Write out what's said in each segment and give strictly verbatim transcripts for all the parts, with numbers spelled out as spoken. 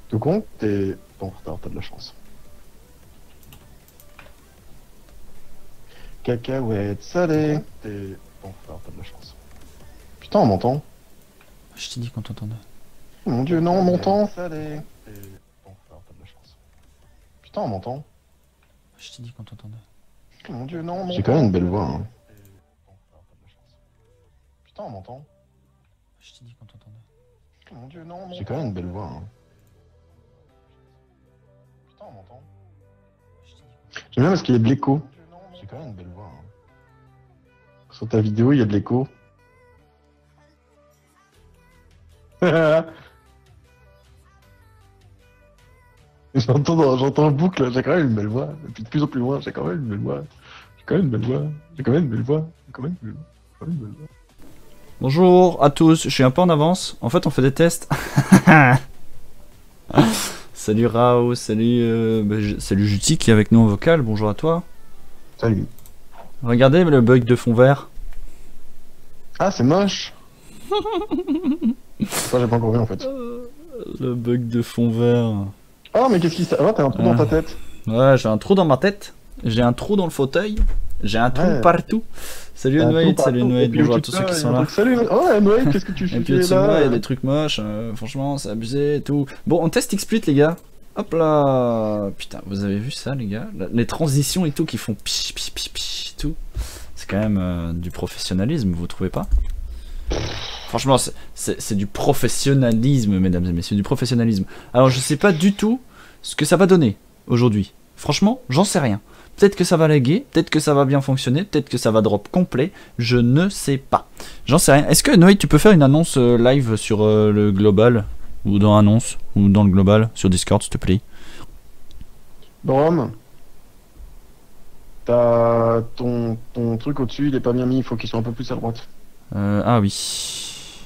Tout compte, t'es... Bon, t'as t'as de la chance. Cacahuète salée. T'es... Bon, t'as t'as de la chance. Putain, on m'entend. Je t'ai dit qu'on t'entendait. Mon dieu, non, on m'entend. Salée. T'es... Bon, t'as t'as de la chance. Putain, on m'entend. Je t'ai dit qu'on t'entendait. Mon dieu, non, on m'entend. J'ai quand même une belle voix, hein. Putain, on m'entend. Je t'ai dit qu'on t'entendait. Mon dieu, non, j'ai quand même une belle voix, hein. Putain, on m'entend. J'aime bien parce qu'il y a de l'écho. J'ai quand même une belle voix, hein. Sur ta vidéo, il y a de l'écho. J'entends, j'entends en boucle, j'ai quand même une belle voix. Et puis de plus en plus loin, j'ai quand même une belle voix. J'ai quand même une belle voix. J'ai quand même une belle voix. J'ai quand même une belle voix. J'ai quand même une belle voix. Bonjour à tous, je suis un peu en avance. En fait, on fait des tests. Salut Rao, salut, euh, bah, je- salut Juti qui est avec nous en vocal. Bonjour à toi. Salut. Regardez le bug de fond vert. Ah, c'est moche. Ça, j'ai pas encore vu en fait. Le bug de fond vert. Oh, mais qu'est-ce qui se... Ah, t'as un trou dans ta Ah. tête. Ouais, j'ai un trou dans ma tête. J'ai un trou dans le fauteuil. J'ai un trou Ouais. partout. Salut T'as un Noël, trou salut partout. Noël, Et puis bonjour à au-dessus tous de ceux ça, qui il y sont a un là. truc. Salut. Oh, Noël, qu'est-ce que tu fais Et puis là au-dessus de moi, il y a des trucs moches. euh, franchement, c'est abusé et tout. Bon, on teste XSplit, les gars. Hop là. Putain, vous avez vu ça, les gars? Les transitions et tout qui font pich pich pich pich et tout. C'est quand même euh, du professionnalisme, vous trouvez pas? Franchement, c'est- c'est c'est du professionnalisme, mesdames et messieurs, du professionnalisme. Alors, je sais pas du tout ce que ça va donner aujourd'hui. Franchement, j'en sais rien. Peut-être que ça va laguer, peut-être que ça va bien fonctionner, peut-être que ça va drop complet, je ne sais pas. J'en sais rien. Est-ce que Noé, tu peux faire une annonce euh, live sur euh, le global? Ou dans annonce? Ou dans le global? Sur Discord, s'il te plaît. Brom, t'as ton, ton truc au-dessus, il est pas bien mis, il faut qu'il soit un peu plus à droite. Euh, ah oui.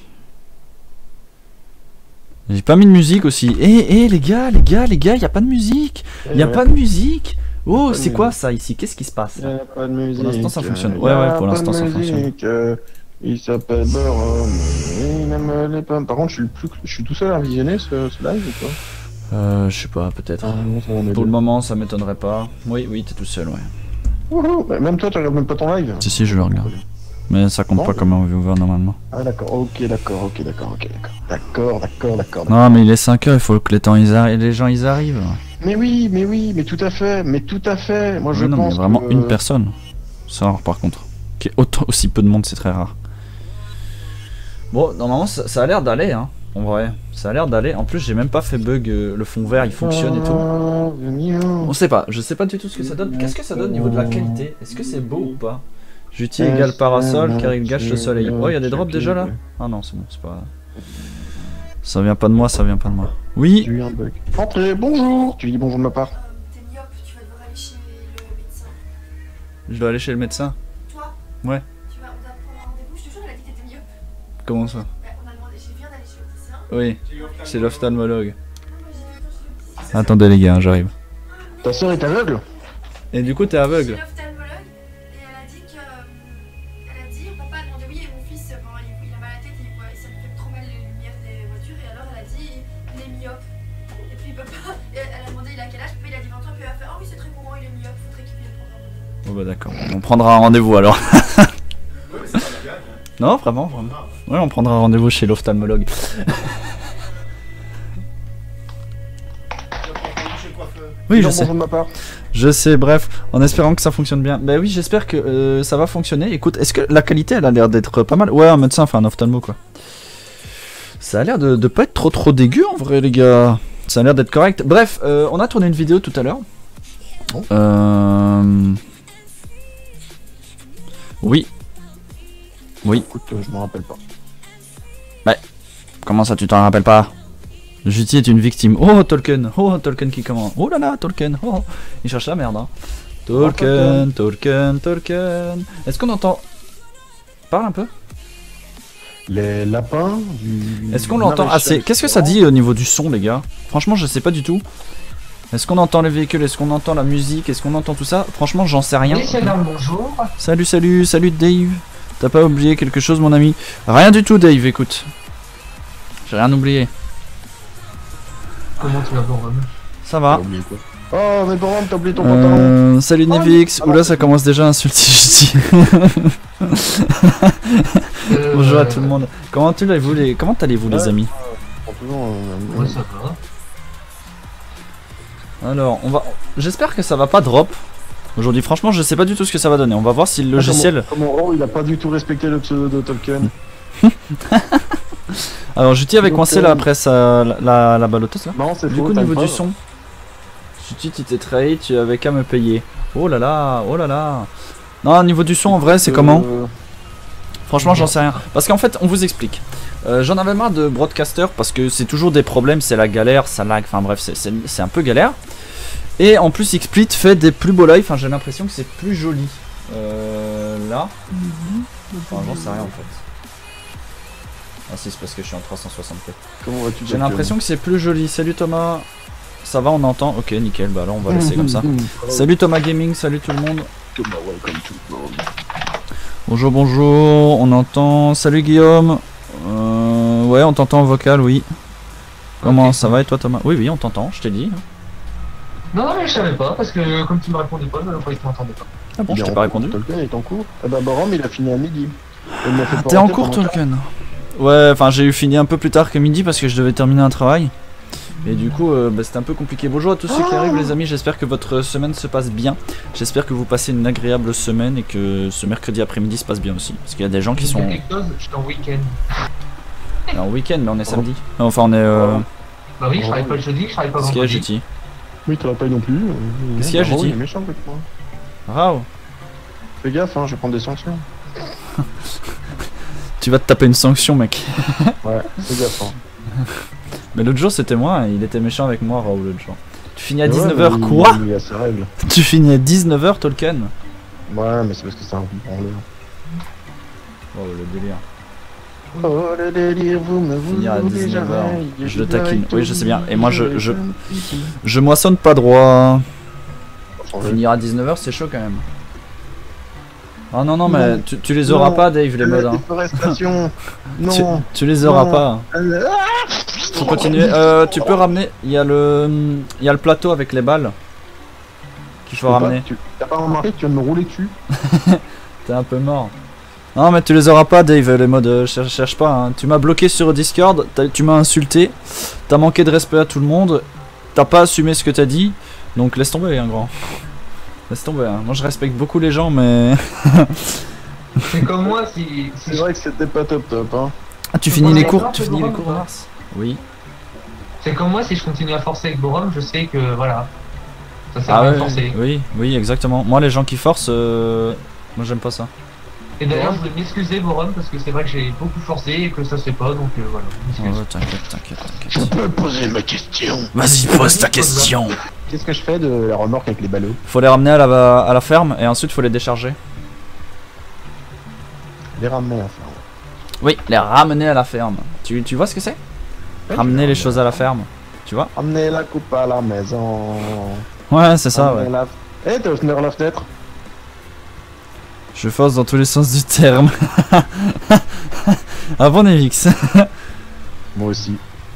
J'ai pas mis de musique aussi. Eh, eh, les gars, les gars, les gars, y a pas de musique. Y a pas de musique. Oh, pas de c'est quoi musique. ça ici? Qu'est-ce qui se passe Il là? y a pas de musique. l'instant, ça fonctionne. Il y Ouais, ouais, a pour pas l'instant, de ça fonctionne. musique, euh, Il s'appelle Brom, il aime les pommes. Par contre, je suis, le plus... je suis tout seul à visionner ce, ce live ou quoi? Euh, je sais pas, peut-être. Ah, non, ça, on est Pour deux. le moment, ça m'étonnerait pas. Oui, oui, t'es tout seul, ouais. Wouhou, bah, même toi, tu regardes même pas ton live? Si, si, je le regarde. Mais ça compte Non. pas comme un viewer normalement. Ah d'accord, ok, d'accord, ok, d'accord, ok, d'accord. D'accord, d'accord, d'accord. d'accord. Non, mais il est cinq heures, il faut que les, temps, ils arri- les gens ils arrivent. Mais oui, mais oui, mais tout à fait, mais tout à fait. Moi, je Ouais, non, pense mais vraiment que... une personne. C'est rare par contre. Qui est autant, aussi peu de monde, c'est très rare. Bon, normalement, ça, ça a l'air d'aller, hein. En vrai, ça a l'air d'aller. En plus, j'ai même pas fait bug. euh, le fond vert, il fonctionne et tout. On sait pas, je sais pas du tout ce que ça donne. Qu'est-ce que ça donne au niveau de la qualité? Est-ce que c'est beau ou pas? Juti égale parasol car il gâche le soleil. Oh, il y a des drops déjà là? Ah non, c'est bon, c'est pas. Ça vient pas de moi, ça vient pas de moi. Oui. J'ai eu un bug. Entrez, bonjour. Tu dis bonjour de ma part. T'es myope, tu vas devoir aller chez le médecin. Je dois aller chez le médecin. Toi Ouais. Tu vas, on doit prendre un rendez-vous, je te jure, elle a dit que t'étais myope. Comment ça? Bah, on a demandé, j'ai viens d'aller chez l'opticien. Oui, c'est l'ophtalmologue. Non, moi j'ai dit, viens chez l'opticien. Attendez les gars, j'arrive. Ta sœur est aveugle? Et du coup, t'es Chez aveugle. l'ophtalmologue, et elle a dit que. euh, Elle a dit, papa a demandé, oui, et mon fils, euh, bon, il, il a mal à la tête, il voit, ça lui fait trop mal les lumières des voitures, et alors elle a dit, il est myope. Et puis papa, et elle a demandé, il a quel âge? Puis il a dit vingt ans, puis il a fait, oh oui, c'est très courant, il est myope, faudrait qu'il vienne prendre un rendez-vous. Bon bah d'accord, on prendra un rendez-vous alors. Non, vraiment, vraiment. Ouais, on prendra un rendez-vous chez l'ophtalmologue. Oui, je Dis sais. bonjour de ma part. Je sais, bref, en espérant que ça fonctionne bien. Bah oui, j'espère que euh, ça va fonctionner. Écoute, est-ce que la qualité, elle a l'air d'être pas mal? Ouais, un médecin, enfin un ophtalmo, quoi. Ça a l'air de, de pas être trop trop dégueu, en vrai, les gars. Ça a l'air d'être correct. Bref, euh, on a tourné une vidéo tout à l'heure. Bon. Euh... Oui. Oui. Écoute, euh, je m'en rappelle pas. Comment ça, tu t'en rappelles pas? Juti est une victime. Oh, Tolkien. Oh, Tolkien qui commande. Oh là là, Tolkien. Oh, il cherche la merde, hein. Tolkien, Tolkien, Tolkien. Est-ce qu'on entend... Parle un peu. Les lapins du... Est-ce qu'on l'entend assez? Qu'est-ce que ça dit au niveau du son, les gars? Franchement, je sais pas du tout. Est-ce qu'on entend les véhicules? Est-ce qu'on entend la musique? Est-ce qu'on entend tout ça? Franchement, j'en sais rien. Oui, c'est dans le bonjour. Salut, salut, salut Dave. T'as pas oublié quelque chose, mon ami? Rien du tout, Dave, écoute. J'ai rien oublié. Comment tu vas, Borom? Ça va. T'as oublié quoi? Oh, mais Borom, t'as oublié ton pantalon. Euh, salut Oh, Nevix. mais- Oula, ça commence déjà à insulter Juti. Euh, Bonjour à tout le monde. Comment tu allez-vous les Comment allez-vous les Ouais. amis? Prends toujours, euh, Ouais, ça va. Alors, on va. J'espère que ça va pas drop. Aujourd'hui, franchement, je sais pas du tout ce que ça va donner. On va voir si le logiciel. Comme Oro, il a pas du tout respecté le pseudo de Tolkien. Alors, Juti avait Donc, coincé euh, là après sa... la, la, la balloteuse là. Non, c'est Du faux. coup, au t'as niveau une du preuve. son, Juti, tu t'es trahi, tu avais qu'à me payer. Oh là là, oh là là. Non, au niveau du son, en vrai, c'est Euh, comment? Franchement, j'en sais rien. Parce qu'en fait, on vous explique. Euh, J'en avais marre de broadcaster parce que c'est toujours des problèmes, c'est la galère, ça lag, enfin bref, c'est- c'est c'est un peu galère. Et en plus, XSplit fait des plus beaux lives, enfin j'ai l'impression que c'est plus joli. Euh, là. Enfin, j'en sais rien en fait. Ah si, c'est parce que je suis en trois cent soixante p. Comment vas-tu? J'ai l'impression que c'est plus joli. Salut Thomas. Ça va, on entend? Ok, nickel, bah là on va laisser comme ça. Salut Thomas Gaming, salut tout le monde. Bonjour, bonjour, on entend. Salut Guillaume. Euh, ouais, on t'entend en vocal, oui. Comment Ok. ça va et toi Thomas? Oui, oui, on t'entend, je t'ai dit. Non, non, mais je savais pas, parce que comme tu me répondais pas, je croyais que tu m'entendais pas. Ah bon, je t'ai pas répondu. Tolkien est en cours. Eh ben, Borom, il a fini à midi. Il m'a fait Ah, pas t'es en rentrer cours pendant Tolkien? Ouais, enfin j'ai eu fini un peu plus tard que midi parce que je devais terminer un travail. Et du coup, euh, bah, c'était un peu compliqué. Bonjour à tous ceux qui arrivent les amis, j'espère que votre semaine se passe bien. J'espère que vous passez une agréable semaine et que ce mercredi après-midi se passe bien aussi. Parce qu'il y a des gens qui Je vais sont dire quelque chose, je suis en week-end. en week-end, mais on est samedi. Enfin, on est... Euh... Bah oui, je travaille pas le jeudi, je travaille pas Qu'est-ce qu'il y a, vendredi. Juti? Oui, tu la payes non plus. euh, Qu'est-ce qu'il y a, Borom, Juti? Il est méchant avec moi. Rao, Fais gaffe, hein, je vais prendre des sanctions. tu vas te taper une sanction, mec. Ouais, fais gaffe. Hein. Mais l'autre jour, c'était moi, il était méchant avec moi, Rao, l'autre jour. Tu finis à Mais ouais, dix-neuf heures, mais quoi? Il y a ses règles. Tu finis à dix-neuf heures, Tolkien? Ouais, mais c'est parce que c'est un branleur. Oh, le délire. Oh le délire, vous me vous Finir à voulez dix-neuf heures. jamais, Je le vais taquine. te Oui, je sais bien. Et moi, je- je- dire. Je moissonne pas droit. Changer. Finir à dix-neuf heures, c'est chaud quand même. Ah non, non, mais Non. tu, tu les auras Non. pas, Dave, les modes. La Hein. déforestation. Tu, Non. tu les auras Non. pas. Faut continuer. Euh, tu peux ramener. Il y a le, il y a le plateau avec les balles qu'il faut Faut pas- ramener. tu- T'as pas remarqué que tu viens de me rouler dessus? T'es un peu mort. Non, mais tu les auras pas, Dave, les modes. euh, Cherche, cherche pas. Hein. Tu m'as bloqué sur Discord. t'as- Tu m'as insulté. T'as manqué de respect à tout le monde. T'as pas assumé ce que t'as dit. Donc laisse tomber, un grand. Laisse tomber. Hein. Moi, je respecte beaucoup les gens, mais. C'est comme moi, si, si C'est je- vrai que c'était pas top top, hein. Ah, tu Faut finis pas les les cours. avoir, Tu c'est finis les normal, cours ou en pas mars. Oui. c'est comme moi, si je continue à forcer avec Borom, je sais que voilà, ça sert Ah à rien ouais, de forcer. oui, oui, exactement. Moi, les gens qui forcent, euh, moi, j'aime pas ça. Et d'ailleurs, je voulais m'excuser, Borom, parce que c'est vrai que j'ai beaucoup forcé et que ça se fait pas, donc euh, voilà. je Ouais, m'excuse. ouais, t'inquiète, t'inquiète, Je t'inquiète. peux poser ma question. Vas-y, pose ta question. Qu'est-ce que je fais de la remorque avec les ballots? Faut les ramener à la, à la ferme et ensuite faut les décharger. Les ramener à faire. Oui, les ramener à la ferme. Tu, tu vois ce que c'est? Ramener les choses à la ferme. Tu vois? Ramener la coupe à la maison. Ouais, c'est ça, ouais. Ramener la- Eh, t'as ouvert la fenêtre? Je force dans tous les sens du terme. Ah bon, Nevix? Moi aussi.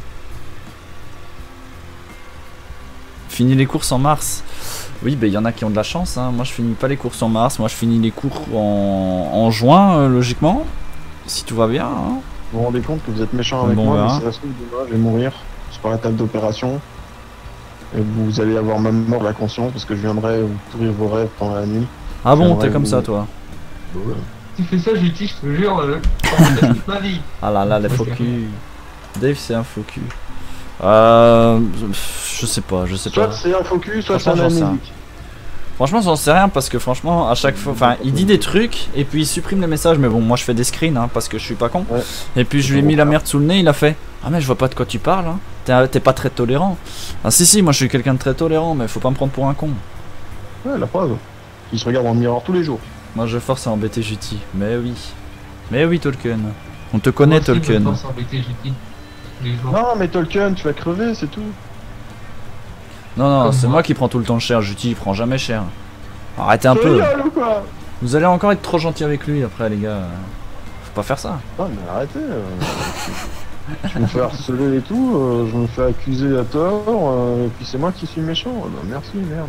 Fini les courses en mars. Oui, bah il y en a qui ont de la chance. Hein. Moi, je finis pas les courses en mars. Moi, je finis les cours en, en juin, euh, logiquement. Si tout va bien. Hein. Vous vous rendez compte que vous êtes méchant avec Bon, moi, voilà. mais si ça se trouve, demain, je vais mourir sur la table d'opération. Et vous allez avoir même mort la conscience parce que je viendrai vous pourrir vos rêves pendant la nuit. Ah bon, J'aimerais t'es comme vous- ça, toi. Tu fais ça, je dis, je te jure, euh, je toute ma vie. Ah là là, les Ouais, faux c'est culs. Dave, c'est un faux cul. Euh. Je sais pas, je sais pas. Soit c'est un focus, soit c'est Franchement, un j'en sais musique. Franchement, j'en sais rien parce que franchement, à chaque fois, enfin, il dit des trucs et puis il supprime les messages. Mais bon, moi je fais des screens hein, parce que je suis pas con. Ouais. Et puis je lui ai mis la merde sous le nez, il a fait ah, mais je vois pas de quoi tu parles. Hein. T'es t'es pas très tolérant. Ah, si, si, moi je suis quelqu'un de très tolérant, mais faut pas me prendre pour un con. Ouais, la preuve. Il se regarde dans le miroir tous les jours. Moi je force à embêter Juti. Mais oui. Mais oui, Tolkien. On te connaît, Moi aussi, Tolkien. je me force à embêter, je dis, tous les jours. Non, mais Tolkien, tu vas crever, c'est tout. Non, non, Comme c'est moi. moi qui prends tout le temps cher. Juti, il prend jamais cher. Arrêtez un Tu peu. rigoles ou quoi? Vous allez encore être trop gentil avec lui après, les gars. Faut pas faire ça. Non, mais arrêtez. euh. Je me fais harceler et tout, euh, je me fais accuser à tort, euh, et puis c'est moi qui suis méchant. Ah bah, merci, merde.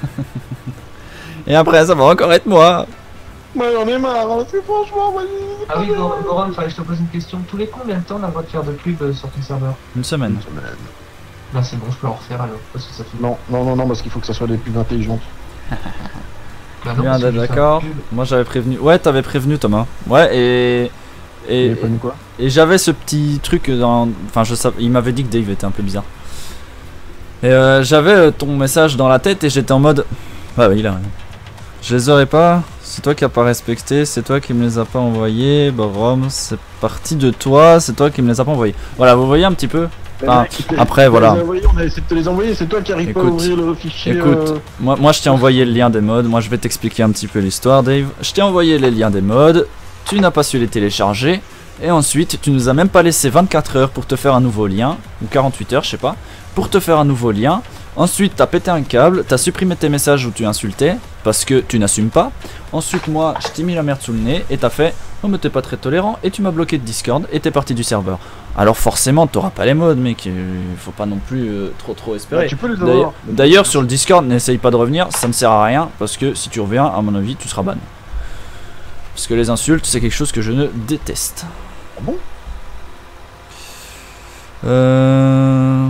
Et après, ça va encore être moi. Ouais, j'en ai marre, hein, c'est franchement, vas-y. Ah oui, Goron, fallait que je te pose une question. Tous les combien de temps on a le droit de faire de pub euh, sur ton serveur? Une semaine. Bah c'est bon, je peux en refaire alors, parce que ça fait... Non, non, non, non, parce qu'il faut que ça soit des pubs intelligentes. Bah non, Bien parce que je vais faire d'accord. une pub. Moi j'avais prévenu. Ouais, t'avais prévenu Thomas. Ouais, et. Et, Et, et quoi? et j'avais ce petit truc dans. Enfin, je savais. Il m'avait dit que Dave était un peu bizarre. Et euh, j'avais ton message dans la tête et j'étais en mode. Ouais, ouais, il a rien. Je les aurais pas. C'est toi qui as pas respecté. C'est toi qui me les a pas envoyés. Borom, c'est parti de toi. C'est toi qui me les a pas envoyés. Voilà, vous voyez un petit peu. Ah, après, voilà. On a essayé de te les envoyer, c'est toi qui arrive pas à Écoute, ouvrir le fichier. Écoute, euh... moi, moi je t'ai envoyé le lien des mods, moi je vais t'expliquer un petit peu l'histoire Dave. Je t'ai envoyé les liens des mods, tu n'as pas su les télécharger, et ensuite tu nous as même pas laissé vingt-quatre heures pour te faire un nouveau lien, ou quarante-huit heures je sais pas, pour te faire un nouveau lien. Ensuite t'as pété un câble, t'as supprimé tes messages où tu insultais, parce que tu n'assumes pas. Ensuite moi je t'ai mis la merde sous le nez, et t'as fait, oh mais t'es pas très tolérant, et tu m'as bloqué de Discord, et t'es parti du serveur. Alors forcément t'auras pas les mods mec, euh, faut pas non plus euh, trop trop espérer. Ouais, tu peux les D'ailleurs- avoir. D'ailleurs sur le Discord n'essaye pas de revenir, ça ne sert à rien, parce que si tu reviens à mon avis tu seras ban. Parce que les insultes c'est quelque chose que je ne déteste. Ah bon? Euh...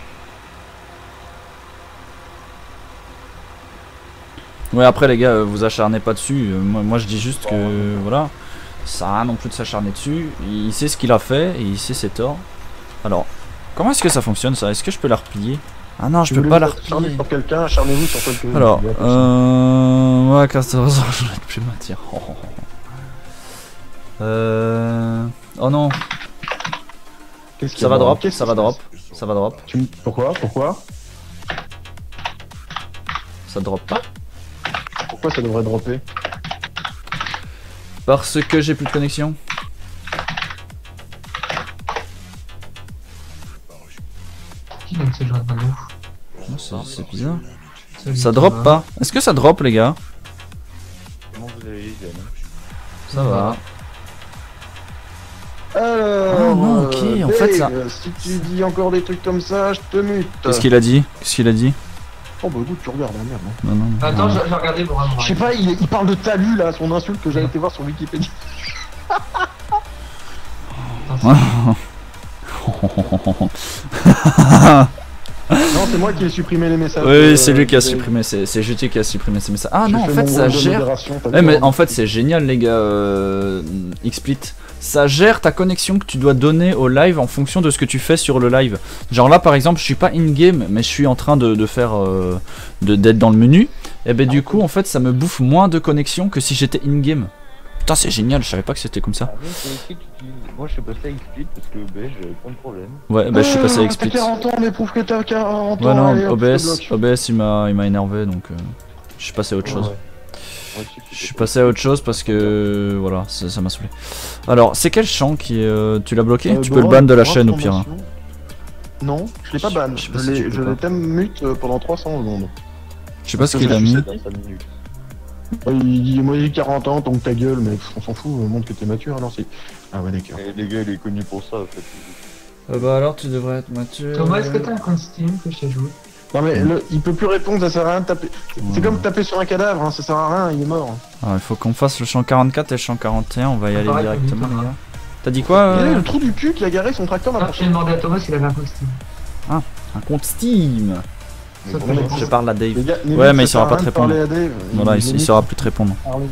Ouais après les gars, euh, vous acharnez pas dessus, Euh, moi, moi je dis juste que voilà, ça sert à rien non plus de s'acharner dessus, il sait ce qu'il a fait et il sait ses torts. Alors, comment est-ce que ça fonctionne ça? Est-ce que je peux la replier? Ah non, je Si peux vous pas voulez la vous acharner replier. sur quelqu'un, acharnez-vous sur quelqu'un. Alors, euh... ouais, quatorze ans, j'en ai plus matière. Oh, oh, oh. Euh... Oh non, Qu'est-ce qu'il y ça a va dans- drop, qu'est-ce ça qui va se drop, passe ça va drop, Tu me- Pourquoi? Pourquoi? ça drop pas. Pourquoi ça devrait dropper? Parce que j'ai plus de connexion. Qui vient de se joindre à nous? Oh, ça, c'est bizarre. Salut, Ça Thomas. drop pas. Est-ce que ça drop les gars? Comment vous allez les jeunes? Ça va. Alors, Ah non, ok, euh, en fait, ça- Dave, si tu dis encore des trucs comme ça, je te mute. Qu'est-ce qu'il a dit? Qu'est-ce qu'il a dit? Oh bah écoute, tu regardes, hein, merde. hein. Non, non, non. Attends, j'ai j'ai regardé Goron. Je sais pas, il, il parle de talus là, son insulte que j'ai été voir sur Wikipédia. Non, c'est moi qui ai supprimé les messages. Oui, euh, c'est lui qui a de- supprimé, c'est c'est G T qui a supprimé ces messages. Ah J'ai non, en fait fait mon ça rôle de gère. modération, t'as Ouais, vu, mais hein. en fait c'est génial les gars, euh, XSplit. Ça gère ta connexion que tu dois donner au live en fonction de ce que tu fais sur le live. Genre là par exemple je suis pas in-game mais je suis en train de, de faire euh, de- d'être dans le menu. Et ben du coup en fait ça me bouffe moins de connexion que si j'étais in-game. Putain c'est génial, je savais pas que c'était comme ça. Ah, mais c'est écrit que tu utilises- Moi je suis passé à Xsplit parce que O B S, j'avais pas de problème. Ouais bah je suis passé à Ah, XSplit. T'as quarante ans, mais prouve que t'as quarante ans. Ouais non, allez, hop, je te O B S, bloque. O B S il m'a il m'a énervé donc euh, je suis passé à autre chose. Ouais. Moi aussi, Je suis passé à autre chose parce que voilà, ça ça m'a saoulé. Alors, c'est quel champ qui est. euh, tu l'as bloqué? Euh, Tu peux le Goron, ban de la Goron, chaîne au pire. hein. formation. Non, je l'ai pas ban. Je sais pas Je si tu l'ai peux je pas. l'ai thème mute euh, pendant trois cents secondes. Je sais pas ce Parce que qu'il a je mis. sais Dans cinq minutes. Ouais, Il dit, moi j'ai quarante ans, donc ta gueule, mais on s'en fout, montre que t'es mature alors c'est. Ah ouais, d'accord. Et les gars, il est connu pour ça en fait. Euh, bah alors, tu devrais être mature. Thomas, est-ce que t'as un compte Steam que je t'ajoute? Non mais le- il peut plus répondre, ça sert à rien de taper. C'est Ouais. comme taper sur un cadavre, hein, ça sert à rien, il est mort. Ah, il faut qu'on fasse le champ quarante-quatre et le champ quarante et un, on va y aller Pareil, directement, oui, les gars. T'as dit quoi Il euh, est le trou du cul qui a garé son tracteur dans Ah, la j'ai demandé à Thomas s'il avait un compte Steam. Un compte Steam. Ça, bon, peut mais être- Je parle à Dave. Les gars, Ouais, limite, mais il ça saura sert pas à te rien de parler à Dave. Voilà, il, il limite, saura plus te répondre. parler.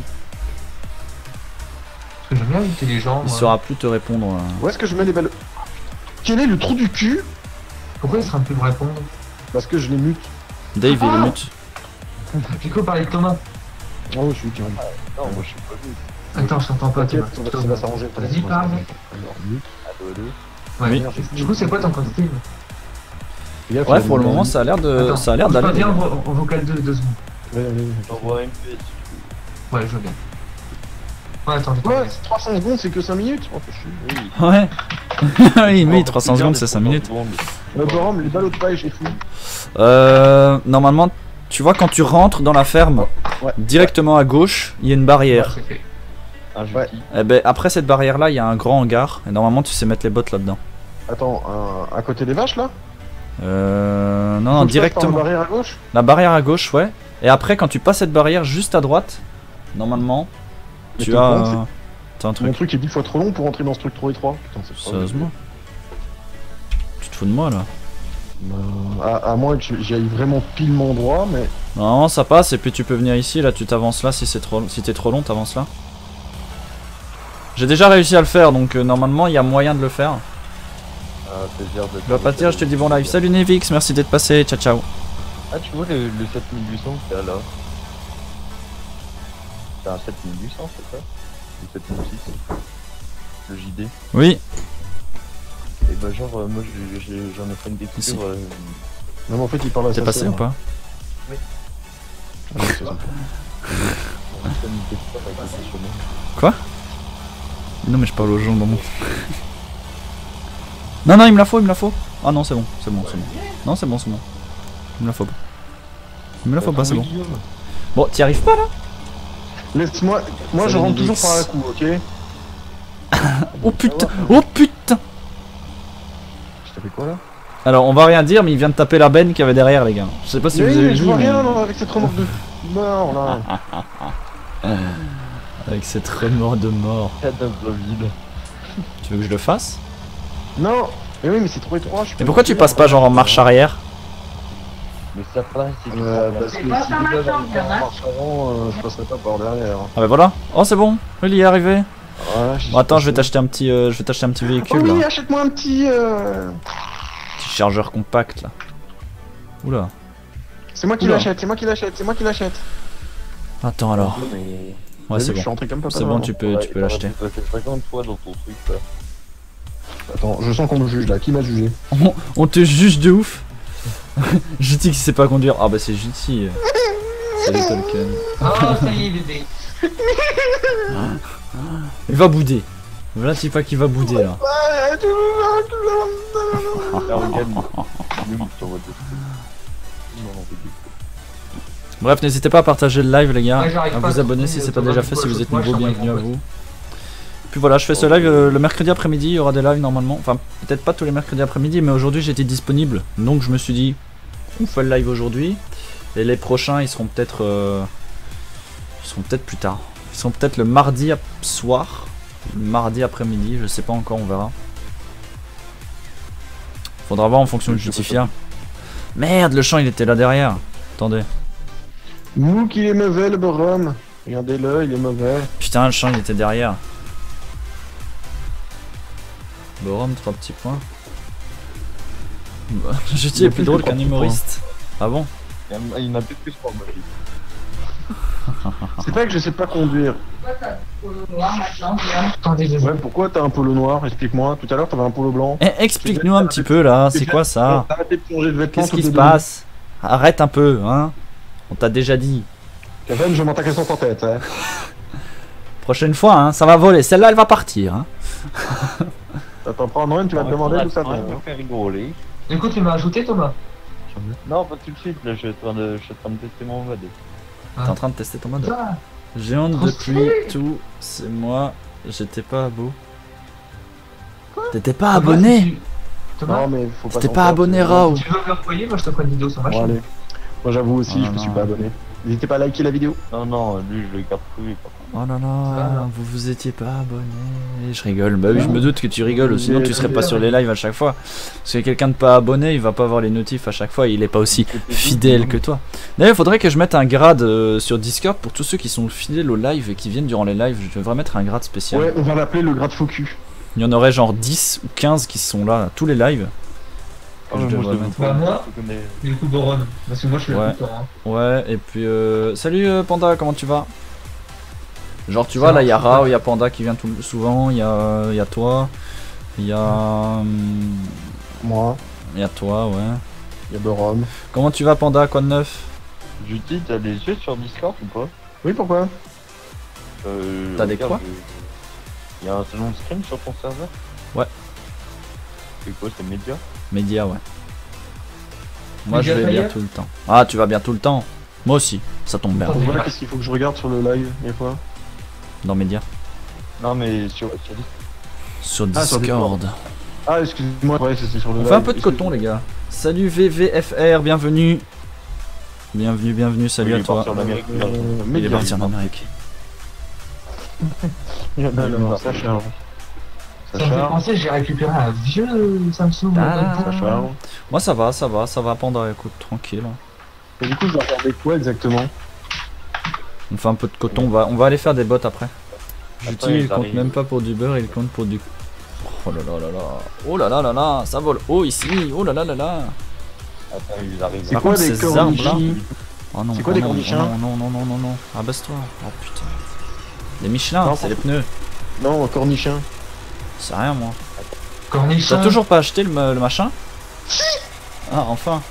Parce que j'aime bien inviter les gens. Il moi. saura plus te répondre. euh. Où est-ce que je mets les balles? Quel est le trou du cul? Pourquoi il sera plus me répondre? Parce que je les mute. Dave, il est Ah mute. J'ai cru parler de Thomas. Oh, je suis tiens. Non, moi je suis pas vu. Attends, je t'entends pas, T'inquiète, Thomas. ça va- ça va s'arranger. Vas-y, parle. Alors, mute. Allo, allo. Ouais. Oui. Merde, j'ai- Du coup, c'est quoi ton compte Steam? Les gars, Ouais, faut pour le aller- moment, ça a l'air de, Attends, ça a l'air bouge pas, d'aller. Viens en, vo- en vocal deux, deux secondes. Ouais, allez, allez. J'envoie un M P S. Ouais, je veux bien. Ouais, attends, j'ai Ouais, pas c'est trois cents secondes, c'est que cinq minutes. Oh, faut chier. Oui. Ouais. oui, mais trois cents secondes, c'est cinq minutes. Euh, Borom, les ballots de paille, j'ai fou. Euh, normalement, tu vois, quand tu rentres dans la ferme, Ouais. directement à gauche, il y a une barrière. c'est fait. Un Ouais. juti. Et ben, après cette barrière-là, il y a un grand hangar. Et normalement, tu sais mettre les bottes là-dedans. Attends, un- à côté des vaches là? Euh... Non, non, Faut que je passe par directement. la barrière à gauche? La barrière à gauche, ouais. Et après, quand tu passes cette barrière juste à droite, normalement, Mais tu t'es as... con, c'est- euh, T'as un Mon truc. truc est dix fois trop long pour rentrer dans ce truc trop étroit. Putain, c'est pas Sérieusement. Tu te fous de moi, là? Bah, à, à moins que j'y aille vraiment pile mon droit, mais. Non, ça passe, et puis tu peux venir ici, là, tu t'avances là, si c'est trop, si t'es trop long, t'avances là. J'ai déjà réussi à le faire, donc euh, normalement, il y a moyen de le faire. Ah, plaisir de Tu vas pas te dire, je te dis bon live. Salut Nevix, merci d'être passé, ciao ciao. Ah, tu vois le, le sept mille huit cents qu'il y a là? C'est un sept mille huit cents, c'est ça? Le sept mille six? Le J D? Oui, Et bah genre, euh, moi j'ai- j'ai- j'en ai fait une Ici. découverte. Euh, Non, mais en fait, il parle à t'es sa passé sœur, ou pas? hein. Ah, c'est sympa. on a fait une découverte avec le chemin. Non mais je parle aux gens dans mon... Non non il me la faut, il me la faut. Ah non c'est bon, c'est bon, c'est bon. Non c'est bon, c'est bon. Il me la faut pas. Il me la faut pas, c'est bon. Bon, t'y arrives pas là? Laisse-moi. Moi, je Salut, rentre toujours Nix. par un coup, ok? Oh putain, oh putain. Je t'ai fait quoi là? Alors on va rien dire mais il vient de taper la benne qu'il y avait derrière les gars. Je sais pas si Mais vous oui, avez mais je vu vois mais... rien non, avec cette remorque de mort là. Avec cette remorque de mort. Cadavreville. Tu veux que je le fasse? Non. Mais oui, mais c'est trop étroit. Je Mais pourquoi tu passes pas genre en marche arrière? Mais ça passe, c'est du Euh, temps. parce que si déjà j'avais pas en marche avant, euh, je passerais pas par derrière. Ah bah voilà. Oh c'est bon, il y est arrivé. Voilà, j'y Bon attends, suis je vais passé. t'acheter un petit euh, je vais t'acheter un petit Oh véhicule oui, là. achète-moi un petit. Euh... Petit chargeur compact là. Oula. C'est moi qui Oula. l'achète, c'est moi qui l'achète, c'est moi qui l'achète. Attend alors. Mais... Ouais T'as c'est vu, Je bon. suis rentré comme papa. C'est bon, tu peux, Ouais, tu peux t'aurais l'acheter. pu passer cinquante fois dans ton truc là. Attends, je sens qu'on me juge là. Qui m'a jugé? On, on te juge de ouf. J T qui sait pas conduire. Ah bah c'est J T. euh. Salut Tolkien. Oh, ça y est, bébé. Il va bouder. Voilà, c'est pas qu'il va bouder là. Ah, regarde, nous, sur votre truc. Non, non, c'est Bref, n'hésitez pas à partager le live les gars, Ouais, j'arrive à pas à vous abonner trouver, si c'est euh, pas Thomas, déjà du fait, coup, si à vous chaque êtes fois, nouveau, je t'envoie bienvenue à mon vous. Puis voilà, je fais ce live euh, le mercredi après-midi, il y aura des lives normalement. Enfin, peut-être pas tous les mercredis après-midi, mais aujourd'hui j'étais disponible. Donc je me suis dit, on fait le live aujourd'hui. Et les prochains, ils seront peut-être... euh, Ils seront peut-être plus tard. Ils seront peut-être le mardi ap- soir, le mardi après-midi, je sais pas encore, on verra. Faudra voir en fonction du Justifier. Merde, le champ il était là derrière. Attendez. Mou qu'il est mauvais le borom. Regardez-le, il est mauvais. Putain, le champ il était derrière. Borom, trois petits points. Bah, je dis, Il y a est plus plus drôle que qu'un trois petits humoriste. Ah bon? Il y en a- il y en a plus que trois, moi j'ai. C'est pas que je sais pas conduire. Attendez, je Ouais, pourquoi t'as un polo noir? Explique-moi. Tout à l'heure t'avais un polo blanc. Eh, explique-nous un petit peu là, c'est quoi ça? T'as arrêté de changer de vêtements. Qu'est-ce qui toutes se les passe? Arrête un peu, hein? On t'a déjà dit. deux minutes. Kevin, je m'entends question en tête. Hein. Prochaine fois, hein, ça va voler. Celle-là, elle va partir. Hein. Ça t'en prend une, tu vas te demander d'où ça vient. me faire rigoler. Du coup, tu m'as ajouté, Thomas. Non, pas tout de suite, là je suis en train de, je suis en train de tester mon mode. T'es en train de tester ton mode? Ah, Géante Trop depuis stylé. tout, c'est moi. J'étais pas abo. T'étais pas Thomas, abonné? tu- Thomas, Non, mais faut pas. T'étais s'en pas faire, abonné, c'est- Rao? tu veux me repoyer? Moi, je te ferai une vidéo sur ma Bon, chaîne. allez. Moi j'avoue aussi, Oh je me non, suis non. pas abonné. N'hésitez pas à liker la vidéo. Non, non, lui je le garde plus. par contre. Oh là là, Ah. vous vous étiez pas abonné. Je rigole. Bah oui, je me doute que tu rigoles, sinon tu serais pas sur les lives à chaque fois. Parce que quelqu'un de pas abonné, il va pas avoir les notifs à chaque fois, il est pas aussi fidèle que toi. D'ailleurs, il faudrait que je mette un grade euh, sur Discord pour tous ceux qui sont fidèles au live et qui viennent durant les lives. Je devrais mettre un grade spécial. Ouais, on va l'appeler le grade faux cul. Il y en aurait genre dix ou quinze qui sont là, à tous les lives. Ah, Que je mais moi, devrais je mettre. Bah, moi, je connais. du coup, Boron. Parce que moi, je suis Ouais. là tout le temps. Hein. Ouais, et puis euh... salut euh, Panda, comment tu vas? Genre tu vois là il y a Rao, il y a Panda qui vient tout souvent, il y a, il y a toi, il y a hum, Moi, il y a toi, ouais. il y a Borom. Comment tu vas Panda, quoi de neuf? Juti, t'as des yeux sur Discord ou pas? Oui, pourquoi? Euh, T'as des regarde, quoi? euh, y a un salon de stream sur ton serveur? Ouais. C'est quoi, c'est Média? Média, ouais. Moi Média je vais bien Fire tout le temps. Ah tu vas bien tout le temps? Moi aussi, ça tombe bien. Attends. Voilà, qu'est-ce qu'il faut que je regarde sur le live des fois? Dans Média. Non, mais sur, sur Discord. Sur Ah, sur Discord. Ah, excuse-moi, ouais, c'était sur le On live. fait un peu de Excuse- coton les gars. Salut V V F R, bienvenue. Bienvenue, bienvenue, salut Oui, il à est toi. parti en Amérique. Euh, mais Il est parti en Amérique. Alors, ça charge. Ça Ça me fait charge. penser, j'ai récupéré un vieux Samsung. Ah. Ça charge. Moi ça va, ça va, ça va pendant, écoute, tranquille. Et du coup, je dois regarder quoi exactement? On fait un peu de coton, on va, on va aller faire des bottes après. Après, Juti, il ils compte arrivent. même pas pour du beurre, il compte pour du... Oh là là là là. Oh là là là là, ça vole haut ici. Oh là là là là. Attends, ils arrivent. C'est Par quoi contre, des ces arbres là. cornichons? Oh non, C'est quoi oh des non, cornichons? oh non, non, non, non, non. Abaisse-toi. Oh putain. Les Michelin, Non, c'est les pneus. Non, cornichin. C'est rien moi. Cornichon. T'as toujours pas acheté le, ma- le machin? Ah, enfin.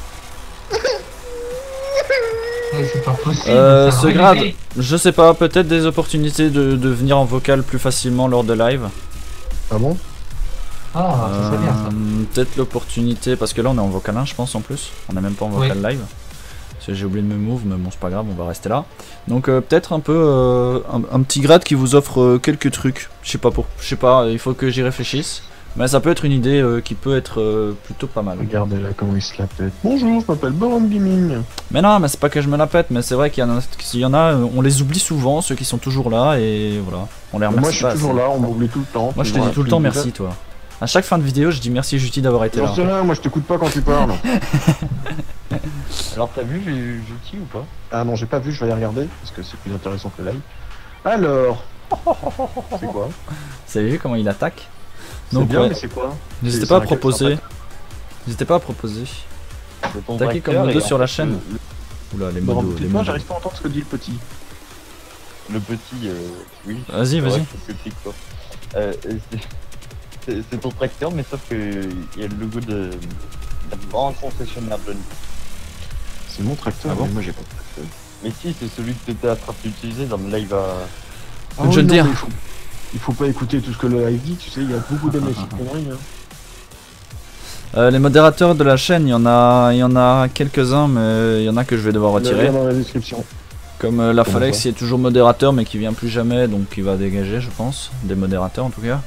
Eh, c'est pas possible. Euh, c'est un ce relais. grade, je sais pas, peut-être des opportunités de, de venir en vocal plus facilement lors de live. Ah bon? Ah, ça serait bien ça. Euh, peut-être l'opportunité, parce que là on est en vocal un je pense en plus. On est même pas en vocal live. Parce que j'ai oublié de me move, mais bon c'est pas grave, on va rester là. Donc euh, peut-être un peu euh, un, un petit grade qui vous offre euh, quelques trucs. Je sais pas pour, je sais pas, il faut que j'y réfléchisse. Mais ça peut être une idée euh, qui peut être euh, plutôt pas mal. Regardez là comment il se la pète. Bonjour, je m'appelle Boron Gaming. Mais non, mais c'est pas que je me la pète, mais c'est vrai qu'il y en a, qu'il y en a, euh, on les oublie souvent, ceux qui sont toujours là, et voilà. On les remercie Moi, je suis pas toujours assez. là, on m'oublie tout le temps. Moi je te Toujours dis un tout le truc temps de merci ça. toi. À chaque fin de vidéo, je dis merci Juti d'avoir été là. J'en sais rien, moi je t'écoute pas quand tu parles. Alors, t'as vu Juti ou pas? Ah non, j'ai pas vu, je vais aller regarder parce que c'est plus intéressant que le live. Alors, c'est quoi? Vous avez vu comment il attaque? C'est Donc bien, ouais, mais c'est quoi? n'hésitez c'est pas à un- proposer. N'hésitez pas à proposer. De ton Attaquez tracteur comme modo et sur en la fait, chaîne. Le, Oula, les Boron, modos, les moi modos. j'arrive pas à entendre ce que dit le petit. le, le petit, euh, oui. Vas-y, c'est vrai vas-y. que c'est petit, quoi. Euh, euh, c'est- c'est c'est ton tracteur, mais sauf que il y a le logo de d'un grand concessionnaire de Johnny. C'est mon tracteur, Ah bon mais moi j'ai pas de tracteur. Mais si, c'est celui que t'étais en train d'utiliser dans le live à. Ah je oui, te non, dire. mais Il faut, il faut pas écouter tout ce que le live dit, tu sais, il y a beaucoup Ah, d'M S I conneries. Hein. Euh, les modérateurs de la chaîne, il y en a, il y en a quelques-uns, mais il y en a que je vais devoir Le retirer. lien dans la description. Comme euh, la Comment Falex ça qui est toujours modérateur, mais qui vient plus jamais, donc il va dégager, je pense. Des modérateurs en tout cas.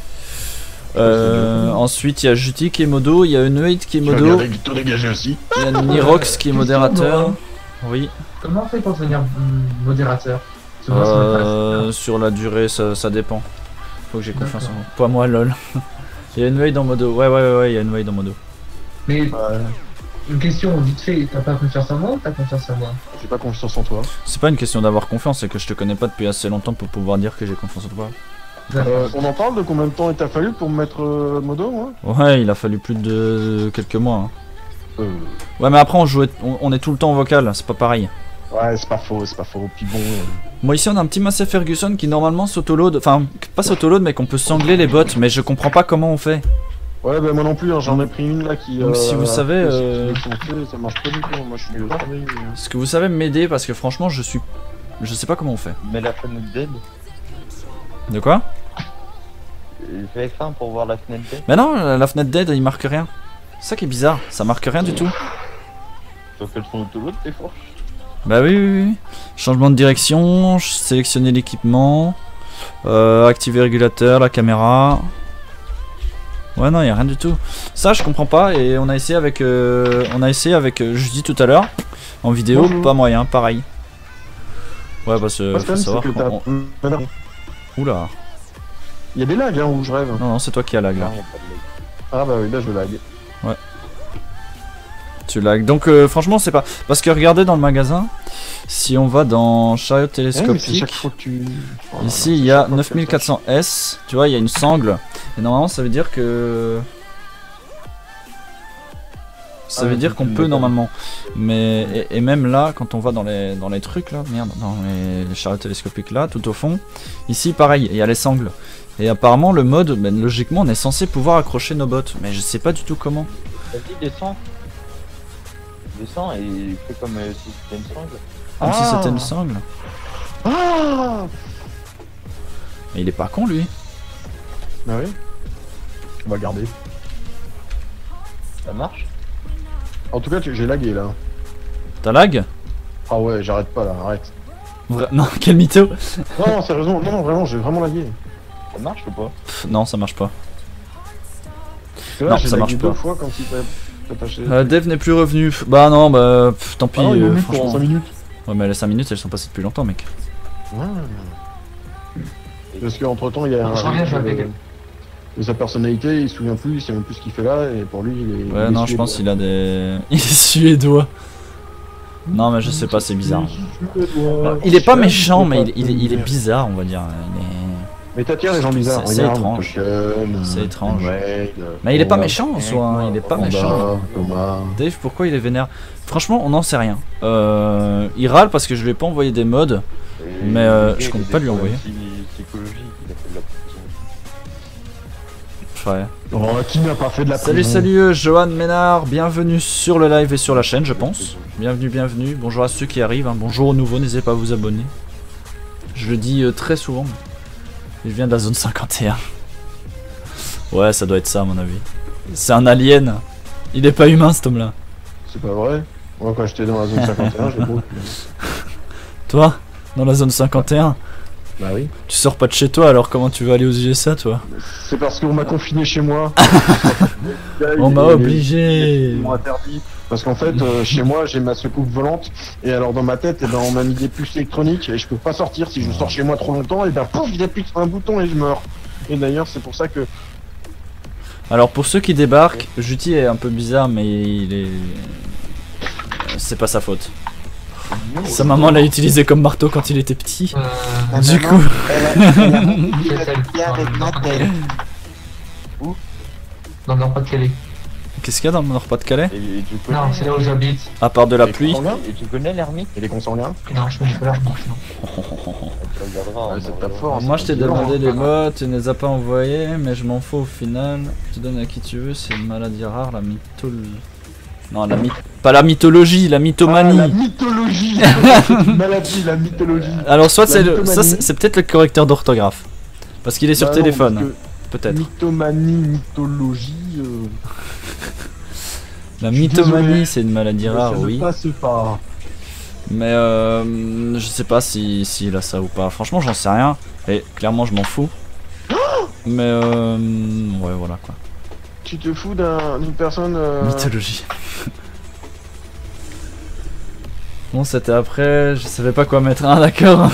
Euh, ensuite, il y a Juti qui est modo, il y a Unuate qui est Tu vas modo, regarder Victor dégagé aussi. il y a Nirox qui est modérateur. Oui. Comment on fait pour devenir mm, modérateur? Parce que moi, ça m'intéresse. Euh, sur la durée, ça, ça dépend. Faut que j'ai confiance en D'accord. moi. Pas moi, lol. Il y a une veille dans modo. Ouais, ouais, ouais, ouais, il y a une veille dans modo. Mais Ouais, une question vite fait, t'as pas confiance en moi ou t'as confiance en moi? j'ai pas confiance en toi. C'est pas une question d'avoir confiance, c'est que je te connais pas depuis assez longtemps pour pouvoir dire que j'ai confiance en toi. Euh, on en parle de combien de temps il t'a fallu pour me mettre euh, modo, moi? Ouais, il a fallu plus de quelques mois. hein. Euh, Ouais, mais après, on jouait, on, on est tout le temps en vocal, c'est pas pareil. ouais, c'est pas faux, c'est pas faux. Puis bon, euh, Moi, ici, on a un petit Massey Ferguson qui normalement s'autoload, enfin, pas s'autoload, mais qu'on peut sangler les bots, mais je comprends pas comment on fait. ouais, bah moi non plus, hein, j'en ai pris une là qui. Donc, si vous savez, euh, ça marche pas du tout. Moi, je suis au travail. euh. Est-ce que vous savez m'aider? Parce que franchement, je suis. Je sais pas comment on fait. Mais la fenêtre dead. De quoi? J'ai F un pour voir la fenêtre dead. Mais non, la fenêtre dead, il marque rien. C'est ça qui est bizarre, ça marque rien du tout. Sauf qu'elles sont auto-load, t'es fort. Bah oui, oui, oui. Changement de direction, sélectionner l'équipement, euh, activer le régulateur, la caméra. Ouais non, y a rien du tout. Ça je comprends pas et on a essayé avec, euh, on a essayé avec euh, Judy tout à l'heure en vidéo, Bonjour. pas moyen, pareil. Ouais parce que Pas faut c'est savoir. que t'as- on- Mais non. Oula, Il y a des lags hein, où je rêve. non non c'est toi qui as lag là. Non, y a pas de lag. Ah bah oui, là je lag. Tu lag. Donc euh, franchement c'est pas parce que regardez dans le magasin, si on va dans chariot Ouais, mais c'est télescopique. chaque fois que tu. Oh là là, Ici il c'est y a chaque fois neuf que mille quatre cents S, tu vois il y a une sangle et normalement ça veut dire que ça Ah, veut mais dire c'est qu'on une peut méthode. normalement, mais et, et même là quand on va dans les dans les trucs là, merde, dans les, les chariots télescopiques là, tout au fond, ici pareil il y a les sangles et apparemment le mode, ben, logiquement on est censé pouvoir accrocher nos bottes, mais je sais pas du tout comment. Vas-y, descends. Descends et fais comme euh, si c'était une sangle. Comme si Ah. c'était une sangle. Ah Mais il est pas con lui. Bah oui. On va garder. Ça marche? En tout cas, tu- j'ai lagué là. T'as lag? Ah ouais, j'arrête pas là, arrête. Vra- Non quel mytho. Non, non, sérieusement, non, non, vraiment, j'ai vraiment lagué. Ça marche ou pas? Pff, non ça marche pas. que là, Non, j'ai ça marche lagué pas. deux fois quand il t'a attaché. Euh, Dev n'est plus revenu. Bah non, bah pff, tant pis. Ah non, il est euh, venu pendant franchement. cinq minutes. Ouais, mais les cinq minutes elles sont passées depuis longtemps, mec. Ouais. Parce qu'entre temps, il y a On se revient, je vais appeler. de sa personnalité, il se souvient plus, il sait même plus ce qu'il fait là, et pour lui, il est. Ouais, il est non, je suédois. pense qu'il a des. Il est suédois. Non, mais je sais pas, c'est bizarre. Suédois. Il est pas Je méchant, sais mais pas il, il est, il est bizarre, on va dire. Il est- Mais t'attires les gens bizarres. C'est- c'est regarde, étrange. Token, C'est euh, étrange. Wade, Mais il est pas Thomas, méchant en soi, hein, il est pas Panda, méchant. Thomas. Dave, pourquoi il est vénère? Franchement, on n'en sait rien. Euh, il râle parce que je lui ai pas envoyé des mods. Et Mais, euh, le gars, je il compte a des pas lui problèmes envoyer. psy- psychologiques, il a fait de la prison. Ouais. Oh, qui n'a pas fait de la Salut, prison salut, euh, Johan Ménard, bienvenue sur le live et sur la chaîne, je pense. Bienvenue, bienvenue. Bonjour à ceux qui arrivent, hein. Bonjour aux nouveaux, n'hésitez pas à vous abonner. Je le dis euh, très souvent. mais Je viens de la zone cinquante et un. Ouais, ça doit être ça, à mon avis. C'est un alien. Il est pas humain, cet homme-là. C'est pas vrai. Moi, quand j'étais dans la zone cinquante et un, j'ai beaucoup. Toi, dans la zone cinquante et un, Bah oui. tu sors pas de chez toi, alors comment tu vas aller aux U S A, toi? C'est parce qu'on m'a confiné chez moi. On m'a Les- obligé. Ils m'ont interdit. Parce qu'en fait, euh, chez moi, j'ai ma secoupe volante. Et alors, dans ma tête, eh ben, on m'a mis des puces électroniques. Et je peux pas sortir. Si je sors chez moi trop longtemps, et ben, pouf, il appuie sur un bouton et je meurs. Et d'ailleurs, c'est pour ça que. Alors pour ceux qui débarquent, Juti est un peu bizarre, mais il est... C'est pas sa faute. Sa maman l'a utilisé comme marteau quand il était petit. Euh, Du coup... c'est celle- Où Dans le Nord-Pas-de-Calais. Qu'est-ce qu'il y a dans le Nord-Pas-de-Calais? Et, et tu connais, Non, c'est là où j'habite. À part de la Les pluie. consanguins et tu connais l'ermite? Et les consanguins. Non, je me dis pas là, non. Tu regarderas. Ouais, on c'est en ta regarde. force. Moi je t'ai violent, demandé hein. les mots, tu ne les as pas envoyés, mais je m'en fous au final. Tu donnes à qui tu veux, c'est une maladie rare, la mythologie. Non, la myth... pas la mythologie, la Ah, mythomanie. la mythologie. C'est une maladie, la mythologie. Alors soit La c'est le... mythomanie. ça c'est c'est peut-être le correcteur d'orthographe. Parce qu'il est sur Bah non, téléphone, parce que peut-être. Mythomanie, mythologie. Euh... La je suis mythomanie désolé. c'est une maladie rare, ça ne oui. passe pas. Mais euh, je sais pas si, si il a ça ou pas. Franchement, j'en sais rien. Et clairement, je m'en fous. Mais euh, ouais, voilà quoi. Tu te fous d'un- d'une personne. euh, Mythologie. Bon, c'était après. Je savais pas quoi mettre. Ah, d'accord.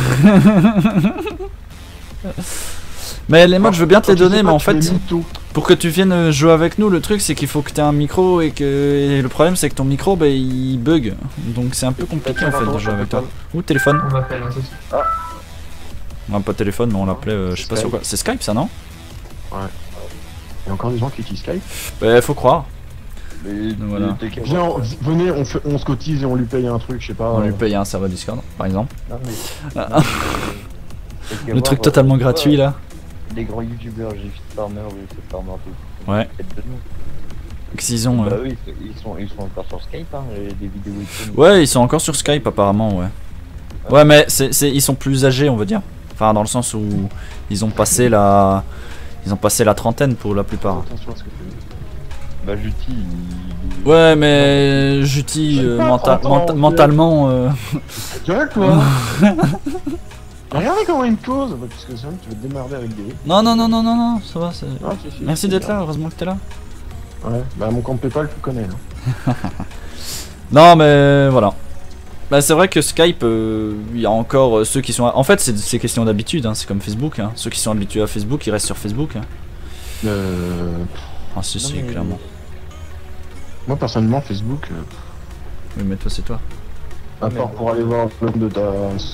Mais les modes, je veux bien te les quand tu sais donner, pas, mais en tu es fait, mytho. pour que tu viennes jouer avec nous, le truc c'est qu'il faut que tu aies un micro et que et le problème c'est que ton micro bah, il bug. Donc c'est un peu compliqué en fait de jouer avec toi. Ou téléphone. On m'appelle un souci. Non, pas téléphone, mais on l'appelait, euh, je sais pas sur Skype. quoi. C'est Skype ça, non? Il y a encore des gens qui utilisent Skype. Bah, faut croire. Mais Voilà. t'es capable- Viens, on- venez, on, fait, on se cotise et on lui paye un truc, je sais pas. On lui euh, paye un serveur Discord, par exemple. Non, mais- Ah, non, mais- t'as qu'à Le voir, truc euh, totalement tu vois, gratuit là. Les grands youtubeurs, j'ai fait Farmer ou c'est Farmer tout. Ouais. Faites de nous. Qu'ils ont. Bah euh, oui, ils sont, ils sont encore sur Skype, hein, les- des vidéos et tout. Ouais, ils sont encore sur Skype apparemment, ouais. Ouais, mais c'est, c'est- ils sont plus âgés, on va dire. Enfin, dans le sens où ils ont passé la, ils ont passé la trentaine pour la plupart. Attention à ce que tu dis. Bah Juti, il... Ouais, mais Juti, J'ai euh, pas menta- trente ans, menta- ok. mentalement. euh, Tiens, toi. Regardez comment il me cause. Bah, parce que ça, tu vas te démerder avec des. Non, non, non, non, non, non, ça va. c'est- Ah, si, si, Merci c'est d'être bien. là. Heureusement que t'es là. Ouais, bah mon compte PayPal, tu connais. Hein. Non, mais voilà. Bah, c'est vrai que Skype, euh, il y a encore euh, ceux qui sont. En fait, c'est, c'est question d'habitude. Hein, c'est comme Facebook. Hein. Ceux qui sont habitués à Facebook, ils restent sur Facebook. Hein. Euh, Ah, si, Non, si, mais- clairement. moi, personnellement, Facebook, euh, Oui, mais toi, c'est toi. à mais part bon. pour aller voir le compte de ta.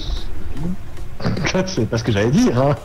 C'est pas ce que j'allais dire, hein.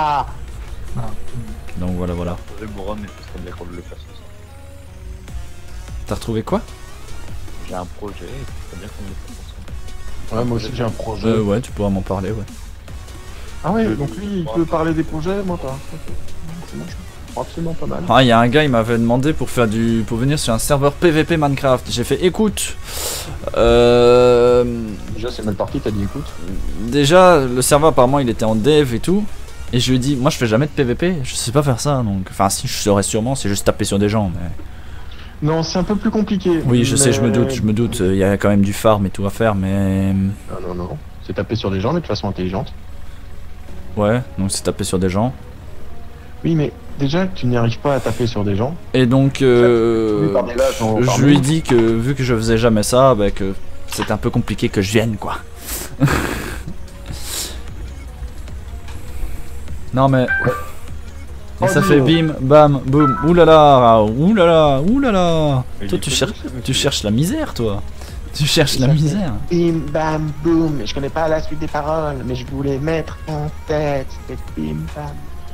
Donc voilà, voilà. Le Boron, mais ce serait bien qu'on le fasse aussi. T'as retrouvé quoi? J'ai un projet, et ce serait bien qu'on le fasse ensemble. Ouais, moi aussi, j'ai un projet. Euh, ouais, tu pourras m'en parler, ouais. Ah ouais, donc lui, il peut parler des projets, moi pas. Ok. C'est bon, je trouve absolument pas mal. Ah, il y a un gars, il m'avait demandé pour faire du, pour venir sur un serveur P V P Minecraft. J'ai fait, écoute, euh, Déjà, c'est mal parti, t'as dit écoute. déjà le serveur apparemment il était en dev et tout, et je lui ai dit, moi je fais jamais de P V P, je sais pas faire ça, donc, enfin si je saurais sûrement, c'est juste taper sur des gens, mais. Non, c'est un peu plus compliqué. Oui, je sais, je me mais- doute, je me doute, il y a quand même du farm et tout à faire, mais. Non, non, non. C'est taper sur des gens, mais de façon intelligente. Ouais, donc c'est taper sur des gens. Oui, mais déjà que tu n'y arrives pas à taper sur des gens. Et donc, euh, Oui, par des lâches, en- par je lui ai nous. dit que vu que je faisais jamais ça, bah, que c'était un peu compliqué que je vienne, quoi. Non mais... Et Oh, ça dis fait donc. bim, bam, boum, oulala, oulala, oulala. Mais Toi il tu, est cher connu, ce tu monsieur. cherches la misère, toi. Tu cherches la Ça fait- misère. Bim bam boum, je connais pas la suite des paroles, mais je voulais mettre en tête, c'était bim bam.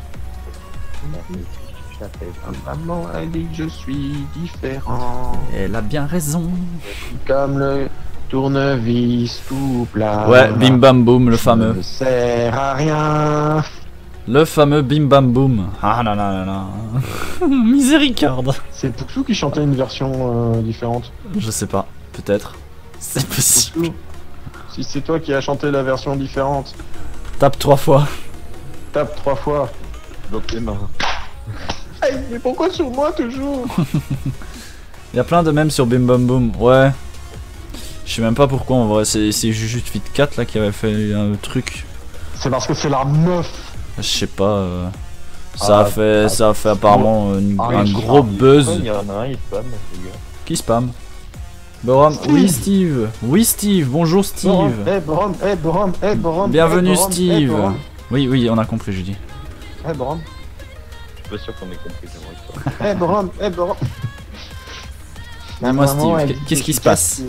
Maman a dit que je suis différent, Elle a bien raison. comme le tournevis tout plat. Ouais, bim bam boum, le Je fameux. ne sert à rien. Le fameux bim bam boum. Ah là là là là. Miséricorde. C'est Pouxou qui chantait une version euh, différente. Je sais pas, peut-être. C'est possible. Pouxou, si c'est toi qui as chanté la version différente, Tape trois fois. tape trois fois. Dans tes mains. Hey, mais pourquoi sur moi toujours? Il y a plein de mèmes sur bim bam boum. Ouais. Je sais même pas pourquoi en vrai. C'est c'est Jujutsu Fit quatre là qui avait fait un truc. C'est parce que c'est la meuf. Je sais pas. euh, Ça a Ah, fait, ah, ça a fait apparemment une- Ah, un il- gros ah, il- buzz. Il y en a un, il spam, les gars. Qui spam Borom, Steve. oui Steve, oui Steve, bonjour Steve. Eh Brom, eh Brom, eh Brom. Bienvenue eh, Brom, Steve. Eh Brom, Oui, oui, on a compris, je dis. eh Brom, Je suis pas sûr qu'on ait compris, j'aimerais que ça. eh Brom, eh Brom. Ma Dis-moi, maman, Steve, elle qu'est- dit qu'est-ce que qui je se suis passe cassé.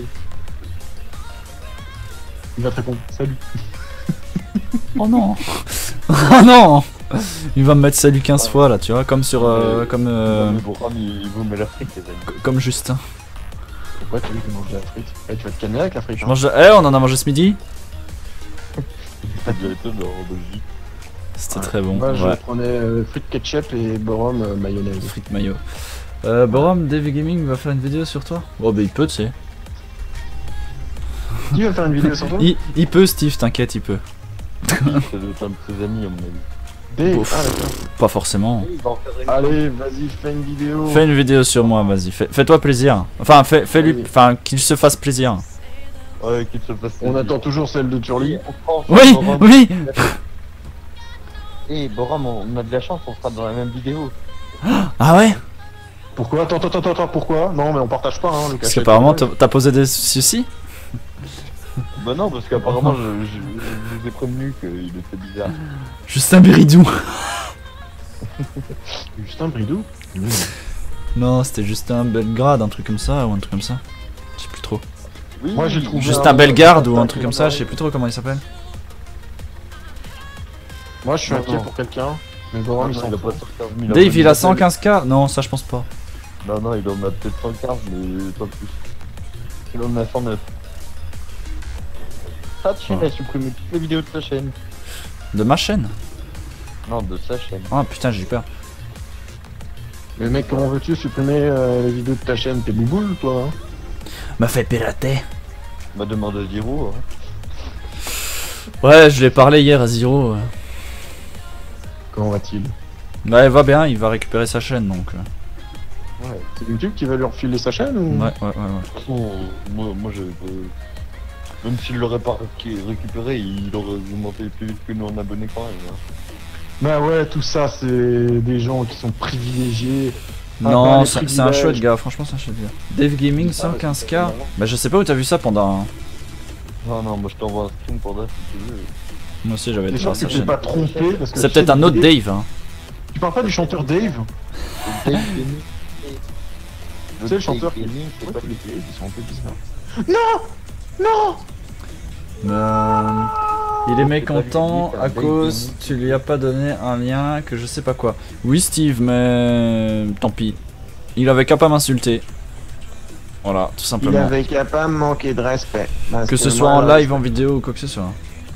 Il va te répondre, salut. Oh non. Oh non. Il va me mettre salut quinze fois là, tu vois, comme sur, euh, comme, euh, Non, mais Boram, il il vous met la fric, les amis. comme Justin. Pourquoi tu veux que je mange de la frite? Eh, tu vas te calmer avec la frite. Je hein. mange. Eh, on en a mangé ce midi. T'as déjà été dans Belgique. C'était très bon. Moi, je Ouais. prenais euh, frites ketchup et Borom euh, mayonnaise. Frites maillot. Euh, Borom, Dave Gaming va faire une vidéo sur toi. Oh bah il peut, tu sais. Qui va faire une vidéo sur toi? Il, il peut, Steve, t'inquiète, il peut. Ça doit être un de ses amis, à mon avis. Dave. Ouf. Ah, d'accord. Pas forcément. Il va en faire une. Allez, vas-y, fais une vidéo. Fais une vidéo sur moi, vas-y. Fais- Fais-toi plaisir. Enfin, fais, fais lui, Allez. enfin, qu'il se fasse plaisir. Ouais, qu'il se fasse. On attend toujours celle de Turli. Oui, oui. Et Boram, on a de la chance, on sera dans la même vidéo. Ah ouais. Pourquoi? Attends, attends, attends, attends, pourquoi? Non, mais on partage pas, hein, le Parce cachet. qu'apparemment, t'as t'as posé des soucis. Bah non, parce qu'apparemment, je, je, je vous ai prévenu qu'il était bizarre. Justin Béridou. Justin Bridou. Non, c'était Justin Belgrade, un truc comme ça, ou un truc comme ça. Je sais plus trop. Oui, Moi, j'ai trouvé Justin un- Bellegarde ou un truc comme ça, je sais plus trop comment il s'appelle. Moi, je suis Non, inquiet non. pour quelqu'un. Mais Non, Borom, il non, s'en il a fout. pas sur quinze mille Dave, il a abonnés. cent quinze K. Non, ça je pense pas. Non, non, il en a peut-être cent quinze, mais pas plus. Il en a cent neuf. Sa chaîne a supprimé toutes les vidéos de sa chaîne. De ma chaîne. Non, de sa chaîne. Ah putain, j'ai eu peur. Mais mec, comment veux-tu supprimer euh, les vidéos de ta chaîne? T'es bouboule, toi, hein? M'a fait pirater. M'a demandé à Zero. Hein. Ouais, je l'ai parlé hier à Zero. euh. Comment va-t-il? Bah, il va bien, il va récupérer sa chaîne donc. euh. Ouais. C'est YouTube qui va lui refiler sa chaîne ou? Ouais, ouais, ouais, ouais. De toute façon, moi, moi je. euh, Même s'il l'aurait pas récu- récupéré, il aurait augmenté plus vite que nous en abonnés quand même. Hein. Bah ouais, tout ça, c'est des gens qui sont privilégiés. Ah, Non, les c'est c'est un privilèges. chouette gars, franchement, c'est un chouette gars. Dave Gaming, cent quinze K. Bah, je sais pas où t'as vu ça pendant. Non, non, moi je t'envoie un stream pour ça si tu veux. Moi aussi, j'avais T'es été sûr voir que sa tu t'es chaîne. pas trompé parce que C'est tu peut-être sais, un autre Dave- Dave, hein. Tu parles pas du chanteur Dave? Tu sais, le chanteur qui- Gaming, c'est pas Ouais, lui. ils sont un peu bizarres. Non! Non! Euh, il est mécontent c'est un à Dave cause Gaming. tu lui as pas donné un lien que je sais pas quoi. Oui Steve, mais tant pis. Il avait qu'à pas m'insulter. Voilà, tout Il simplement. avait qu'à pas me manquer de respect. Parce Que ce soit moi, en là, live, en vidéo ou quoi que ce soit.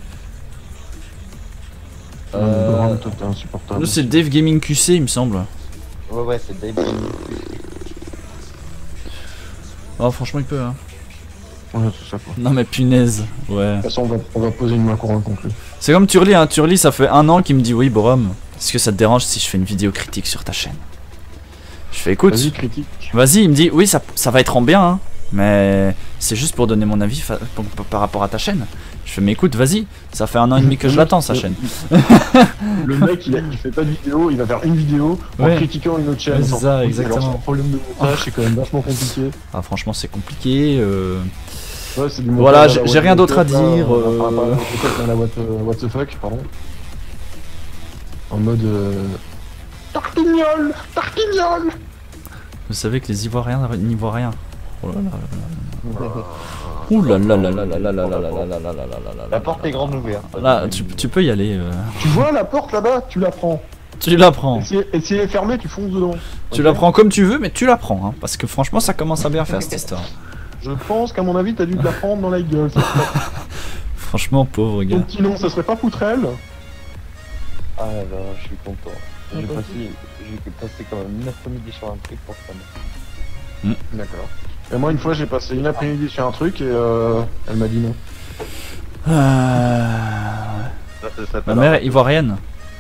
Euh... Euh, toi, t'es insupportable. Nous c'est Dave Gaming Q C il me semble. Ouais, ouais, c'est Dave Gaming. Oh franchement il peut hein. Ouais, c'est ça quoi. Non mais punaise. Ouais. De toute façon, on va, on va poser une main courante contre lui. C'est comme Turli hein. Turli ça fait un an qu'il me dit oui Borom. Est-ce que ça te dérange si je fais une vidéo critique sur ta chaîne? Je fais écoute. Vas-y, critique. Vas-y, il me dit oui, ça, ça va être en bien, hein, mais c'est juste pour donner mon avis fa- pour- pour- par rapport à ta chaîne. Je fais mais écoute, vas-y, ça fait un an et demi que je l'attends sa chaîne. Le mec il, a, il fait pas de vidéo, il va faire une vidéo en Ouais. critiquant une autre chaîne. Ouais, c'est ça, Alors, exactement. son problème de montage c'est quand même vachement compliqué. Ah franchement c'est compliqué. Euh... Ouais, c'est du Voilà, montage à la j'ai- j'ai what rien the d'autre à fuck, là, dire, enfin, euh. pas à la what the fuck, mais à la what, euh, what the fuck, pardon. En mode... Euh... Tartignol Tartignol Vous savez que les Ivoiriens n'y voient rien. Oh là là là là. Ouh là là là là là là là là là là là là là là. La porte est grande ouverte. Là, tu, tu peux y aller. euh. Tu vois la porte là-bas, tu la prends. Tu la prends. Et si, et si elle est fermée, tu fonces dedans. Tu Ok. la prends comme tu veux, mais tu la prends. Hein, parce que franchement, ça commence à bien faire cette histoire. Je pense qu'à mon avis, t'as dû te la prendre dans la gueule. ça serait- Franchement, pauvre gars. Ton petit nom, ça serait pas Poutrelle? Ah là là, je suis content. J'ai passé, j'ai passé quand même une après-midi sur un truc pour ça. D'accord. Et moi, une fois, j'ai passé une après-midi sur un truc et euh, elle m'a dit non. Euh... Ça, ça, ça, Ma mère est ivoirienne.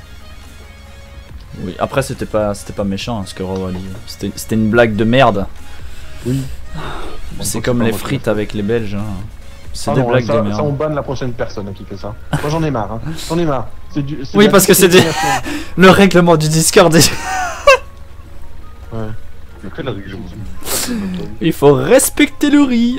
Oui, après c'était pas c'était pas méchant hein, ce que Roro a dit. C'était c'était une blague de merde. Oui. C'est Bon, comme c'est les pas frites avec les Belges. Hein. C'est Ah des non, blagues ça, de merde. ça, on banne la prochaine personne hein, qui fait ça. Moi, j'en ai marre. Hein. J'en ai marre. C'est du, c'est Oui, de la parce que c'est des- discrimination. Le règlement du Discord. est- Ouais. Le que la règle. Il faut respecter le riz.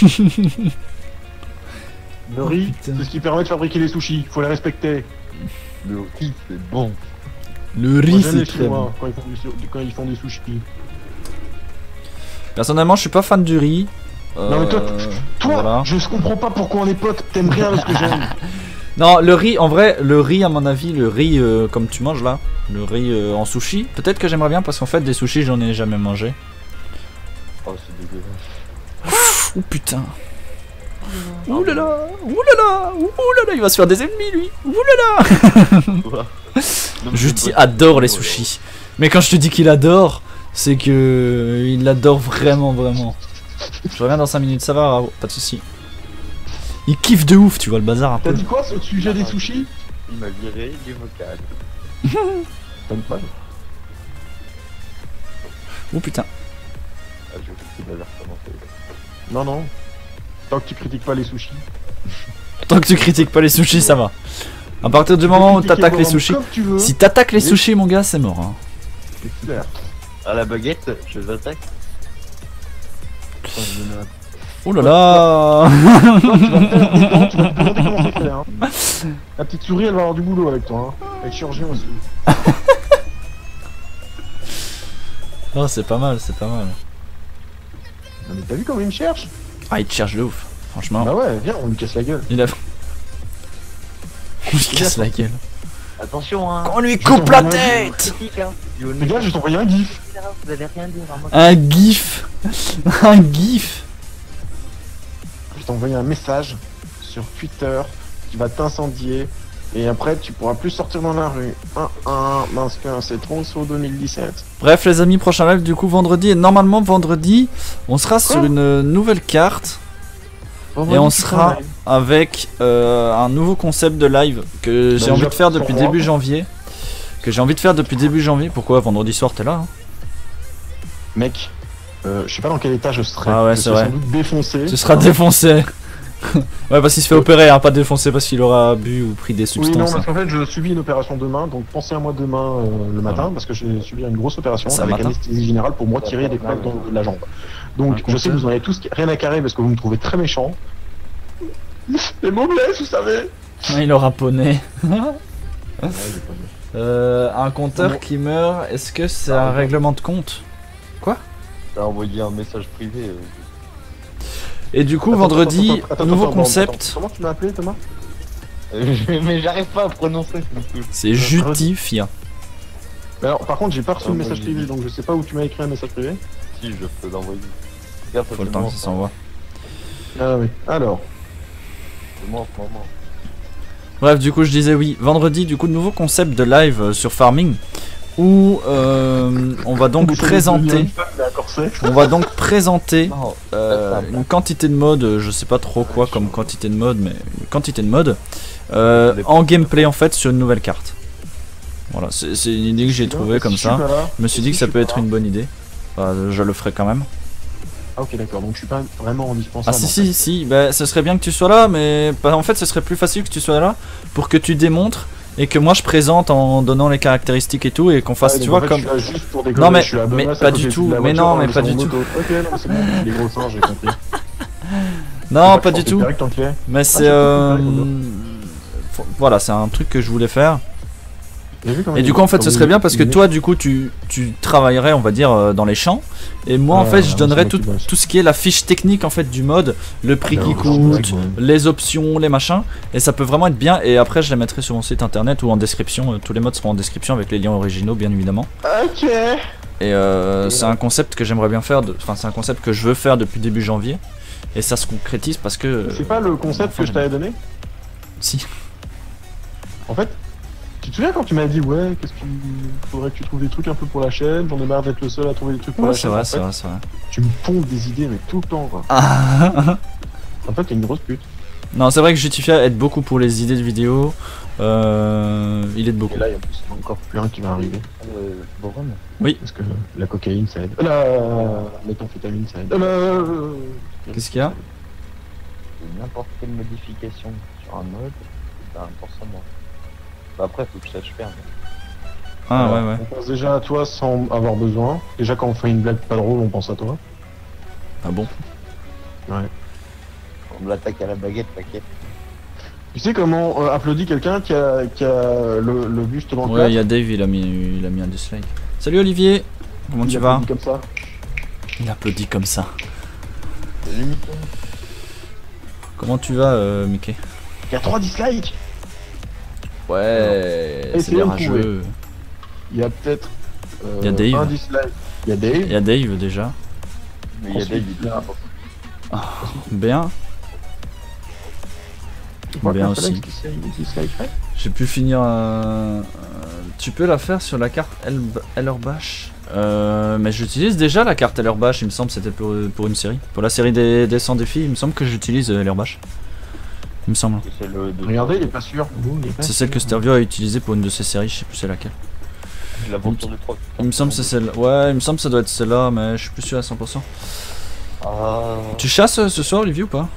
Le riz, putain. c'est ce qui permet de fabriquer les sushis. Faut les respecter. Le riz, c'est bon. Le Moi, riz j'aime c'est les très Chinois bon. quand ils font du, su- quand ils font des sushis. Personnellement, je suis pas fan du riz. Non, mais toi, Euh, Toi, voilà. je comprends pas pourquoi on est potes. T'aimes rien de ce que j'aime. Non, le riz, en vrai, le riz, à mon avis, le riz euh, comme tu manges là, le riz euh, en sushi, peut-être que j'aimerais bien parce qu'en fait, des sushis, j'en ai jamais mangé. Oh, c'est dégueulasse. Oh putain. Ouh là là, ouh là là, ouh là là, il va se faire des ennemis lui. Ouh là là. Juti adore les sushis. Mais quand je te dis qu'il adore, c'est que il adore vraiment, vraiment. Je reviens dans cinq minutes, ça va, Rao, pas de soucis. Il kiffe de ouf, tu vois le bazar un T'as peu. dit quoi sur le sujet des sushis? Il m'a viré du vocal. T'aimes pas? Oh putain. Ah, je sais qu'il va leur commencer. Non, non. Tant que tu critiques pas les sushis. Tant que tu critiques pas les sushis, ça va. À partir du moment où t'attaques les sushis, Comme tu veux. si t'attaques les sushis, mon gars, c'est mort. Hein. C'est clair. À la baguette, je l'attaque. Oh là là. Toi, tu vas faire des dents, tu vas te demander comment c'est fait. Hein. La petite souris, elle va avoir du boulot avec toi. Hein. Avec chirurgien aussi. Oh, c'est pas mal, c'est pas mal. Non, mais t'as vu comment il me cherche? Ah, il te cherche de ouf, franchement. Bah ouais, viens, on lui casse la gueule. Il a. On lui casse la gueule. Attention, hein. On lui coupe coupe la la tête. Critique, hein. Les gars, je vais t'envoyer un gif. Vous allez rien dire à moi. Un gif. Un gif. Je vais t'envoyer un message sur Twitter qui va t'incendier. Et après, tu pourras plus sortir dans la rue. un un, mince que c'est Tronçon deux mille dix-sept. Bref, les amis, prochain live du coup vendredi. Et normalement, vendredi, on sera sur une nouvelle carte. Et on sera avec euh, un nouveau concept de live que j'ai Bah, envie déjà, de faire depuis sur moi. début janvier. Que j'ai envie de faire depuis début janvier. Pourquoi vendredi soir t'es là hein? Mec, euh, je sais pas dans quel état je serai. Ah ouais, Je c'est serai vrai. sans doute défoncé. Ce sera défoncé. Ouais, parce qu'il se fait opérer, hein, pas défoncé parce qu'il aura bu ou pris des Oui, non, substances. parce hein. qu'en fait, je subis une opération demain, donc pensez à moi demain euh, le matin, Ah. parce que je vais subir une grosse opération C'est avec matin anesthésie générale pour me retirer des plaques dans la jambe. Donc, Un je sais que vous en avez tous rien à carrer parce que vous me trouvez très méchant. Les mots blessent, vous savez. Ah, il aura poney. Ouais, j'ai pas dit. Euh, un compteur Bon. qui meurt, est-ce que c'est Ah, un ouais. règlement de compte? T'as envoyé un message privé. euh, Et du coup, Attends, vendredi, attends, attends, attends, nouveau attends, concept, attends. Comment tu m'as appelé, Thomas? euh, Mais j'arrive pas à prononcer. c'est Jutifia. Mais alors, par contre, j'ai pas reçu Ah, le moi, message j'ai privé, dit. donc je sais pas où tu m'as écrit un message privé. Si, je peux l'envoyer. Regarde, Faut le temps que ça s'envoie. Ah oui. Alors, C'est moi en ce moment. Bref, du coup, je disais oui. Vendredi, du coup, nouveau concept de live euh, sur Farming où euh, on va donc présenter, on va donc présenter Non, euh, une quantité de modes, euh, je sais pas trop quoi comme quantité de modes, mais une quantité de modes euh, en gameplay en fait sur une nouvelle carte. Voilà, c'est c'est une idée que j'ai trouvée comme ça. Je me suis dit que ça peut être une bonne idée. Enfin, je le ferai quand même. Ah ok d'accord, donc je suis pas vraiment Ah indispensable. si en si si, bah ce serait bien que tu sois là, mais bah, en fait ce serait plus facile que tu sois là pour que tu démontres et que moi je présente en donnant les caractéristiques et tout et qu'on fait. fasse, Ouais, tu donc, vois, en fait, comme... je suis là juste pour décoller, Non, mais- je suis à mais Benas, à pas côté du de tout, la mais voiture, non, mais avec pas son du moto. Ok non c'est bon, les gros singes j'ai compris. Non, pas du tout. Direct, tant qu'il est. Mais c'est... j'ai Euh... compris, faut- Voilà, c'est un truc que je voulais faire. J'ai vu comment Et il- du coup en fait ce comment serait il- bien parce que il- toi du coup tu, tu travaillerais on va dire euh, dans les champs et moi en Ouais, fait je ouais, donnerais c'est tout, moi qui bosse. tout ce qui est la fiche technique en fait du mode, le prix Alors, qui je sais coûte, que- les options, les machins, et ça peut vraiment être bien et après je les mettrai sur mon site internet ou en description, euh, tous les modes seront en description avec les liens originaux bien évidemment. Ok. Et euh, c'est un concept que j'aimerais bien faire, de- enfin c'est un concept que je veux faire depuis début janvier et ça se concrétise parce que... euh, C'est pas le concept que je t'avais donné? Si. En fait, tu te souviens quand tu m'as dit ouais, qu'est-ce qu'il faudrait que tu trouves des trucs un peu pour la chaîne, j'en ai marre d'être le seul à trouver des trucs pour Ouais la c'est chaîne. vrai, en c'est fait, vrai, c'est vrai. Tu me ponds des idées mais tout le temps quoi. Ah. En fait, t'es une grosse pute. Non c'est vrai que Jutifia aide beaucoup pour les idées de vidéos, euh, il aide beaucoup. Et là, il y a plus- encore plus un qui va arriver. Euh, Boron, Parce que la cocaïne ça aide. Euh, La méthamphétamine ça aide. Euh, Qu'est-ce qu'il y a? n'importe quelle modification sur un mode, c'est un forcément. Bah après, faut que je sache faire. mais- Ah voilà. ouais ouais. On pense déjà à toi sans avoir besoin. Déjà quand on fait une blague pas drôle, on pense à toi. Ah bon? On me l'attaque à la baguette, t'inquiète. Tu sais comment euh, applaudit quelqu'un qui a, qui a le, le buste dans le Ouais, il y plâtre? a Dave, il a mis, il a mis un dislike. Salut Olivier, comment Il tu vas? applaudit comme ça. Il applaudit comme ça. Salut Mika. Comment tu vas, euh, Mickey? Il y a trois dislikes. Ouais, Et c'est c'est des eux, rageux. Il y a peut-être euh, Il y a Dave. un dislike. Il y a Dave. Il y a Dave déjà. Mais il y a Ensuite, David. il y a- Bien. Je crois Bien qu'il y a un aussi. collègue qui s'est- qui disliké. J'ai pu finir. euh, euh, Tu peux la faire sur la carte El- Ellerbash. Euh, mais j'utilise déjà la carte Ellerbash, il me semble, c'était pour, pour une série. Pour la série des, des cent défis, il me semble que j'utilise euh, Ellerbash. Il me semble. C'est le de Regardez, il est pas sûr. Vous, il est pas C'est sûr. celle que Stervio a utilisée pour une de ses séries, je sais plus c'est laquelle. l'aventure de trois. Il me semble que c'est celle. Ouais, il me semble que ça doit être celle-là, mais je suis plus sûr à cent pour cent. Ah. Tu chasses euh, ce soir, Olivier, ou pas?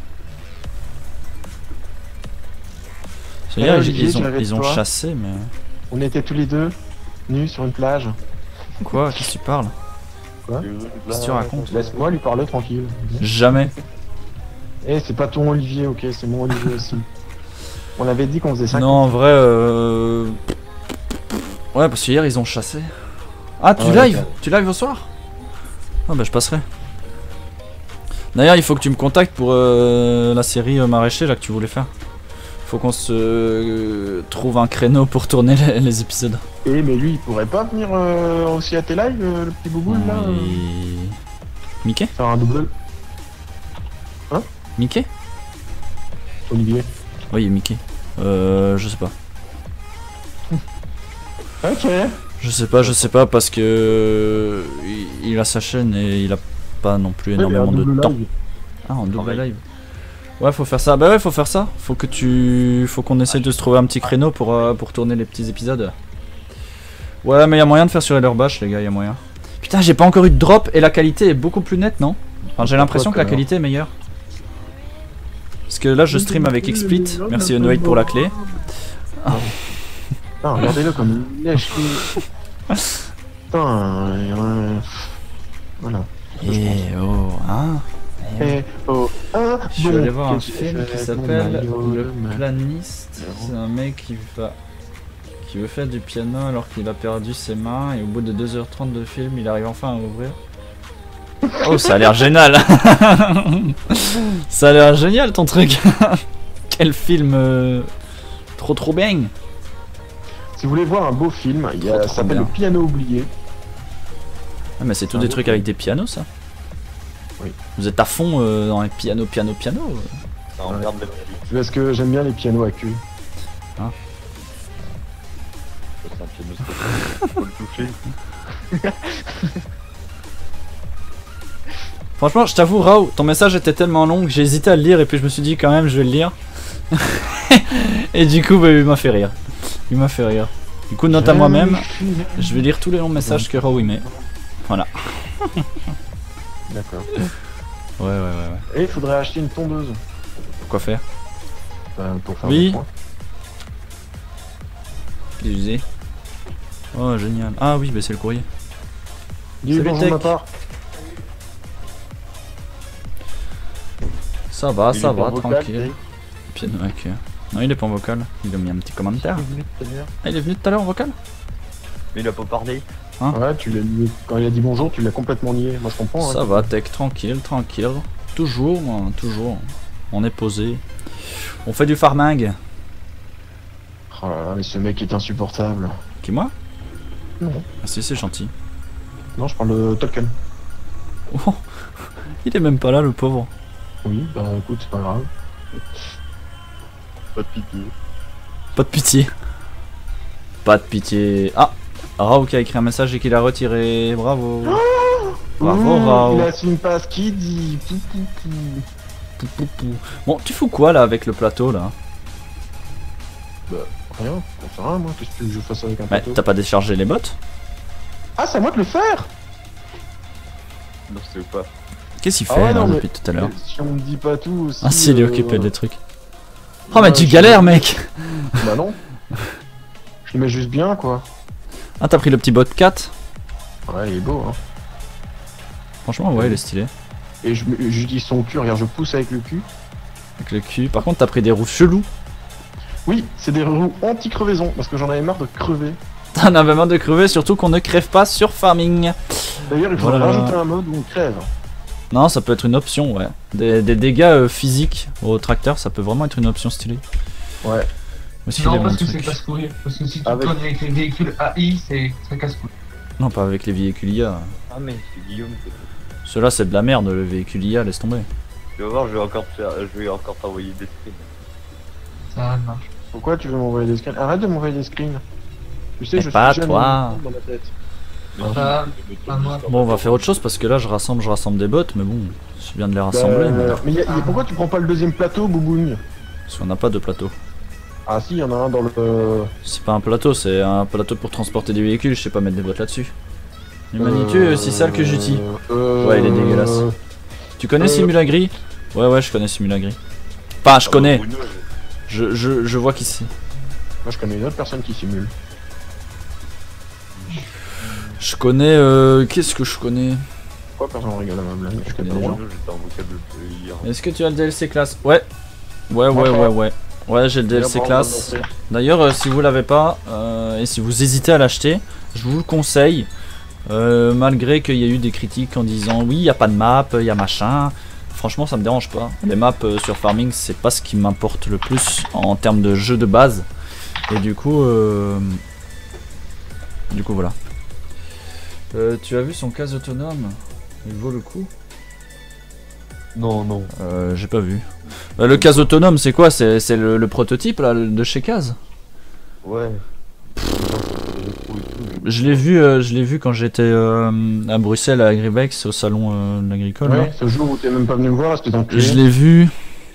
C'est-à-dire, Ouais, ils, Olivier, ils ont, j'avais ils ont toi. chassé, mais. On était tous les deux nus sur une plage. Quoi? Qu'est-ce que tu parles? Qu'est-ce que tu racontes? Laisse-moi lui parler tranquille. Jamais. Eh, c'est pas ton Olivier, ok, c'est mon Olivier aussi. On avait dit qu'on faisait ça. Non, en vrai, euh... Ouais, parce qu'hier, ils ont chassé. Ah, tu Ah ouais, live? ok. Tu live au soir? Ah, bah, je passerai. D'ailleurs, il faut que tu me contactes pour euh, la série euh, maraîcher là que tu voulais faire. Faut qu'on se euh, trouve un créneau pour tourner les, les épisodes. Eh, mais lui, il pourrait pas venir euh, aussi à tes lives, euh, le petit bouboule là euh, Oui. Mickey? Faire un double. Mickey? Olivier. Oui, Mickey. Euh, je sais pas. Ok. Je sais pas, je sais pas parce que euh, il, il a sa chaîne et il a pas non plus énormément Ouais, mais un de double temps. live. Ah, en double Pareil. live. Ouais, faut faire ça. Bah ouais, faut faire ça. Faut que tu, faut qu'on essaye de se trouver un petit créneau pour euh, pour tourner les petits épisodes. Ouais, mais y a moyen de faire sur Ellerbash, les gars, y a moyen. Putain, j'ai pas encore eu de drop et la qualité est beaucoup plus nette, non? Enfin, j'ai l'impression que la connard. qualité est meilleure. Parce que là, je stream avec Explit. Merci Unoid pour la clé. Putain, regardez-le comme il lèche les... Putain, euh, voilà. Eh oh, hein? Eh, oh, un, Je suis bon, allé voir un qu'est-ce film que qui c'est, s'appelle mon maillot, Le ma- Planiste. C'est un mec qui va qui veut faire du piano alors qu'il a perdu ses mains et au bout de deux heures trente de film, il arrive enfin à ouvrir. Oh, ça a l'air génial. Ça a l'air génial ton truc. Quel film euh, trop trop bien. Si vous voulez voir un beau film, il y a- Trop, ça trop s'appelle bien. Le Piano oublié. Ah, mais c'est tous Un des beau trucs film. avec des pianos ça. Oui. Vous êtes à fond euh, dans les piano piano piano. Ça emmerde la musique. C'est parce que j'aime bien les pianos à queue. C'est un piano spécial. Faut le toucher. Franchement, je t'avoue, Rao, ton message était tellement long que j'ai hésité à le lire et puis je me suis dit quand même je vais le lire. Et du coup, bah, il m'a fait rire. Il m'a fait rire. Du coup, note à moi-même, je vais lire tous les longs messages que Rao y met. Voilà. D'accord. Ouais, ouais, ouais, ouais. Et il faudrait acheter une tondeuse. Quoi faire? euh, pour faire Oui. des points. Qu'est-ce que je disais? Oh, génial. Ah oui, bah c'est le courrier. Dis Salut, bonjour de ma Tech. part. Ça va, Il ça est pas va, vocal, tranquille. Puis, ok. Non, il est pas en vocal. Il a mis un petit commentaire. il est venu tout à l'heure. Ah, il est venu tout à l'heure en vocal? Mais il a pas parlé. Hein? Ouais, tu l'as nié. Quand il a dit bonjour, tu l'as complètement nié. Moi je comprends. Ça hein. va, Tech, tranquille, tranquille. Toujours, hein, toujours. On est posé. On fait du farming. Oh là là, mais ce mec est insupportable. Qui, moi? Non. Ah si, c'est gentil. Non, je parle de Tolkien. Oh, il est même pas là, le pauvre. Oui, bah écoute, c'est pas grave. Pas de pitié. Pas de pitié. Pas de pitié. Ah, Rao qui a écrit un message et qui l'a retiré. Bravo. Bravo, Mmh, Rao. il a su une passe qui dit pou, pou, pou. Pou, pou, pou. Bon, tu fous quoi là avec le plateau là? Rien, on sait rien moi, qu'est-ce que tu veux que je fasse avec un Ouais, plateau? t'as pas déchargé les bots? Ah, c'est à moi de le faire! Non, c'est pas. Qu'est-ce qu'il Ah fait ouais, là, non, mais- depuis tout à l'heure? Si on me dit pas tout aussi. Ah si, il est euh, occupé des trucs. Oh ouais, mais tu je- galères mec. Bah non. Je le mets juste bien quoi. Ah t'as pris le petit bot quatre? Ouais, il est beau hein. Franchement ouais il est stylé. Et je me- j'utilise son cul, regarde, je pousse avec le cul. Avec le cul. Par contre t'as pris des roues chelous. Oui, c'est des roues anti-crevaison, parce que j'en avais marre de crever. T'en avais marre de crever, surtout qu'on ne crève pas sur farming. D'ailleurs, il faudrait Voilà. rajouter un mode où on crève. Non ça peut être une option ouais. Des, des dégâts euh, physiques au tracteur ça peut vraiment être une option stylée. Ouais. Aussi, Non, il est parce mon que truc. c'est casse-couille. Parce que si tu Avec- connes avec les véhicules A I, c'est très casse-couille. Non pas avec les véhicules I A. Ah, mais c'est Guillaume. peut-être. Ceux-là c'est de la merde le véhicule I A, laisse tomber. Tu vas voir, je vais encore te faire, je vais encore t'envoyer des screens. Ça marche. Pourquoi tu veux m'envoyer des screens? Arrête de m'envoyer des screens. Tu sais, Mais je pas suis jamais toi. dans ma tête. Ah, pas moi. Bon on va faire autre chose parce que là je rassemble, je rassemble des bots mais bon c'est bien de les rassembler mais... Bah, mais y a- y a- pourquoi tu prends pas le deuxième plateau, Boubougne? Parce qu'on n'a pas de plateau. Ah si, il y en a un dans le... C'est pas un plateau, c'est un plateau pour transporter des véhicules, je sais pas mettre des bottes là-dessus. L'humanité est aussi sale que Juti. Euh... Ouais, il est dégueulasse. Tu connais euh, Simulagri? Ouais ouais je connais Simulagri. Enfin je Ah, connais, bah, Bruno, je, je, je vois qui c'est. Moi je connais une autre personne qui simule. Je connais... Euh, Qu'est-ce que je connais? Pourquoi personne rigole à ma blague? Je connais connais les pas gens. Bruno, j'étais en vocable euh, hier. Est-ce que tu as le D L C classe? Ouais. Ouais ouais Enfin. ouais ouais. Ouais j'ai le D L C classe. D'ailleurs euh, si vous l'avez pas, euh, et si vous hésitez à l'acheter, je vous le conseille. Euh, malgré qu'il y a eu des critiques en disant oui il n'y a pas de map, il y a machin. Franchement ça me dérange pas. Les maps euh, sur farming c'est pas ce qui m'importe le plus en termes de jeu de base. Et du coup... Euh... Du coup voilà. Euh, tu as vu son cas autonome? Il vaut le coup? Non, non. Euh, j'ai pas vu. Euh, le cas autonome c'est quoi? C'est c'est le, le prototype là de chez Kaz? Ouais. Je l'ai vu, euh, je l'ai vu quand j'étais euh, à Bruxelles à Agribex au salon euh, de l'agricole. là. Ouais, ce jour où t'es même pas venu me voir, c'était un Je l'ai vu.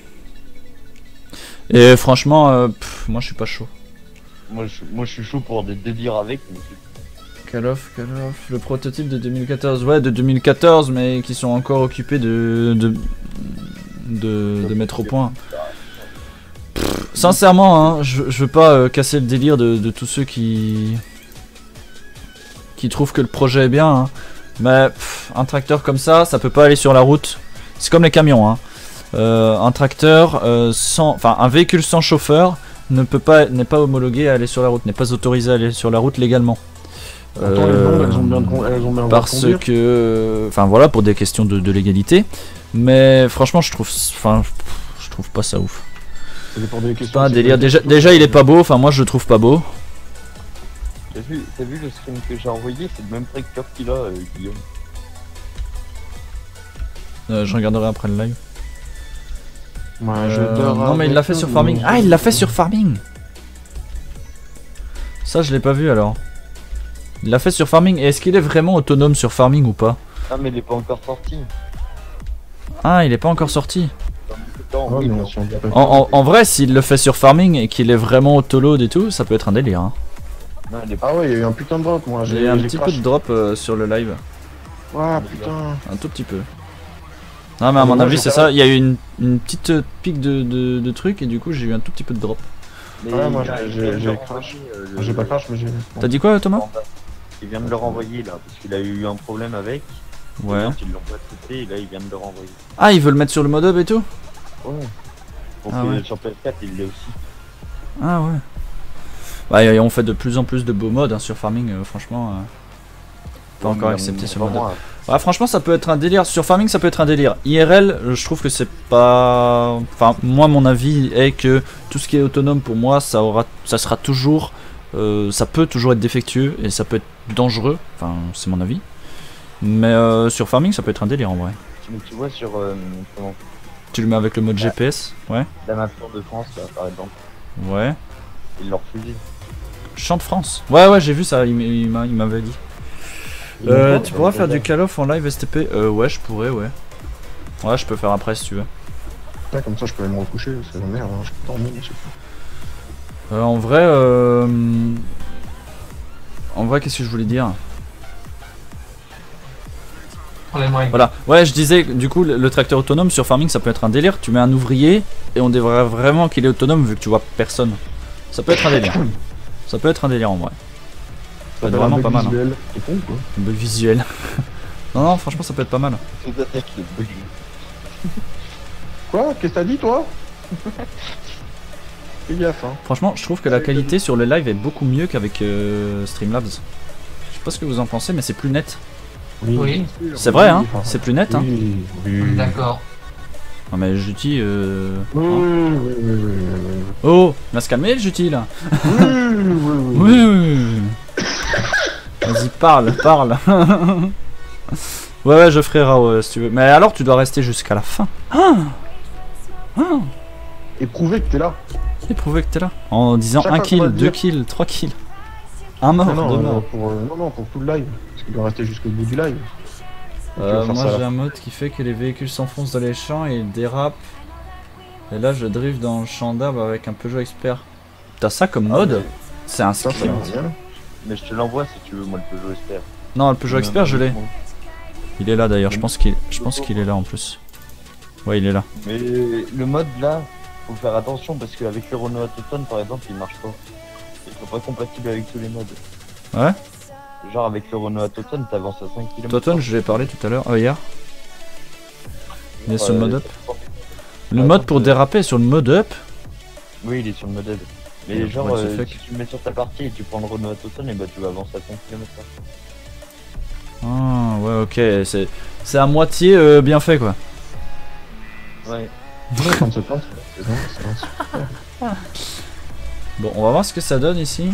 Et franchement, euh, pff, moi je suis pas chaud. Moi je, moi je suis chaud pour des délires avec, mais c'est- Call of, Call of, le prototype de deux mille quatorze, ouais de deux mille quatorze mais qui sont encore occupés de de, de, de mettre au point. Pff, sincèrement, hein, je, je veux pas euh, casser le délire de, de tous ceux qui qui trouvent que le projet est bien, hein. Mais pff, un tracteur comme ça, ça peut pas aller sur la route. C'est comme les camions, hein. Euh, un tracteur euh, sans, enfin un véhicule sans chauffeur ne peut pas, n'est pas homologué à aller sur la route, n'est pas autorisé à aller sur la route légalement. Pourtant, les blondes, elles ont bien de con- elles ont bien le droit de parce conduire. que, enfin voilà, pour des questions de, de légalité. Mais franchement, je trouve, enfin, je trouve pas ça ouf. C'est pour des C'est questions pas un de délire. Déjà, sécurité. déjà, il est pas beau. Enfin, moi, je le trouve pas beau. T'as vu, t'as vu le screen que j'ai envoyé? C'est le même tracteur qu'il a, euh, Guillaume. Euh, je regarderai après le live. Ouais, Euh, j'adore non, mais il l'a fait avec sur un- Farming. Ah, il l'a fait sur Farming. Ça, je l'ai pas vu alors. Il l'a fait sur Farming. Et est-ce qu'il est vraiment autonome sur Farming ou pas? Ah, mais il est pas encore sorti. Ah, il est pas encore sorti. Dans Ouais, oui, mais mais on s'en bat pas. En, en- en vrai, s'il le fait sur Farming et qu'il est vraiment autoload et tout, ça peut être un délire. Hein. non, il est pas. Ah ouais, il y a eu un putain de drop, moi. J'ai un j'ai petit peu crash. de drop euh, sur le live. Ah putain. Un tout petit peu. Non mais à Ah, mon moi, avis j'ai c'est pas- ça, il y a eu une, une petite euh, pique de, de, de trucs et du coup j'ai eu un tout petit peu de drop. Mais Ouais, moi, il a- j'ai- il j'ai- vient de j'ai le crash. renvoyer, euh, le- J'ai pas crash, mais j'ai. T'as dit quoi Thomas? Il vient de le renvoyer là, parce qu'il a eu un problème avec. Ouais. Et ils l'ont pas traité et là il vient de le renvoyer. Ah ils veulent le mettre sur le mode hub et tout? Ouais. Donc Ah euh, ouais. sur P S quatre il l'est aussi. Ah ouais. Bah et on fait de plus en plus de beaux modes hein, sur Farming, euh, franchement. euh, Pas encore Mais, accepté euh, sur le mode hub. vraiment, Ouais, franchement, ça peut être un délire. Sur Farming, ça peut être un délire. I R L, euh, je trouve que c'est pas. Enfin, moi, mon avis est que tout ce qui est autonome pour moi, ça aura, ça sera toujours, euh, ça peut toujours être défectueux et ça peut être dangereux. Enfin, c'est mon avis. Mais euh, sur Farming, ça peut être un délire en vrai. Tu, tu vois sur euh, comment, Tu le mets avec le mode G P S, ouais, la map Tour de France là, par exemple, ouais. ils l'ont refusé. Chant de France. Ouais, ouais, j'ai vu ça. Il m'a- il m'a- il m'avait dit. Euh, tu pourras faire du Call of en live S T P? Euh, ouais, je pourrais, ouais. Ouais, je peux faire après si tu veux. Ouais, comme ça, je peux aller me recoucher, c'est la merde, hein. Je peux dormir, je sais pas. Euh, en vrai, euh... en vrai, qu'est-ce que je voulais dire? Problème règle. Voilà, ouais, je disais, du coup, le, le tracteur autonome sur Farming, ça peut être un délire. Tu mets un ouvrier et on devrait vraiment qu'il est autonome vu que tu vois personne. Ça peut être un délire. Ça peut être un délire en vrai. Ça peut être vraiment pas mal. Hein. Visuel. C'est con, quoi. Un bug visuel. non, non, franchement, ça peut être pas mal. Tout attaque le bug. Quoi? Qu'est-ce que t'as dit, toi? Fais gaffe, hein. Franchement, je trouve que la qualité sur le live est beaucoup mieux qu'avec euh, Streamlabs. Je sais pas ce que vous en pensez, mais c'est plus net. Oui. C'est vrai, hein? C'est plus net, hein? Oui, oui. On est D'accord. Non, mais Juti, euh... Oui, hein. oui, oui, oui, oui, oui. Oh, on va se calmer, le Juti, là. Oui, oui, oui, oui. Oui, oui, oui. Vas-y, parle, parle. ouais, ouais, je ferai Rao, si tu veux. Mais alors, tu dois rester jusqu'à la fin. Ah ah. Et prouver que t'es là. Et prouver que t'es là. En disant Chaque un fois qu'on va kill, te deux dire- kills, trois kills. Un mort, Non, non, deux non, morts. pour, euh, non, non, pour tout le live. Parce qu'il doit rester jusqu'au bout du live. Tu vas Euh, faire moi, ça à la j'ai fin. un mode qui fait que les véhicules s'enfoncent dans les champs et ils dérapent. Et là, je drift dans le champ d'arbre avec un Peugeot Expert. T'as ça comme mode? C'est un Ça, ça script. va bien. Mais je te l'envoie si tu veux, moi le Peugeot Expert. Non, le Peugeot Expert, je l'ai. Il est là d'ailleurs, je pense qu'il je pense qu'il est là en plus. Ouais, il est là. Mais le mode là, faut faire attention parce qu'avec le Renault Autotone par exemple, il marche pas. Il sont pas compatible avec tous les modes. Ouais. Genre avec le Renault Autotone, t'avances à cinq kilomètres. Toton, je lui ai parlé tout à l'heure, euh, hier. Il est sur le mode up. Le Ouais, mode donc, pour euh, déraper sur le mode up. Oui, il est sur le mode up. Mais Ouais, genre, ouais, c'est euh, fake. si tu le mets sur ta partie et tu prends le Renault Autotone, et bah tu vas avancer à cinq kilomètres. Ah, ouais, ok. C'est c'est à moitié euh, bien fait quoi. Ouais. Quand ça plante, c'est bon, c'est bon. Bon, on va voir ce que ça donne ici.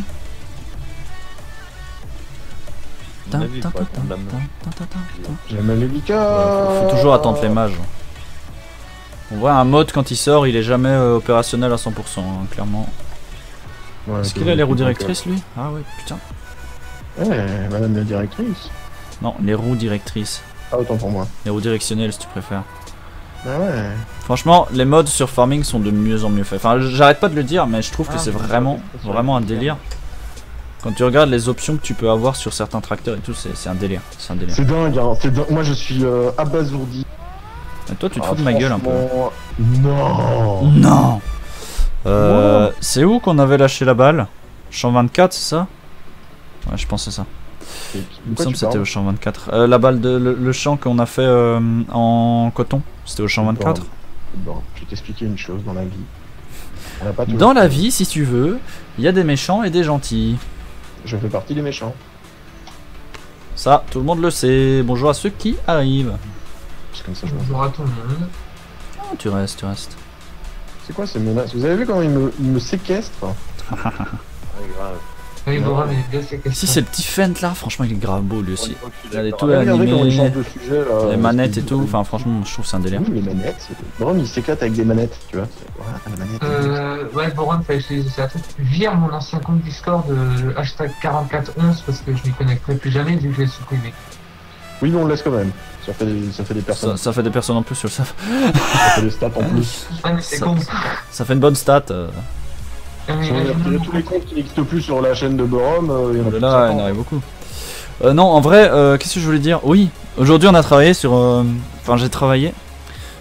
À mon avis, il faut attendre la main. J'aime les Vika. Ouais, faut, faut toujours attendre les mages. On voit un mode quand il sort, il est jamais euh, opérationnel à cent pour cent, hein, clairement. Ouais, Est-ce qu'il a les roues directrices lui? Ah ouais, putain. Ouais, madame la directrice. Non, les roues directrices. Ah, autant pour moi. Les roues directionnelles si tu préfères. Ah ouais. Franchement, les modes sur Farming sont de mieux en mieux faits. Enfin, j'arrête pas de le dire, mais je trouve que Ah, c'est mais vraiment, ça, c'est vraiment un sûr. délire. Quand tu regardes les options que tu peux avoir sur certains tracteurs et tout, c'est c'est un délire. C'est un délire. C'est dingue, hein. C'est dingue. Moi, je suis euh, abasourdi. Et toi, tu te Ah, fous de ma gueule un peu. franchement, Non. Non. Euh, c'est où qu'on avait lâché la balle? Champ vingt-quatre, c'est ça? Ouais, je pense que c'est ça. Il me Pourquoi semble que tu c'était parles au champ vingt-quatre. Euh, la balle de le, le champ qu'on a fait euh, en coton, c'était au champ vingt-quatre. Bon, je vais t'expliquer une chose dans la vie. On n'a pas toujours- Dans la vie, si tu veux, il y a des méchants et des gentils. Je fais partie des méchants. Ça, tout le monde le sait. Bonjour à ceux qui arrivent. C'est comme ça que je me Bonjour à tout le monde. Ah, tu restes, tu restes. C'est quoi ces menaces? Vous avez vu comment ils me, ils me séquestrent? Ouais, grave. Oui, Non. Bora, mais bien ces Si questions. c'est le petit Fent là, franchement il est grave beau lui aussi. Pour une fois que je suis Il a des d'accord tout avec- Regardez comment ils animés, changent de sujet là. les manettes et C'est- tout, enfin franchement je trouve que c'est un délire. Oui, les manettes. c'est- Brom, il s'éclate avec des manettes, tu vois. C'est- Voilà, la manette. Euh, ouais, Boron, fallait utiliser ça. Vire mon ancien compte Discord, euh, hashtag quarante-quatre onze, parce que je m'y connecterai plus jamais vu que je l'ai supprimé. Oui, mais on le laisse quand même. Ça fait des, ça fait des Ça, personnes. ça fait des personnes en plus sur le saf. Ça fait des stats en plus. Ah, mais c'est Ça- con. Ça fait une bonne stat. Euh. Ah, mais Si on imagine- regarde tous les comptes qui n'existent plus sur la chaîne de Borom, euh, il y en a Oh plus là de là, il y cinquante. en aurait beaucoup. Euh, non, en vrai, euh, qu'est-ce que je voulais dire? Oui, aujourd'hui on a travaillé sur. euh, Enfin, j'ai travaillé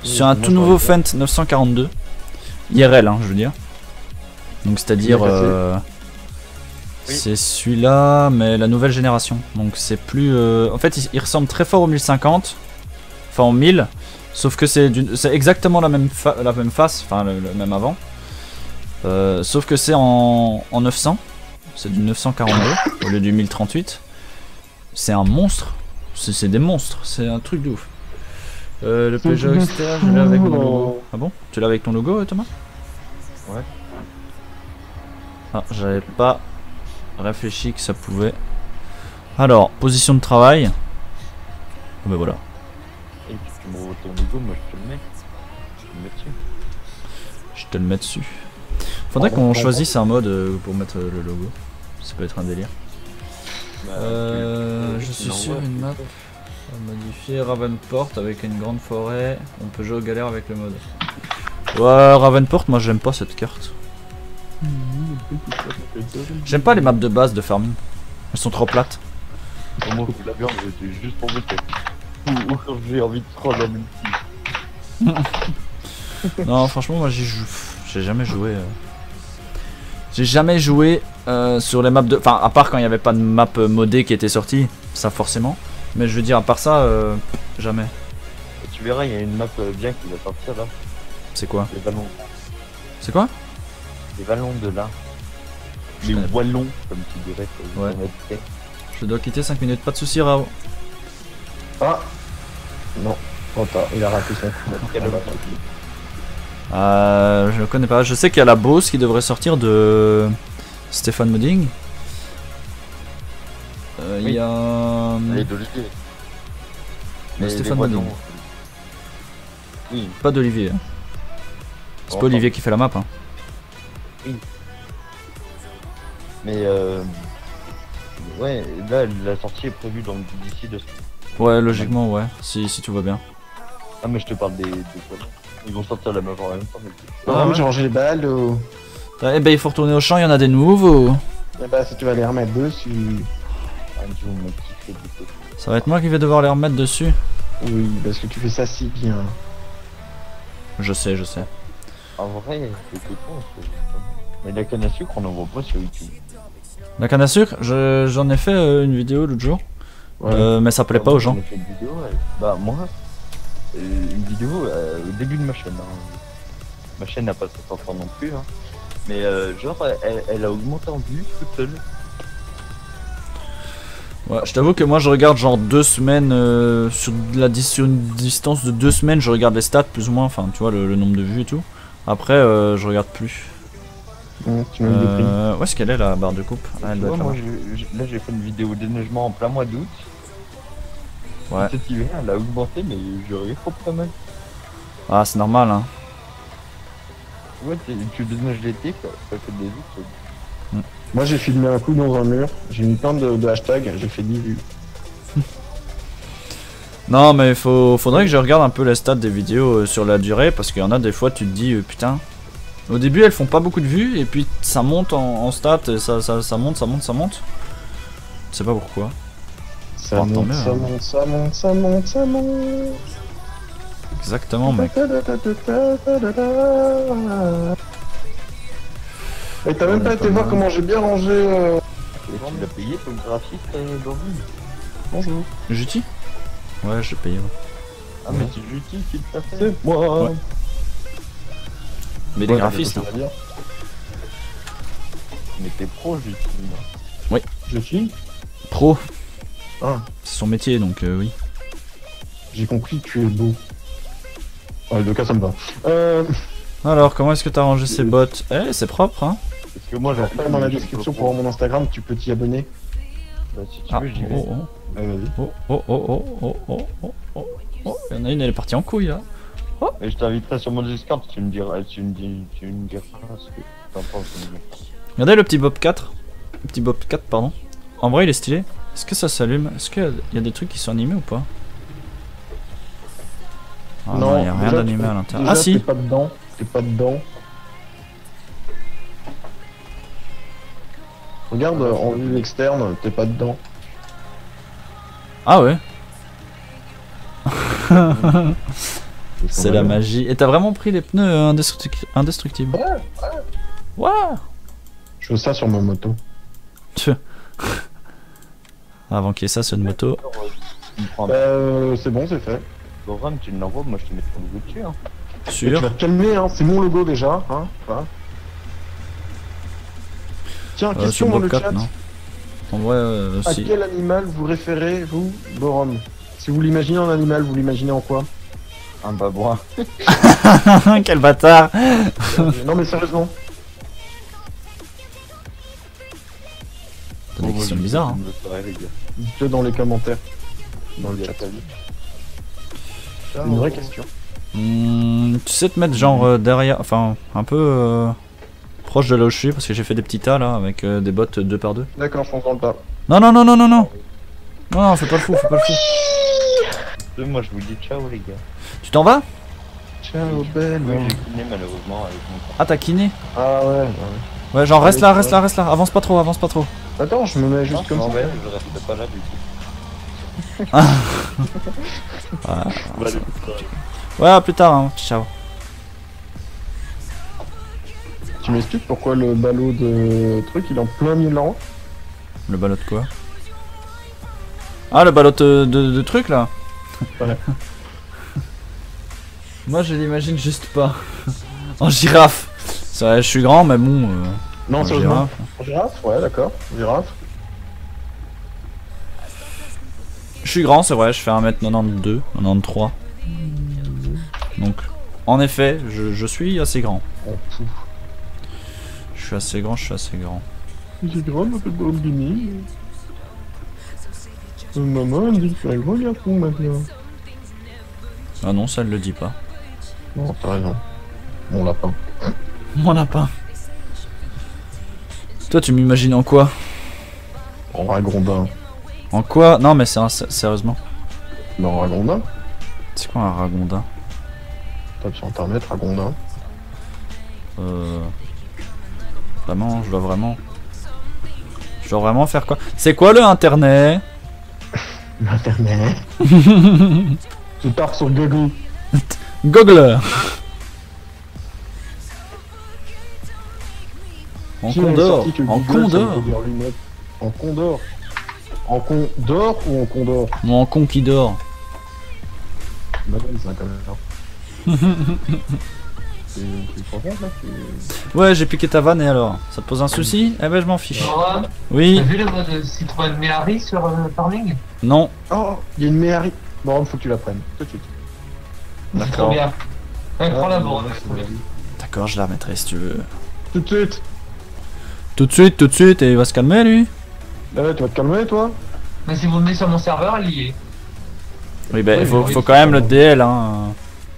sur un tout nouveau Fendt neuf cent quarante-deux. I R L, hein, je veux dire. Donc c'est-à-dire... Il est cassé. Euh, Oui. c'est celui-là, mais la nouvelle génération. Donc c'est plus... euh, en fait, il, il ressemble très fort au mille cinquante. Enfin au mille. Sauf que c'est d'une- c'est exactement la même, fa- la même face, enfin le, le même avant. Euh, sauf que c'est en, en neuf cents. C'est du neuf cent quarante-deux au lieu du mille trente-huit. C'est un monstre. C'est c'est des monstres. C'est un truc de ouf. Euh, le Peugeot externe, je l'ai avec mon logo. Ah bon? Tu l'as avec ton logo, Thomas? Ouais. Ah, j'avais pas réfléchi que ça pouvait. Alors, position de travail. Oh, ben voilà. Et puis tu me revois ton logo, moi je te le mets. Je te le mets dessus. Je te le mets dessus. Faudrait qu'on choisisse un mode euh, pour mettre euh, le logo. Ça peut être un délire. Bah, Euh, tu- je tu suis l'envoies, sur une tu map. fais. Modifier Ravenport avec une grande forêt. On peut jouer aux galères avec le mode. Ouais, Ravenport, moi j'aime pas cette carte. J'aime pas les maps de base de farming. Elles sont trop plates. Pour moi, la viande, c'est juste pour voter. Ou ou quand j'ai envie de prendre la multi. Non, franchement, moi j'y joue. J'ai jamais joué. euh. J'ai jamais joué euh, sur les maps de. Enfin, à part quand il n'y avait pas de map euh, modée qui était sortie, ça forcément. Mais je veux dire, à part ça, euh, jamais. Et tu verras, il y a une map euh, bien qui va sortir là. C'est quoi? Les ballons. C'est quoi? Les ballons de là. Je Les connais pas. wallons, comme tu dirais. euh, Ouais. dans notre tête. Je dois quitter cinq minutes, pas de soucis, Rao. Ah non, trop tard, il a raté son coup. Quel homme. Euh, je connais pas. Je sais qu'il y a la Beauce qui devrait sortir de Stéphane Modding. Euh, Il Oui. y a. Les d'Olivier. Mais Mais Stéphane les wallons. Modding. Oui, Pas d'Olivier. hein. C'est pas Enfin. Olivier qui fait la map. Hein. mais euh... ouais, là la sortie est prévue dans d'ici deux semaines. Ouais, logiquement, ouais. Si, si tout va bien. Ah mais je te parle des, des wallons. Ils vont sortir la map en même temps. Mais... Ah, ouais. j'ai rangé les balles. ou- Eh ben, il faut retourner au champ, il y en a des nouveaux. Eh bah, si tu vas les remettre dessus. Ah, tu vas me kiffer du coup. Ça va être moi qui vais devoir les remettre dessus. Oui, parce que tu fais ça si bien. Je sais, je sais. En vrai, c'est tout con. c'est- Mais la canne à sucre, on en voit pas sur YouTube. La canne à sucre, je- j'en ai fait euh, une vidéo l'autre jour. Ouais. Euh, mais ça plaît pas aux gens. On a fait une vidéo, ouais. Bah moi, euh, une vidéo euh, au début de ma chaîne. hein. Ma chaîne n'a pas sept ans non plus. Hein. Mais euh, genre, elle, elle a augmenté en vue toute seule. Ouais, je t'avoue que moi je regarde genre deux semaines euh, sur, de la, dis- sur une distance de deux semaines, je regarde les stats plus ou moins, enfin tu vois le, le nombre de vues et tout. Après euh, je regarde plus. Mmh, tu m'as mis des prix. Euh, où est-ce qu'elle est la barre de coupe? Ah, elle Tu doit vois, être moi, là-bas. je- je- là j'ai fait une vidéo déneigement en plein mois d'août. Ouais. Cet hiver, elle a augmenté, mais j'aurais trop pas mal. Ah c'est normal hein. Ouais, t'es- tu déneiges l'été, quoi. Ça fait des août. Moi, j'ai filmé un coup dans un mur. J'ai mis plein de, de hashtags. J'ai fait dix vues. Non mais faut, faudrait que je regarde un peu les stats des vidéos euh, sur la durée parce qu'il y en a des fois tu te dis euh, putain. Au début elles font pas beaucoup de vues et puis ça monte en, en stats et ça, ça, ça monte, ça monte, ça monte. Je sais pas pourquoi. Ça, Bon, tant monte, mieux, ça, hein. monte, ça monte, ça monte, ça monte, Exactement mec. Et t'as même On pas est été pas voir mal. comment j'ai bien rangé. Euh... Et tu l'as payé ton graphiste euh, dans une. Bonjour. Juti? Ouais j'ai payé. Ouais. Ah, mais c'est Juti qui te l'a fait. C'est moi. Ouais. Mais les graphistes. hein. Mais t'es pro, Juti. Je suis. Pro. Ah, C'est son métier donc euh, oui. j'ai compris que tu es beau. Ouais, le cas ça me va. Euh, Alors comment est-ce que t'as rangé ces bottes? Eh c'est propre hein. Parce que moi, j'en après, dans la description pour mon Instagram, tu peux t'y abonner. Bah, si tu Ah, veux, j'y vais. oh, oh, Ouais, vas-y. oh, oh, oh, oh, oh, oh, oh, oh, oh, il y en a une, elle est partie en couille là. Et je t'inviterai sur mon Discord, tu me diras, tu me dis, tu me diras ce que t'en penses. Regardez le petit Bob quatre. Le petit Bob quatre, pardon. En vrai, il est stylé. Est-ce que ça s'allume? Est-ce qu'il y a des trucs qui sont animés ou pas? Ah non, il n'y a rien déjà, d'animé tu- à l'intérieur. déjà, Ah si! T'es pas dedans. T'es pas dedans. Regarde en vue externe, t'es pas dedans. Ah ouais! C'est la magie. Et t'as vraiment pris les pneus euh, indestructi- indestructibles? Ouais, ouais. Waouh. Je fais ça sur ma moto. Tchou. Avant qu'il y ait ça sur une moto. Tu me prends Bah, euh, c'est bon, c'est fait. Boram, tu me l'envoies, moi je te mets ton logo dessus. Hein. Et tu Sûr. vas te calmer, hein, c'est mon logo déjà. Hein, voilà. Tiens, Euh, question sur dans le Bobcat, chat. non. En vrai, euh, À si. quel animal vous référez, vous, Borom? Si vous l'imaginez en animal, vous l'imaginez en quoi? Un babouin. Quel bâtard. Non mais sérieusement. T'as des questions bizarres. Hein. Je me ferai, les gars. Dites-le dans les commentaires. Dans le Il y a chat. pas vu. C'est une vraie question. Hmm, tu sais te mettre genre euh, derrière, enfin un peu euh, proche de là où je suis parce que j'ai fait des petits tas là avec euh, des bottes deux par deux. D'accord, je fonce dans le tas. Non non non non non non. Non non, fais pas le fou, fais pas le fou. Euh, Moi je vous dis ciao les gars. Tu t'en vas? Ciao, belle. Oui, j'ai kiné malheureusement avec mon temps. Ah t'as kiné? Ah ouais, ouais. Ouais genre reste là, reste là, reste là, avance pas trop, avance pas trop. Attends, je me mets juste Non, comme non, ça. ouais, je reste pas là du tout. Ah. Bah, allez, Ouais à plus tard, hein. Ciao. Tu m'expliques pourquoi le ballot de truc il est en plein milieu de la route? Le ballot de quoi? Ah le ballot de, de, de truc là. Ouais. Moi je l'imagine juste pas. En girafe. C'est vrai, je suis grand mais bon. Euh, Non, en sérieusement. girafe. En girafe? Ouais, d'accord. Girafe. Je suis grand, c'est vrai, je fais un mètre quatre-vingt-douze, quatre-vingt-treize. Donc, en effet, je, je suis assez grand. Oh, fou. Je suis assez grand, je suis assez grand. C'est grand, ma petite Bobini. Maman, elle dit que tu es un gros garçon maintenant. Ah non, ça elle le dit pas. Non, t'as raison. Mon lapin. Mon lapin. Toi, tu m'imagines en quoi? En ragondin. En quoi? Non, mais c'est un- sérieusement. Mais en ragondin? C'est quoi un ragondin? Tape sur internet, ragondin. Euh. Vraiment, je dois vraiment. Je dois vraiment faire quoi? C'est quoi le internet? Internet. Tu tapes sur Google. Google. En Qui est condor. sorti que En Google, ça me condor. fait dire lunettes. En condor. En condor ou en condor? Ou en con qui dort. Bah ouais, c'est un comme C'est c'est pas grave là, c'est- Ouais, j'ai piqué ta vanne et alors? Ça te pose un souci? Eh ben, je m'en fiche. Boram, Oui. t'as vu le mode Citroën Méhari sur euh, Farming? Non. Oh, il y a une Méhari. Bon, faut que tu la prennes, tout de suite. Trop bien. Ouais, prends la Ah, Boram. ouais, ouais, c'est trop bien. bien. D'accord, je la remettrai si tu veux. Tout de suite. Tout de suite, tout de suite, et il va se calmer lui. Bah ouais, tu vas te calmer toi. Mais si vous venez sur mon serveur, elle y est. Oui, bah, Oui, il faut, oui, faut c'est quand même pas le bon. D L, hein.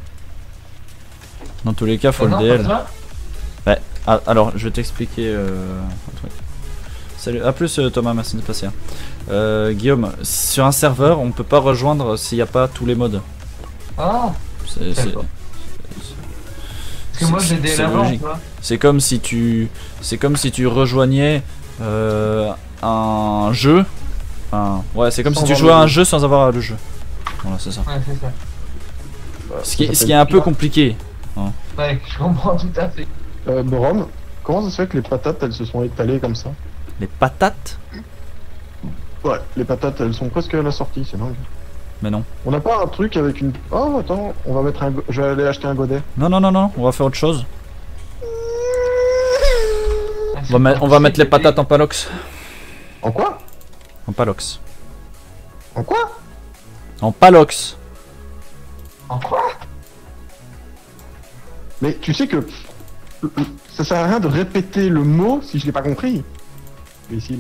Dans tous les cas, faut Ah non, le D L. pas ça. Ah, alors, je vais t'expliquer euh, un truc. Salut, à plus euh, Thomas, merci de passer. Euh, Guillaume, sur un serveur, on peut pas rejoindre s'il n'y a pas tous les modes. Ah, C'est- C'est D'accord. parce que moi j'ai des c'est avant, logique. tu vois. C'est comme si tu, c'est comme si tu rejoignais euh, un jeu. Enfin, ouais, c'est comme Sans si tu avoir jouais le à un jeu. jeu sans avoir le jeu. Voilà, c'est ça. Ouais, c'est ça. Ce qui, Ça ce qui est un peu s'appelle- compliqué. Ouais, je comprends tout à fait. Euh, Borom, comment ça se fait que les patates elles se sont étalées comme ça? Les patates? Ouais, les patates elles sont presque à la sortie, c'est dingue. Mais non. On n'a pas un truc avec une. Oh attends, on va mettre un. go- Je vais aller acheter un godet. Non, non, non, non, on va faire autre chose. Ah, On va, mettre- on va mettre les patates en palox. En quoi? En palox. En quoi? En palox. En quoi? Mais tu sais que. Ça sert à rien de répéter le mot si je l'ai pas compris. Imbécile.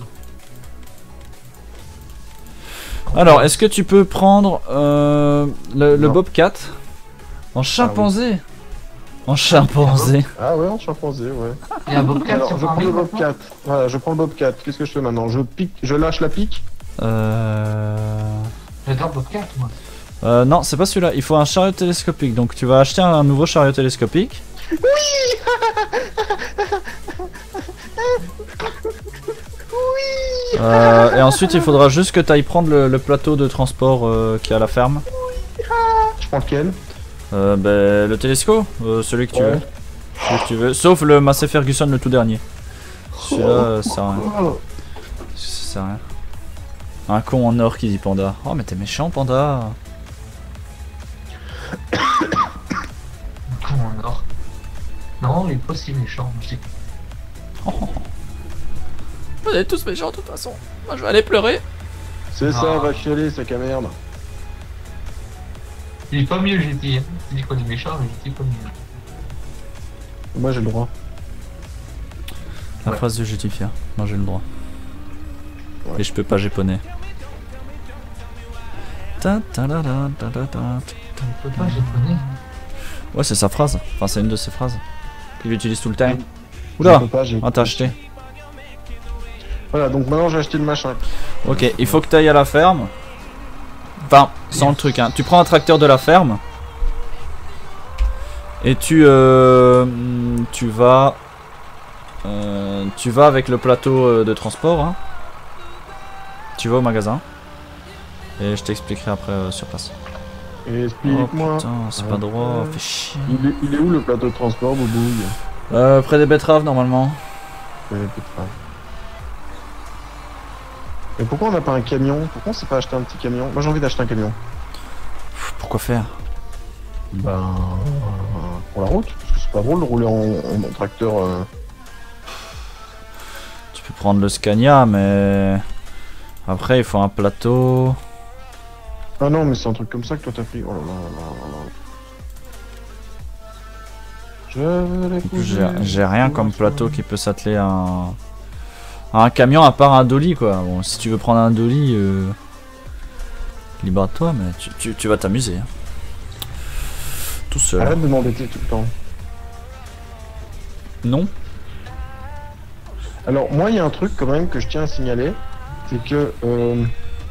Alors, est-ce que tu peux prendre euh, le, le Non. Bobcat en chimpanzé? En chimpanzé. Ah ouais, en chimpanzé, ouais. Il y a un Bobcat Alors, sur je prends le Farming Bobcat. Voilà, je prends le Bobcat. Qu'est-ce que je fais maintenant? Je pique, je lâche la pique. Euh... J'adore Bobcat, moi. euh, non, c'est pas celui-là. Il faut un chariot télescopique. Donc, tu vas acheter un nouveau chariot télescopique. Euh, et ensuite, il faudra juste que tu ailles prendre le, le plateau de transport euh, qui est à la ferme. Je prends lequel? Euh, bah, le télescope, euh, celui que tu Ouais. veux. Celui que tu veux. Sauf le Massey Ferguson, le tout dernier. Celui-là, euh, ça sert à rien. Oh. Ça sert à rien. Un con en or qui dit Panda. Oh, mais t'es méchant, Panda. Comment en or. Non, il est pas si méchant. Je dis. Vous êtes tous méchants de toute façon. Moi, je vais aller pleurer. C'est ça, Ah. va chialer, sac à merde. Il est pas mieux, j'ai dit. Tu dis qu'on est méchant, mais j'ai dit pas mieux. Moi j'ai le droit. La Ouais. phrase de justifier. Moi, j'ai le droit. Ouais. Et je peux pas japonais. Ta ta la la ta ta ta. On peut pas japonais. Ouais, c'est sa phrase. Enfin, c'est une de ses phrases. Qu'il utilise tout le temps. Je Oula. peux pas, j'ai- Ah, t'as acheté. Voilà, donc maintenant j'ai acheté le machin. Ok, il faut que tu ailles à la ferme. Enfin, sans le truc, hein. Tu prends un tracteur de la ferme. Et tu, euh, tu vas, euh, tu vas avec le plateau euh, de transport. Hein. Tu vas au magasin. Et je t'expliquerai après euh, sur place. Et Oh explique-moi. putain, c'est Ouais. pas droit, fais chier. il, est, il est où le plateau de transport, Boubouille? Euh, près des betteraves normalement. Ouais, peut-être. Mais pourquoi on n'a pas un camion? Pourquoi on s'est pas acheté un petit camion? Moi j'ai envie d'acheter un camion. Pff, Pourquoi faire? Ben. Pour la route, parce que c'est pas drôle de rouler en, en- en tracteur. euh. Tu peux prendre le Scania, mais après il faut un plateau. Ah non, mais c'est un truc comme ça que toi t'as pris. Oh là là là là là. Je veux les J'ai coucher. j'ai rien comme plateau qui peut s'atteler à un... à un camion à part un dolly quoi. Bon, si tu veux prendre un dolly, euh... libre à toi, mais tu, tu, tu vas t'amuser. Hein. Tout seul. Arrête de m'embêter tout le temps. Non. Alors moi il y a un truc quand même que je tiens à signaler, c'est que euh,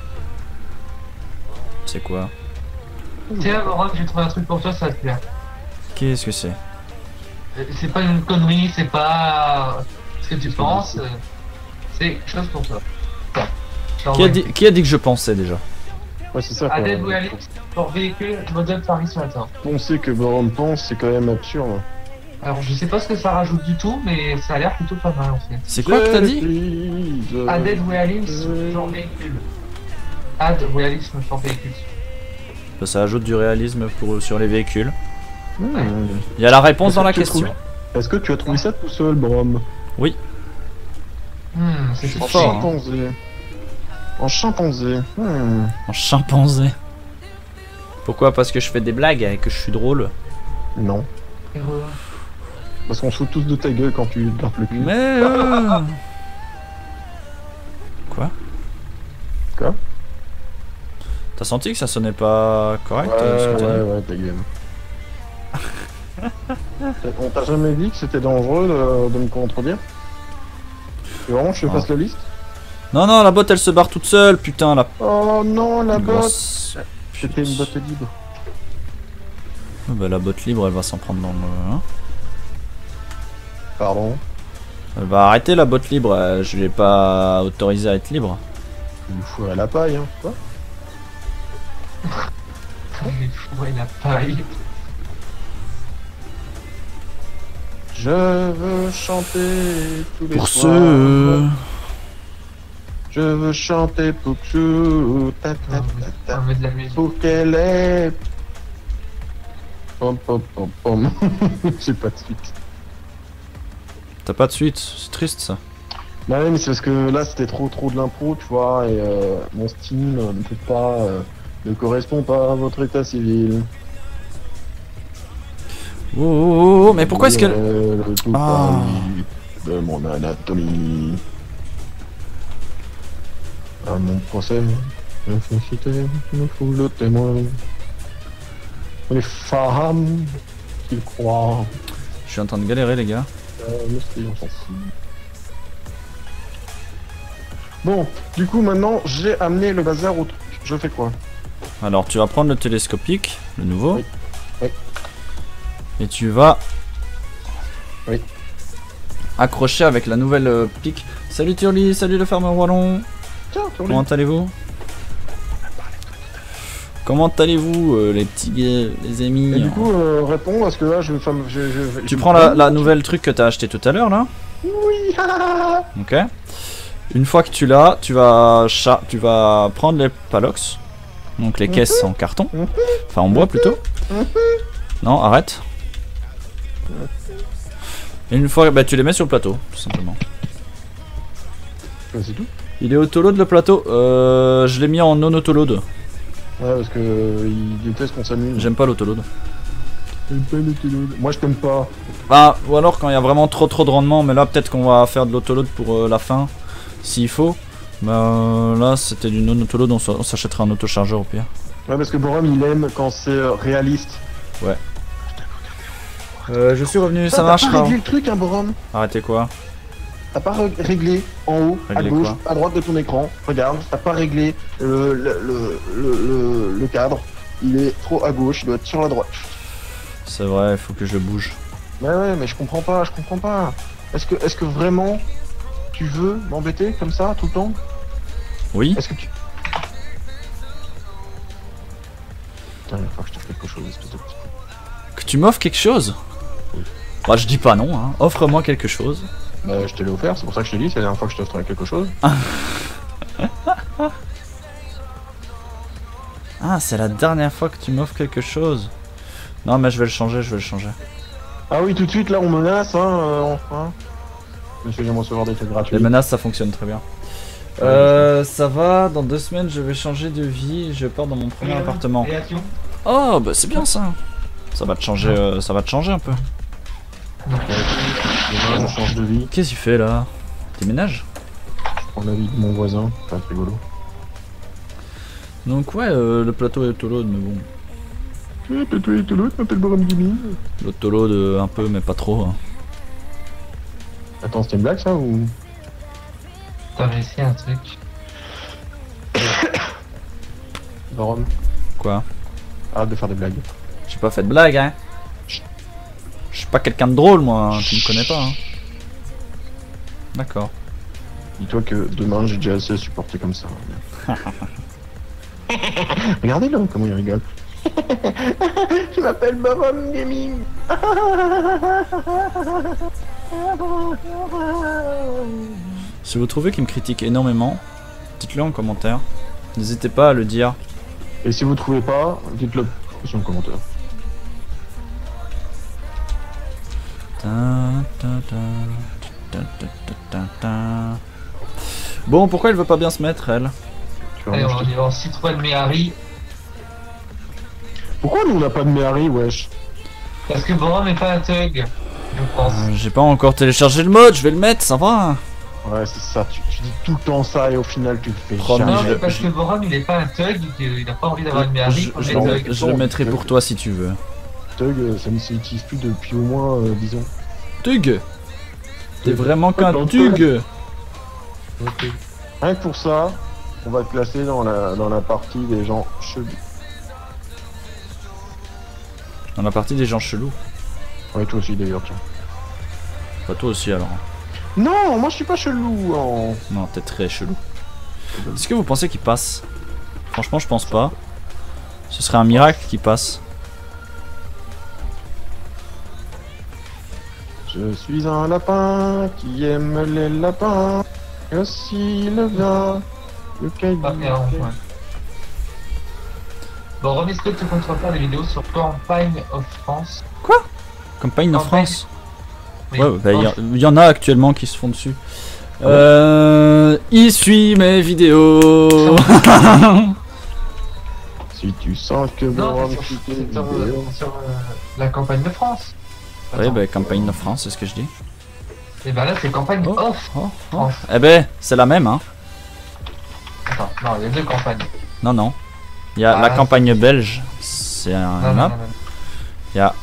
C'est quoi? Tiens, Laurent, j'ai trouvé un truc pour toi, ça va te plaire. Qu'est-ce que c'est? Euh, C'est pas une connerie, c'est pas ce que tu C'est pas penses. du euh, C'est quelque chose pour toi. Tiens, je Qui a, t'envoie. dit, qui a dit que je pensais déjà? ouais c'est ça. quoi. Adèle Wally, pour véhicule, modèle Paris ce matin. Penser que Borom pense, c'est quand même absurde. Alors, je sais pas ce que ça rajoute du tout, mais ça a l'air plutôt pas mal en fait. C'est quoi que t'as dit? dit Added Realism sur véhicule. Add Realism sur véhicule. Bah, ça ajoute du réalisme pour, sur les véhicules. Hmm. Il y a la réponse dans la Est-ce que tu question. trouves- Est-ce que tu as trouvé ça tout seul, Brom? Hmm, c'est suis En fort, hein. chimpanzé. En chimpanzé. Hmm. En chimpanzé. Pourquoi? Parce que je fais des blagues et que je suis drôle. Non. Heureux. Parce qu'on se fout tous de ta gueule quand tu gardes le cul. Mais euh... Quoi? Quoi? T'as senti que ça sonnait pas correct euh, ce Ouais, que t'as ouais, dit ouais, ta gueule. On t'a jamais dit que c'était dangereux de, de me contredire? Tu veux vraiment que je te Ah. fasse la liste? Non, non, la botte elle se barre toute seule, putain, la Oh non, la botte! grosse. C'était une botte libre. Ah bah, la botte libre elle va s'en prendre dans le. Hein, Pardon. elle va arrêter la botte libre, euh, je l'ai pas autorisé à être libre. Il me fourrait la paille, hein. Quoi? Il fourrait la paille. Je veux chanter tous les Pour soirs. ceux. Je veux chanter pour que ta ta ta ta. On met de la musique. Pour qu'elle ait. Pom pom pom pom. J'ai pas de suite. T'as pas de suite, c'est triste ça. Bah ouais, mais c'est parce que là c'était trop trop de l'impro, tu vois, et euh, mon style euh, ne peut pas, euh, ne correspond pas à votre état civil. Oh, oh, oh, mais pourquoi est-ce qu'elle. Euh, le tout Ah. Paris de mon anatomie. À mon procès, je suis cité, me foule de témoins. Les femmes qui croient. Je suis en train de galérer les gars. Euh, le style, on s'en fout. Bon, du coup maintenant j'ai amené le bazar au truc. Je fais quoi? Alors tu vas prendre le télescopique, le nouveau. Oui. Oui. Et tu vas. Oui. Accrocher avec la nouvelle euh, pique. Salut Turly, salut le farmer wallon. Tiens, sur Comment allez-vous? Comment allez-vous euh, les petits gars, les amis? Et du coup, euh, réponds parce que là, je, enfin, je, je, Tu je- prends la, la nouvelle truc que t'as acheté tout à l'heure là? Oui. Ok. Une fois que tu l'as, tu vas cha- tu vas prendre les palox, donc les caisses en carton, Mhm. enfin en bois plutôt. Mhm. Non, arrête. Et une fois, bah tu les mets sur le plateau, tout simplement. Ouais, c'est tout. Il est autoload le plateau. Euh, je l'ai mis en non autoload. Ouais, parce que euh, il déteste qu'on s'amuse. J'aime pas l'autoload. J'aime pas l'autoload. Moi, je t'aime pas. Bah, ou alors quand il y a vraiment trop trop de rendement, mais là peut-être qu'on va faire de l'autoload pour euh, la fin, s'il faut. Bah euh, là c'était du non autoload, on s- on s'achètera un autochargeur au pire. Ouais, parce que Borom, il aime quand c'est euh, réaliste. Euh, je suis revenu, ça T'as marche pas pas. réglé le truc, hein, Borom. Arrêtez quoi? T'as pas ré- réglé en haut, Réglé à gauche, quoi à droite de ton écran. Regarde, t'as pas réglé le, le, le, le, le- le cadre. Il est trop à gauche, il doit être sur la droite. C'est vrai, il faut que je bouge. Ouais, ouais, mais je comprends pas, je comprends pas. Est-ce que, est-ce que vraiment tu veux m'embêter comme ça tout le temps? Oui? Est-ce que tu. Putain, il faut que je te fasse quelque chose, espèce de petit. Que tu m'offres quelque chose? Oui. Bah je dis pas non, hein. Offre-moi quelque chose. Bah, je te l'ai offert, c'est pour ça que je te dis, c'est la dernière fois que je t'offre quelque chose. Ah, c'est la dernière fois que tu m'offres quelque chose. Non mais je vais le changer, je vais le changer. Ah oui, tout de suite, là, on menace, hein, euh, enfin. Monsieur, j'aime recevoir des trucs gratuits. Les menaces ça fonctionne très bien. Euh, ça va, dans deux semaines je vais changer de vie, je pars dans mon premier appartement. Réaction. Oh bah c'est bien ça. Ça va te changer, euh, ça va te changer un peu. Demain, je change de vie, Qu'est-ce qu'il fait là? Déménage? je prends la vie de mon voisin, ça va être rigolo. Donc ouais, euh, le plateau est autoload, mais bon. Eh, toi, toi, toi, l'autre m'appelle Borom Gaming. L'autoload euh, un peu, mais pas trop. Hein. Attends, c'était une blague ça ou. T'avais essayé un truc. Borom, Quoi? arrête de faire des blagues. J'ai pas fait de blague, hein. Je suis pas quelqu'un de drôle, moi, hein, tu me connais pas. Hein. D'accord. Dis-toi que demain, j'ai déjà assez supporté comme ça. Regardez-le, comment il rigole. Je m'appelle Borom Gaming. Si vous trouvez qu'il me critique énormément, dites-le en commentaire. N'hésitez pas à le dire. Et si vous trouvez pas, dites-le sur le commentaire. Ta, ta, ta, ta, ta, ta, ta, ta. Bon, pourquoi elle veut pas bien se mettre, elle? Tu vois, Allez, moi, on je va te- dire en Citroën Méhari. Pourquoi nous on n'a pas de Méhari, wesh? Parce que Borom n'est pas un thug, je pense. Euh, J'ai pas encore téléchargé le mode, je vais le mettre, ça va. Ouais, c'est ça, tu, tu dis tout le temps ça et au final tu le fais Oh, jamais. mais Non, je- mais parce je- que Borom il est pas un thug, il n'a pas envie d'avoir une Méhari. Je, on je- est non, thug. je le mettrai pour toi si tu veux. Tug, euh, ça ne s'utilise plus depuis au moins euh, dix ans. Tug! T'es vraiment Ouais, qu'un dans le tug! Rien que pour ça, on va te classer dans la, dans la partie des gens chelous. Dans la partie des gens chelous. Ouais, toi aussi d'ailleurs, tiens. Pas toi aussi alors. Non, moi je suis pas chelou. hein. Non, t'es très chelou. Est-ce que vous pensez qu'il passe? Franchement, je pense pas. Ce serait un miracle qu'il passe. Je suis un lapin qui aime les lapins. Et aussi le gars, le caillou. Pas faire un point. Borom, est-ce que tu comptes refaire des vidéos sur Campagne of France? Campagne en Campagne. France. Oui. Ouais, bah, il y, Non, a- il y en a actuellement qui se font dessus. Euh, il suit mes vidéos. Si tu sens que Non, Borom mais sur, suit tes c'est sur, euh, vidéos. sur, euh, la campagne de France. Ouais, Attends. bah, Campagne en France, c'est ce que je dis. Et bah là c'est campagne Oh. off. Oh, oh. France. Eh ben, c'est la même, hein. Attends, non, il y a deux campagnes. Non, non. Il y a Ah, la campagne belge, c'est un Non, non, map. non, non. Il y a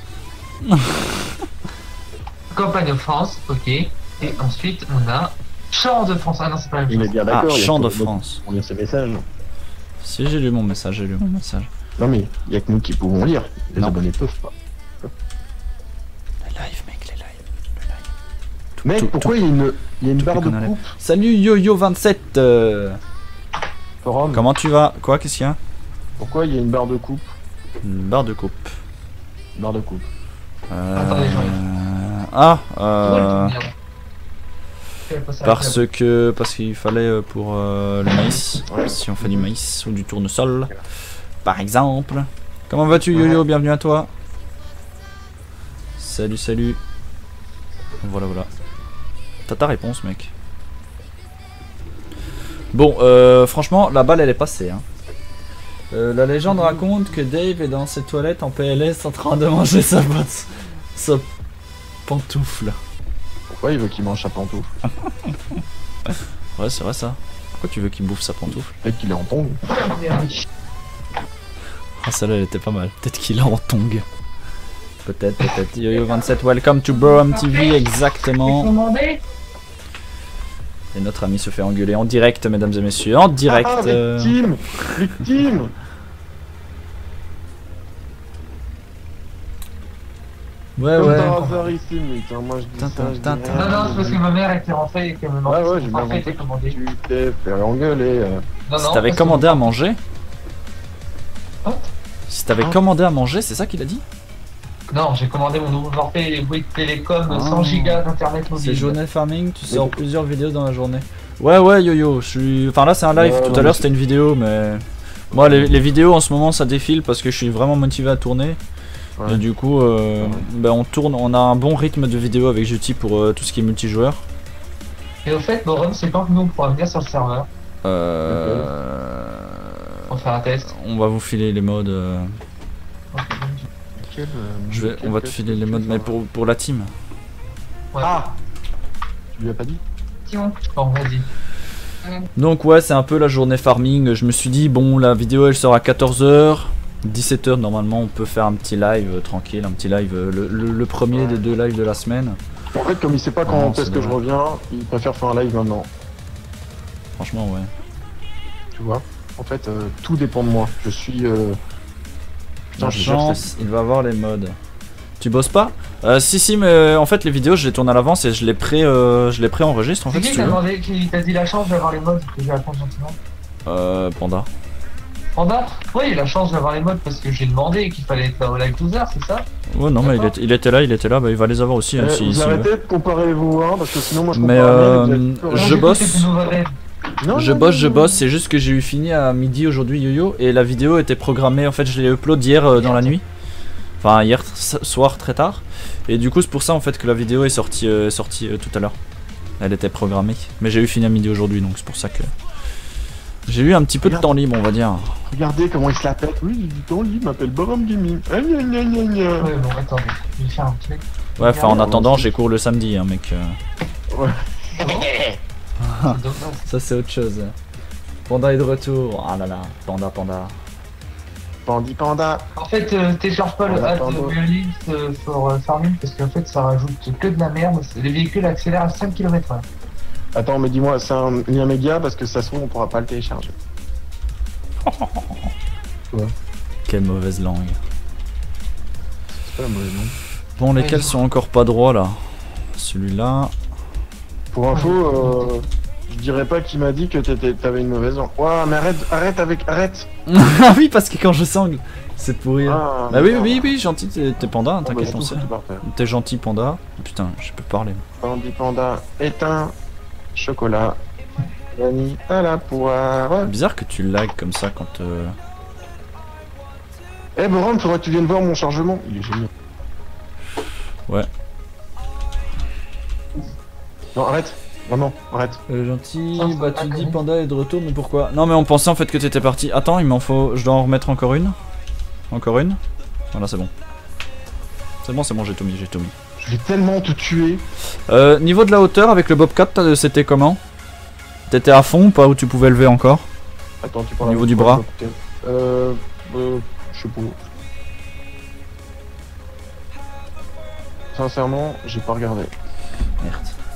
Campagne of France, ok. Et ensuite on a Champ de France. Ah non, c'est pas la même Il est chose. bien ah, d'accord. il y a Champ que- de France. On lire ces messages. Si j'ai lu mon message, j'ai lu mon message. Non mais il y a que nous qui pouvons lire. Les Non. abonnés peuvent pas. Les lives, mec, les lives. Mec, tout- pourquoi il y a une, il y a une barre de qu'on enlève. coupe Salut YoYo vingt-sept. euh, forum? Comment tu vas? Quoi, qu'est-ce qu'il y a? Pourquoi il y a une barre de coupe? Une barre de coupe. Une barre de coupe. Euh... Attendez, Ah, Ouais, euh... merde. Je vais passer à la parce que parce qu'il fallait euh, pour euh, le maïs, Ouais. si on fait du maïs ou du tournesol, par exemple. Comment vas-tu Yo-Yo? Bienvenue à toi. Salut, salut. Voilà, voilà. T'as ta réponse, mec. Bon, euh, franchement, la balle elle est passée. Hein. Euh, la légende raconte que Dave est dans ses toilettes en P L S en train de manger sa botte, sa pantoufle. Pourquoi il veut qu'il mange sa pantoufle? Ouais, c'est vrai ça. Pourquoi tu veux qu'il bouffe sa pantoufle? Peut-être qu'il est en tongue. Merde. Ah, celle-là elle était pas mal. Peut-être qu'il est en tongue. Peut-être, peut-être. Yo-Yo vingt-sept, welcome to Brougham T V, exactement. Commandé. Et notre ami se fait engueuler en direct, mesdames et messieurs. En direct. Ah, euh, victime Victime Ouais, Comme ouais. par hasard ici, mais putain, moi je dis Tin, ça, je dis tin, rien. tin, Non, non, c'est parce que ma mère était rentrée et qu'elle me demandait Ouais, ouais, si j'ai mon bien parfait était compris. commandé. Tu t'es fait engueuler. euh. Non, Si non, t'avais parce que commandé mon- à manger. Hein Si t'avais Hein commandé à manger, c'est ça qu'il a dit? Non, j'ai commandé mon nouveau forfait Bouygues Télécom Ah. cent gigas d'internet mobile. C'est journée farming, tu sors Mais- plusieurs vidéos dans la journée. Ouais, ouais, Yo-Yo, je suis. Enfin là, c'est un live. Ouais, Tout non, à mais l'heure, c'est- c'était une vidéo, mais. Moi, les, les vidéos en ce moment, ça défile parce que je suis vraiment motivé à tourner. Ouais. Et du coup, euh, Ouais. ben, on tourne, on a un bon rythme de vidéo avec Juti pour euh, tout ce qui est multijoueur. Et au fait, Borum, c'est quand que nous on pourra venir sur le serveur Euh, pour faire un test. On va vous filer les modes. euh, Quel, euh, Je vais, quel- on va te quel- filer les quel- modes, mais pour, pour la team. Ouais. Ah Tu lui as pas dit? Tiens. Bon, vas-y. Donc ouais, c'est un peu la journée farming. Je me suis dit, bon, la vidéo elle sort à quatorze heures. dix-sept heures normalement, on peut faire un petit live euh, tranquille, un petit live, euh, le, le- le premier Ouais. des deux lives de la semaine. En fait, comme il sait pas Non, quand c'est est-ce que je dommage. reviens, il préfère faire un live maintenant. Franchement, ouais. Tu vois? En fait, euh, tout dépend de moi. Je suis. Euh... Putain, La je gère chance, cette- il va avoir les modes. Tu bosses pas? euh, Si, si, mais en fait, les vidéos, je les tourne à l'avance et je les pré, euh, je les pré-enregistre en C'est fait, qui si qui tu t'a veux. demandé, qui t'a dit la chance d'avoir les modes que je vais répondre gentiment? Euh, Panda. Panda? Oui, il a la chance d'avoir les modes parce que j'ai demandé qu'il fallait être là au live douze heures, c'est ça? Ouais, non, mais il, D'accord. était- il était là, il était là, bah il va les avoir aussi, hein, Eh, si, vous s'il veut. arrêtez de comparer vous, hein, parce que sinon moi je Mais, compare à euh, rien, vous êtes- Je Non, bosse. j'écoute tes nouveaux rêves. Non, Je non, bosse, non, je non. bosse, c'est juste que j'ai eu fini à midi aujourd'hui Yo-Yo et la vidéo était programmée, en fait je l'ai upload hier euh, dans la nuit. Enfin hier s- soir très tard. Et du coup c'est pour ça en fait que la vidéo est sortie, euh, sortie euh, tout à l'heure. Elle était programmée. Mais j'ai eu fini à midi aujourd'hui donc c'est pour ça que... J'ai eu un petit peu de Regarde. temps libre on va dire. Regardez comment il se la pète. Oui, j'ai du temps libre, il m'appelle Borom Gaming. Ah, gna, gna, gna, gna. Ouais, bon, attendez, je vais faire un truc. Ouais enfin en Regarde, attendant on- j'ai cours le samedi hein mec. euh, C'est dommage. Ça c'est autre chose. Panda est de retour. Ah là là, Panda Panda. Pandi Panda. En fait, euh, télécharge pas le Ouais, Add pardon. Violins euh, for euh, Farming parce qu'en fait ça rajoute que de la merde. Les véhicules accélèrent à cinq kilomètres heure. Attends, mais dis-moi, c'est un lien méga parce que ça se trouve on pourra pas le télécharger. Quelle mauvaise langue. C'est pas la mauvaise langue. Bon Ouais, lesquels je- sont encore pas droits là? Celui-là. Pour info, euh, je dirais pas qu'il m'a dit que t'étais- t'avais une mauvaise langue. Ouah, mais arrête, arrête avec, arrête. Ah oui, parce que quand je sangle, c'est pourri. Ah, Bah oui, mais oui, oui, gentil, t'es t'es panda, hein, bon, bah, t'inquiète, c'est on tout sait. foutu par terre. T'es gentil, panda. Putain, je peux parler. Pandi Panda, éteint, chocolat, vanille à la poire. Bizarre que tu lag comme ça quand. Euh... Eh, Borom, faudrait que tu viennes voir mon chargement. Il est génial. Ouais. Non, arrête. Vraiment, arrête. Euh, gentil, Ça, ça bah va tu quand dis même. panda est de retour, mais pourquoi? Non, mais on pensait en fait que t'étais parti. Attends, il m'en faut. Je dois en remettre encore une. Encore une. Voilà, c'est bon. C'est bon, c'est bon, j'ai tout mis, j'ai tout mis. Je vais tellement te tuer. Euh, niveau de la hauteur avec le Bobcat, t'as- c'était comment? T'étais à fond ou pas, où tu pouvais lever encore? Attends, tu Au parles niveau avec du quoi, bras. je peux écouter Euh. euh je sais pas. Sincèrement, j'ai pas regardé. Merde.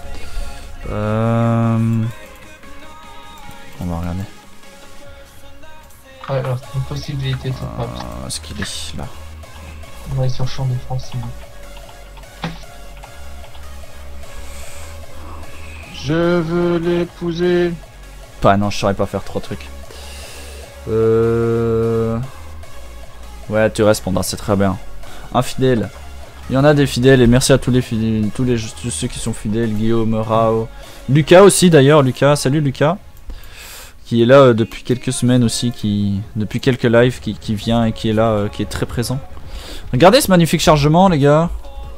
Euh... On va regarder. Ouais, alors c'est une possibilité, c'est pas. Euh, Est-ce qu'il est là? On va aller sur champ défensif. Je veux l'épouser. Pas, non, je saurais pas faire trois trucs. Euh... Ouais, tu restes Panda, c'est très bien. Un fidèle. Il y en a des fidèles et merci à tous les fidèles, tous les tous ceux qui sont fidèles, Guillaume, Rao, Lucas aussi d'ailleurs, Lucas, salut Lucas, qui est là euh, depuis quelques semaines aussi, qui depuis quelques lives, qui, qui vient et qui est là, euh, qui est très présent. Regardez ce magnifique chargement les gars.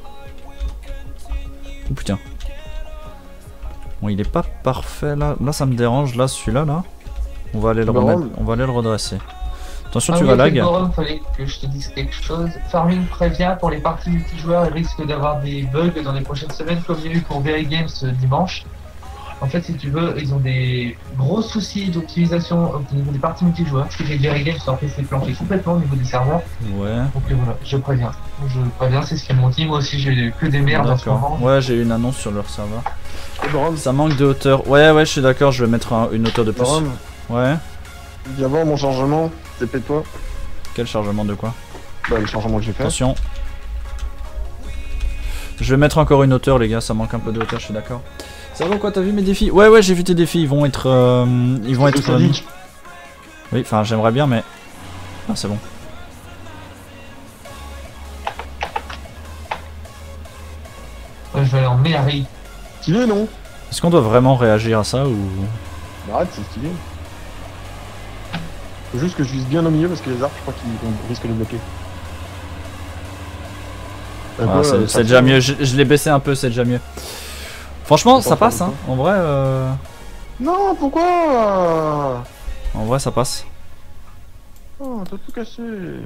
Oh putain. Bon, il est pas parfait là, là ça me dérange, là celui-là là. On va aller le remettre, on va aller le redresser. Attention, Ah tu oui, vas avec lag. le forum, fallait que je te dise quelque chose. Farming prévient pour les parties multijoueurs, il risque d'avoir des bugs dans les prochaines semaines, comme il y a eu pour Very Games euh, dimanche. En fait, si tu veux, ils ont des gros soucis d'optimisation au niveau des parties multijoueurs. Ce qui fait que Very Games leur P C planché complètement au niveau des serveurs. Ouais. Donc euh, voilà, je préviens. Je préviens, c'est ce qu'ils m'ont dit. Moi aussi, j'ai eu que des merdes en ce moment. D'accord. Ouais, j'ai eu une annonce sur leur serveur. Et Baron, Ça manque de hauteur. Ouais, ouais, je suis d'accord, je vais mettre un- une hauteur de plus. Baron, Ouais. viens voir mon chargement, T P-toi. Quel chargement de quoi? Bah, le chargement que j'ai fait. Attention. Je vais mettre encore une hauteur les gars, ça manque un peu de hauteur, je suis d'accord. Ça va quoi, t'as vu mes défis? Ouais ouais j'ai vu tes défis, ils vont être... Euh, ils vont être... euh, oui, enfin j'aimerais bien mais... Ah c'est bon. Ouais, je vais aller en mairie. Stylé, non? Est-ce qu'on doit vraiment réagir à ça ou... Bah, arrête, c'est stylé. Faut juste que je vise bien au milieu parce que les arbres, je crois qu'ils vont- risquent de bloquer. Euh, Ah, quoi, c'est euh, c'est ça déjà tire, mieux, je, je l'ai baissé un peu, c'est déjà mieux. Franchement Ça ça passe passe hein, pas, en vrai... Euh... Non, pourquoi? En vrai ça passe. Oh, t'as tout cassé.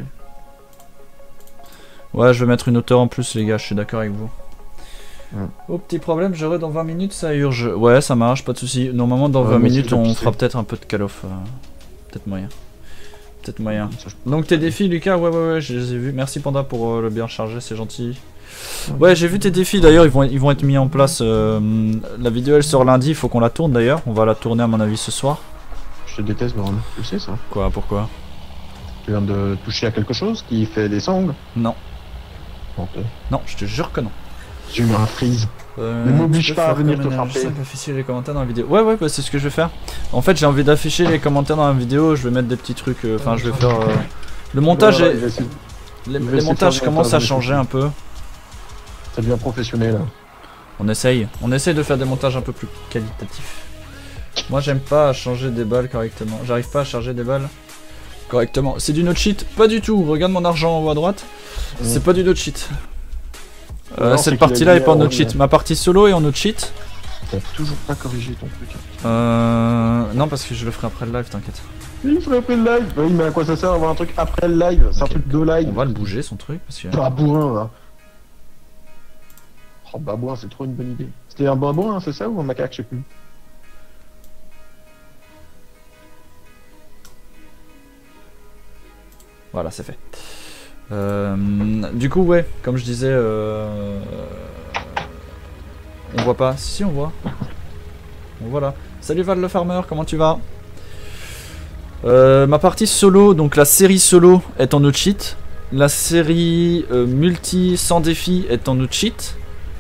Ouais, je vais mettre une hauteur en plus les gars, je suis d'accord avec vous. Ouais. Oh petit problème, j'aurai dans vingt minutes, ça urge. Ouais, ça marche, pas de soucis. Normalement dans Ouais, vingt moi aussi, minutes je vais on pisser. fera peut-être un peu de call-off. euh, Peut-être moyen. Peut-être moyen. Ça, je- Donc tes défis Lucas, ouais ouais ouais, je les ai vus. Merci Panda pour euh, le bien chargé, c'est gentil. Ouais, j'ai vu tes défis d'ailleurs, ils vont, ils vont être mis en place. euh, la vidéo elle sort lundi, il faut qu'on la tourne d'ailleurs. On va la tourner à mon avis ce soir. Je te déteste, Baron. Tu sais ça? Quoi, pourquoi? Tu viens de toucher à quelque chose qui fait des sangles? Non, Menteur. non, je te jure que non. J'ai eu un freeze. Euh, Ne m'oblige tu peux pas à faire venir comme te un frapper. simple, afficher les commentaires dans la vidéo. Ouais ouais bah, c'est ce que je vais faire. En fait j'ai envie d'afficher les commentaires dans la vidéo, je vais mettre des petits trucs, euh, enfin je vais faire... euh, Le montage, Voilà, est- il va essayer- les, je vais les essayer de montages faire le commencent à montage, changer mais un peu. Ça devient professionnel. On essaye, on essaye de faire des montages un peu plus qualitatifs. Moi j'aime pas changer des balles correctement, j'arrive pas à charger des balles correctement. C'est du no cheat? Pas du tout, regarde mon argent en haut à droite, c'est pas du no cheat. Euh, Alors, c'est cette qu'il a partie là dit, est pas en euh, no cheat, ma partie solo est en no cheat. T'as toujours pas corrigé ton truc. Euh... Non parce que je le ferai après le live, t'inquiète. Il ferait après le live. Oui, mais à quoi ça sert d'avoir un truc après le live? C'est Ok. un truc de live. On va le bouger son truc parce que... Babouin, là. Oh, babouin, c'est trop une bonne idée. C'était un babouin, c'est ça, ou un macaque, je sais plus. Voilà, c'est fait. Euh, du coup, ouais, comme je disais, euh, on voit pas. Si, on voit. Bon, voilà. Salut Val le Farmer, comment tu vas? Euh, Ma partie solo, donc la série solo est en no cheat. La série euh, multi sans défi est en no cheat.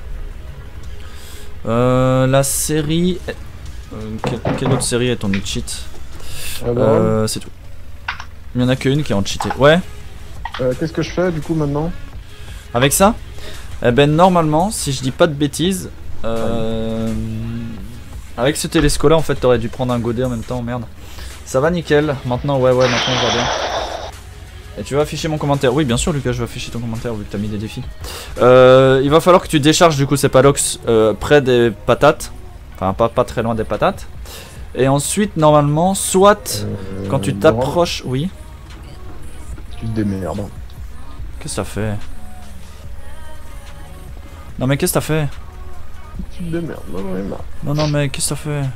Euh, la série... euh, quelle, quelle autre série est en no cheat? Euh, Baron, euh, C'est tout. Il y en a qu'une qui est en cheaté. Ouais. euh, Qu'est-ce que je fais, du coup, maintenant? Avec ça, eh ben normalement, si je dis pas de bêtises, euh, avec ce télescope là, en fait, t'aurais dû prendre un godet en même temps, merde. Ça va nickel. Maintenant, ouais, ouais, maintenant on va bien. Et tu vas afficher mon commentaire. Oui, bien sûr, Lucas, je vais afficher ton commentaire vu que t'as mis des défis. Euh, il va falloir que tu décharges du coup ces palox euh, près des patates, enfin pas pas très loin des patates. Et ensuite, normalement, soit Euh, quand tu Baron, t'approches, oui. Tu te démerdes. Qu'est-ce que ça fait? Non mais qu'est-ce que t'as fait? Tu te démerdes, non, non, non. Non non mais qu'est-ce que ça fait?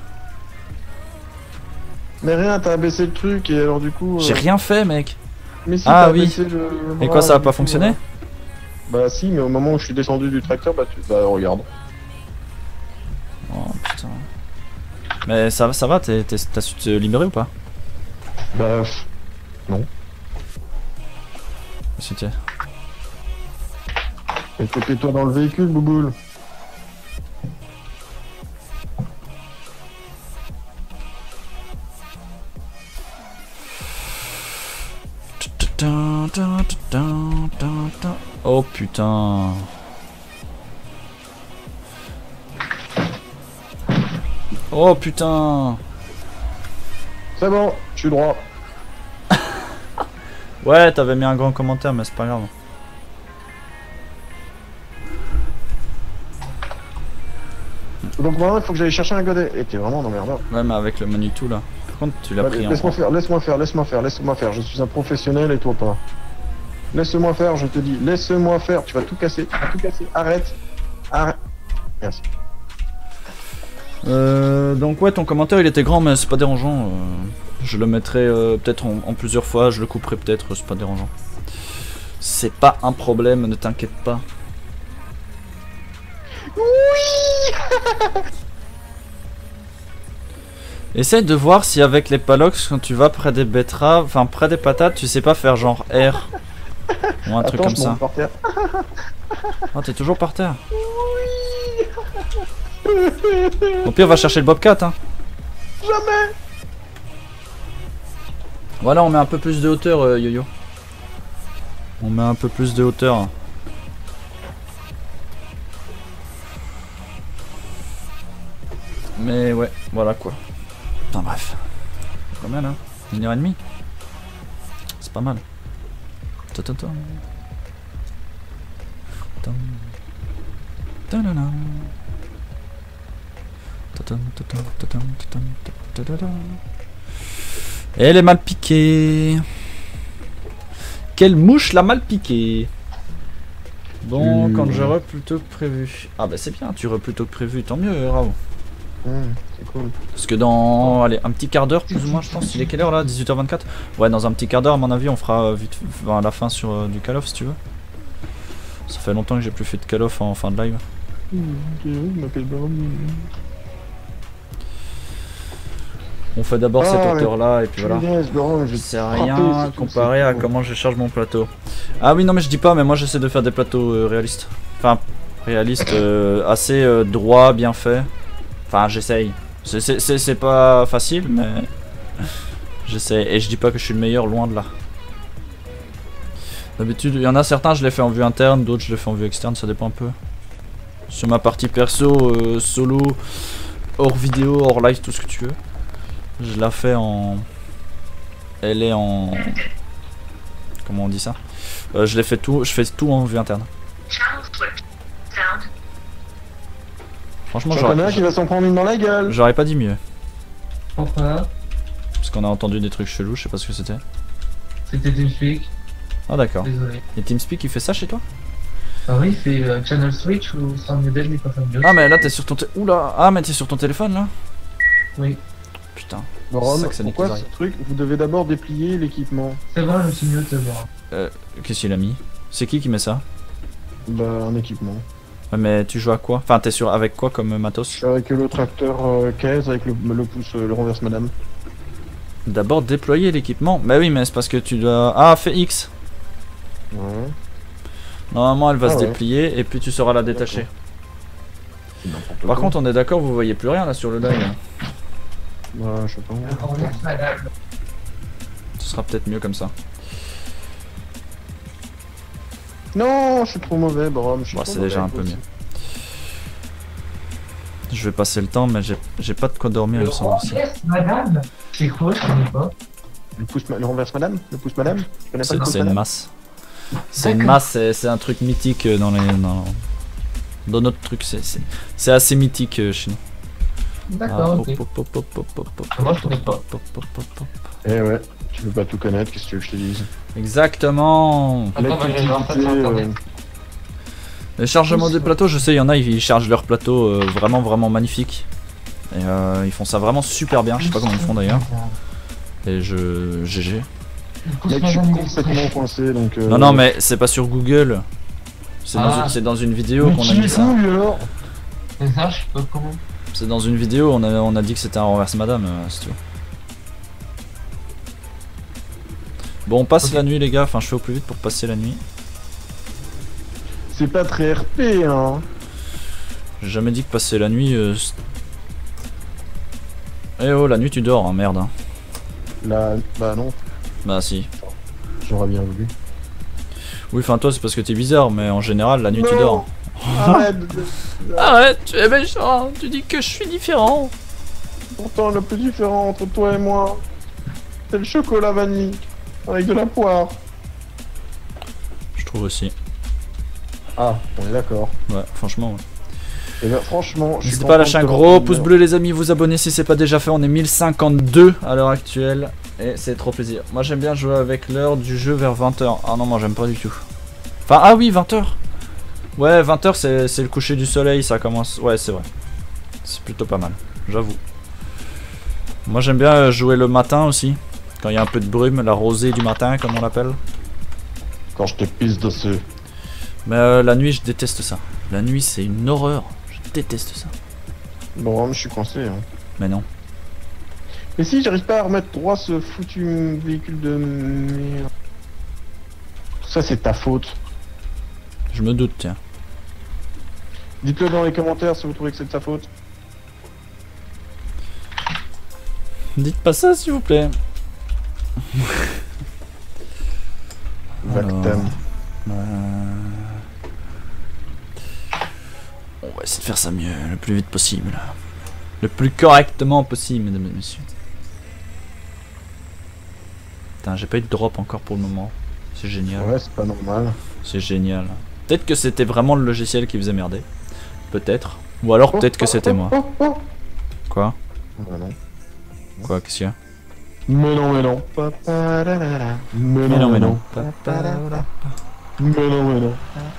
Mais rien, t'as abaissé le truc, et alors, du coup... euh, J'ai rien fait mec. Mais si, Ah, t'as oui. abaissé le... Et bras, quoi, ça a du pas coup, fonctionné? Bah si, mais au moment où je suis descendu du tracteur, bah tu... Bah regarde. Oh putain. Mais ça va, ça va, t'es- t'es- t'as su te libérer ou pas? Bah... pff, C'était. Et toi dans le véhicule, bouboule. Oh putain. Oh putain. C'est bon, je suis droit. Ouais, t'avais mis un grand commentaire, mais c'est pas grave. Donc maintenant, il faut que j'aille chercher un godet. Et t'es vraiment emmerdeur. Ouais, mais avec le Manitou là. Par contre, tu l'as Ouais, pris en. laisse-moi faire, laisse-moi faire, laisse-moi faire, laisse-moi faire. Je suis un professionnel et toi pas. Laisse-moi faire, je te dis. Laisse-moi faire. Tu vas tout casser. Tu vas tout casser. Arrête. Arrête. Merci. Euh, donc ouais, ton commentaire il était grand, mais c'est pas dérangeant. euh, je le mettrai euh, peut-être en, en plusieurs fois, je le couperai peut-être, c'est pas dérangeant. C'est pas un problème, ne t'inquiète pas. Oui. Essaye de voir si avec les palox, quand tu vas près des betteraves, enfin près des patates, tu sais pas faire genre R. Ou un truc Attends, comme je ça. monte par terre. Oh, t'es toujours par terre. Au pire, va chercher le Bobcat, hein. Jamais. Voilà, on met un peu plus de hauteur, euh, Yo-Yo. On met un peu plus de hauteur. Mais ouais, voilà quoi. Enfin bref. Combien là? Une heure et demie? C'est pas mal. Ta-ta-ta. Tam. Ta-da-da. Ta-tam, ta-tam, ta-tam, ta-tam, ta-da-da. Elle est mal piquée. Quelle mouche l'a mal piquée? Bon, Tu- quand je re plutôt que prévu. Ah bah c'est bien, tu re plutôt que prévu, tant mieux, Raoult. Hum, c'est cool. Parce que dans allez, un petit quart d'heure plus ou moins je pense, il est quelle heure là? dix-huit heures vingt-quatre. Ouais, dans un petit quart d'heure à mon avis on fera vite enfin, à la fin sur euh, du Call of si tu veux. Ça fait longtemps que j'ai plus fait de Call of en fin de live. On fait d'abord Ah, cette ouais. hauteur là et puis voilà. Punaise, Laurent, je vais te C'est frapper, rien c'est tout, comparé c'est à tout. comment je charge mon plateau. Ah oui non mais je dis pas mais moi j'essaie de faire des plateaux euh, réalistes. Enfin réalistes euh, assez euh, droits, bien faits. Enfin j'essaye. C'est- C'est c'est- c'est pas facile mais j'essaie et je dis pas que je suis le meilleur, loin de là. D'habitude il y en a certains je les fais en vue interne, d'autres je les fais en vue externe, ça dépend un peu. Sur ma partie perso, euh, solo, hors vidéo, hors live, tout ce que tu veux. Je la fais en... Elle est en... Comment on dit ça euh, Je l'ai fait tout, je fais tout en vue interne. Franchement J'en connais un j'aurais qui va s'en prendre une dans la gueule. j'aurais pas dit mieux. Pourquoi? Parce qu'on a entendu des trucs chelous, je sais pas ce que c'était. C'était des flics, Ah d'accord. désolé. Et TeamSpeak il fait ça chez toi? Ah oui, c'est euh, Channel Switch ou Sound Model n'est pas fameux. Ah mais là t'es sur ton té- Oula. Ah mais t'es sur ton téléphone là? Oui, Putain. Laurent, C'est ça que ça nique pourquoi les ce truc? Vous devez d'abord déplier l'équipement. c'est vrai, je suis mieux de te voir. Qu'est-ce qu'il a mis? C'est qui qui met ça? Bah, un équipement. Ouais, mais tu joues à quoi? Enfin t'es sur avec quoi comme Je matos? suis avec le tracteur euh, caisse, avec le, le pouce, euh, le renverse madame. D'abord déployer l'équipement. Bah oui mais c'est parce que tu dois... Ah fais X. Ouais. Normalement elle va Ah se ouais. déplier et puis tu sauras la détacher. C'est n'importe Par quoi. contre on est d'accord, vous voyez plus rien là sur le live. hein. Bah, je sais pas. On est malade. Ce sera peut-être mieux comme ça. Non, je suis trop mauvais, Brom. je suis Bon, trop c'est déjà mauvais, un peu aussi. mieux. Je vais passer le temps mais j'ai j'ai pas de quoi dormir il Le me semble aussi. renverse, madame. C'est quoi, je connais pas. Le pouce, ma- le renverse madame Le pouce madame Tu connais pas C'est le pouce c'est une madame masse. C'est une D'accord. masse, c'est c'est un truc mythique euh, dans les... Dans, dans notre truc, c'est c'est- c'est assez mythique euh, chez nous. Ah, D'accord, ok. hop, hop, hop, hop, hop, hop, hop, Moi, je connais pas. hop, hop, hop, hop, hop. Eh ouais, tu veux pas tout connaître, qu'est-ce que tu veux que je te dise? Exactement. Attends, bah, je vais voir ça sur L'électricité, Internet. euh, Les chargements des plateaux, je sais, il y en a, ils chargent leur plateau euh, vraiment, vraiment magnifique. Et euh, ils font ça vraiment super bien, je sais pas comment ils font d'ailleurs. Et je... G G. Mec, je suis complètement coincé donc. euh, Non, non, mais c'est pas sur Google. C'est dans, Ah. une- c'est dans une vidéo Mais qu'on a qui mis est ça. cool, alors. C'est ça, je sais pas comment. C'est dans une vidéo, on a, on a dit que c'était un renverse madame, euh, si tu veux. Bon, on passe Ok. la nuit, les gars. Enfin, je fais au plus vite pour passer la nuit. C'est pas très R P, hein. J'ai jamais dit que passer la nuit. Euh... c'est- Eh oh, la nuit, tu dors, hein, merde. hein. Là, bah non, Bah, si. j'aurais bien voulu. Oui, enfin toi c'est parce que t'es bizarre, mais en général la nuit tu Non. dors. Arrête de- Arrête, tu es méchant, tu dis que je suis différent. Pourtant, le plus différent entre toi et moi, c'est le chocolat vanille, avec de la poire. Je trouve aussi. Ah, on est d'accord. Ouais, franchement. Ouais. Et ben franchement, je suis N'hésitez pas à content lâcher de un te gros voir. pouce bleu les amis, vous abonner si c'est pas déjà fait, on est mille cinquante-deux à l'heure actuelle et c'est trop plaisir. Moi j'aime bien jouer avec l'heure du jeu vers vingt heures. Ah non moi j'aime pas du tout. Enfin ah oui vingt heures. Ouais vingt heures c'est le coucher du soleil, ça commence. Ouais c'est vrai. C'est plutôt pas mal, j'avoue. Moi j'aime bien jouer le matin aussi, quand il y a un peu de brume, la rosée du matin comme on l'appelle. Quand je te pisse dessus. Mais euh, la nuit je déteste ça. La nuit c'est une horreur, je déteste ça. Bon, je suis coincé. Hein. Mais non. Et si j'arrive pas à remettre droit ce foutu véhicule de merde. Ça c'est ta faute. Je me doute tiens. Dites-le dans les commentaires si vous trouvez que c'est de sa faute. Dites pas ça s'il vous plaît. Vactam. Euh... On va essayer de faire ça mieux, le plus vite possible. Le plus correctement possible, mesdames et messieurs. Putain, j'ai pas eu de drop encore pour le moment. C'est génial. Ouais, c'est pas normal. C'est génial. Peut-être que c'était vraiment le logiciel qui faisait merder. Peut-être. Ou alors peut-être que c'était moi. Oh, oh, oh. Quoi? Bah non. Quoi, qu'est-ce qu'il y a? Mais non, mais non. Mais Mais non, mais non. Mais non, mais non.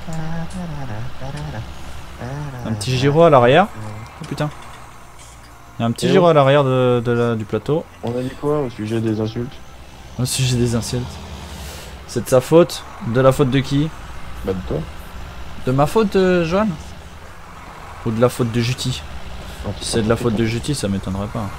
Un petit gyro à l'arrière. Oh putain. Il y a un petit Et gyro oh. à l'arrière de, de la- du plateau. On a dit quoi au sujet des insultes? Au sujet des insultes. C'est de sa faute? De la faute de qui? Bah de toi. De ma faute, euh, Johan? Ou de la faute de Juti? Si c'est de la faute de Juti, ça m'étonnerait pas.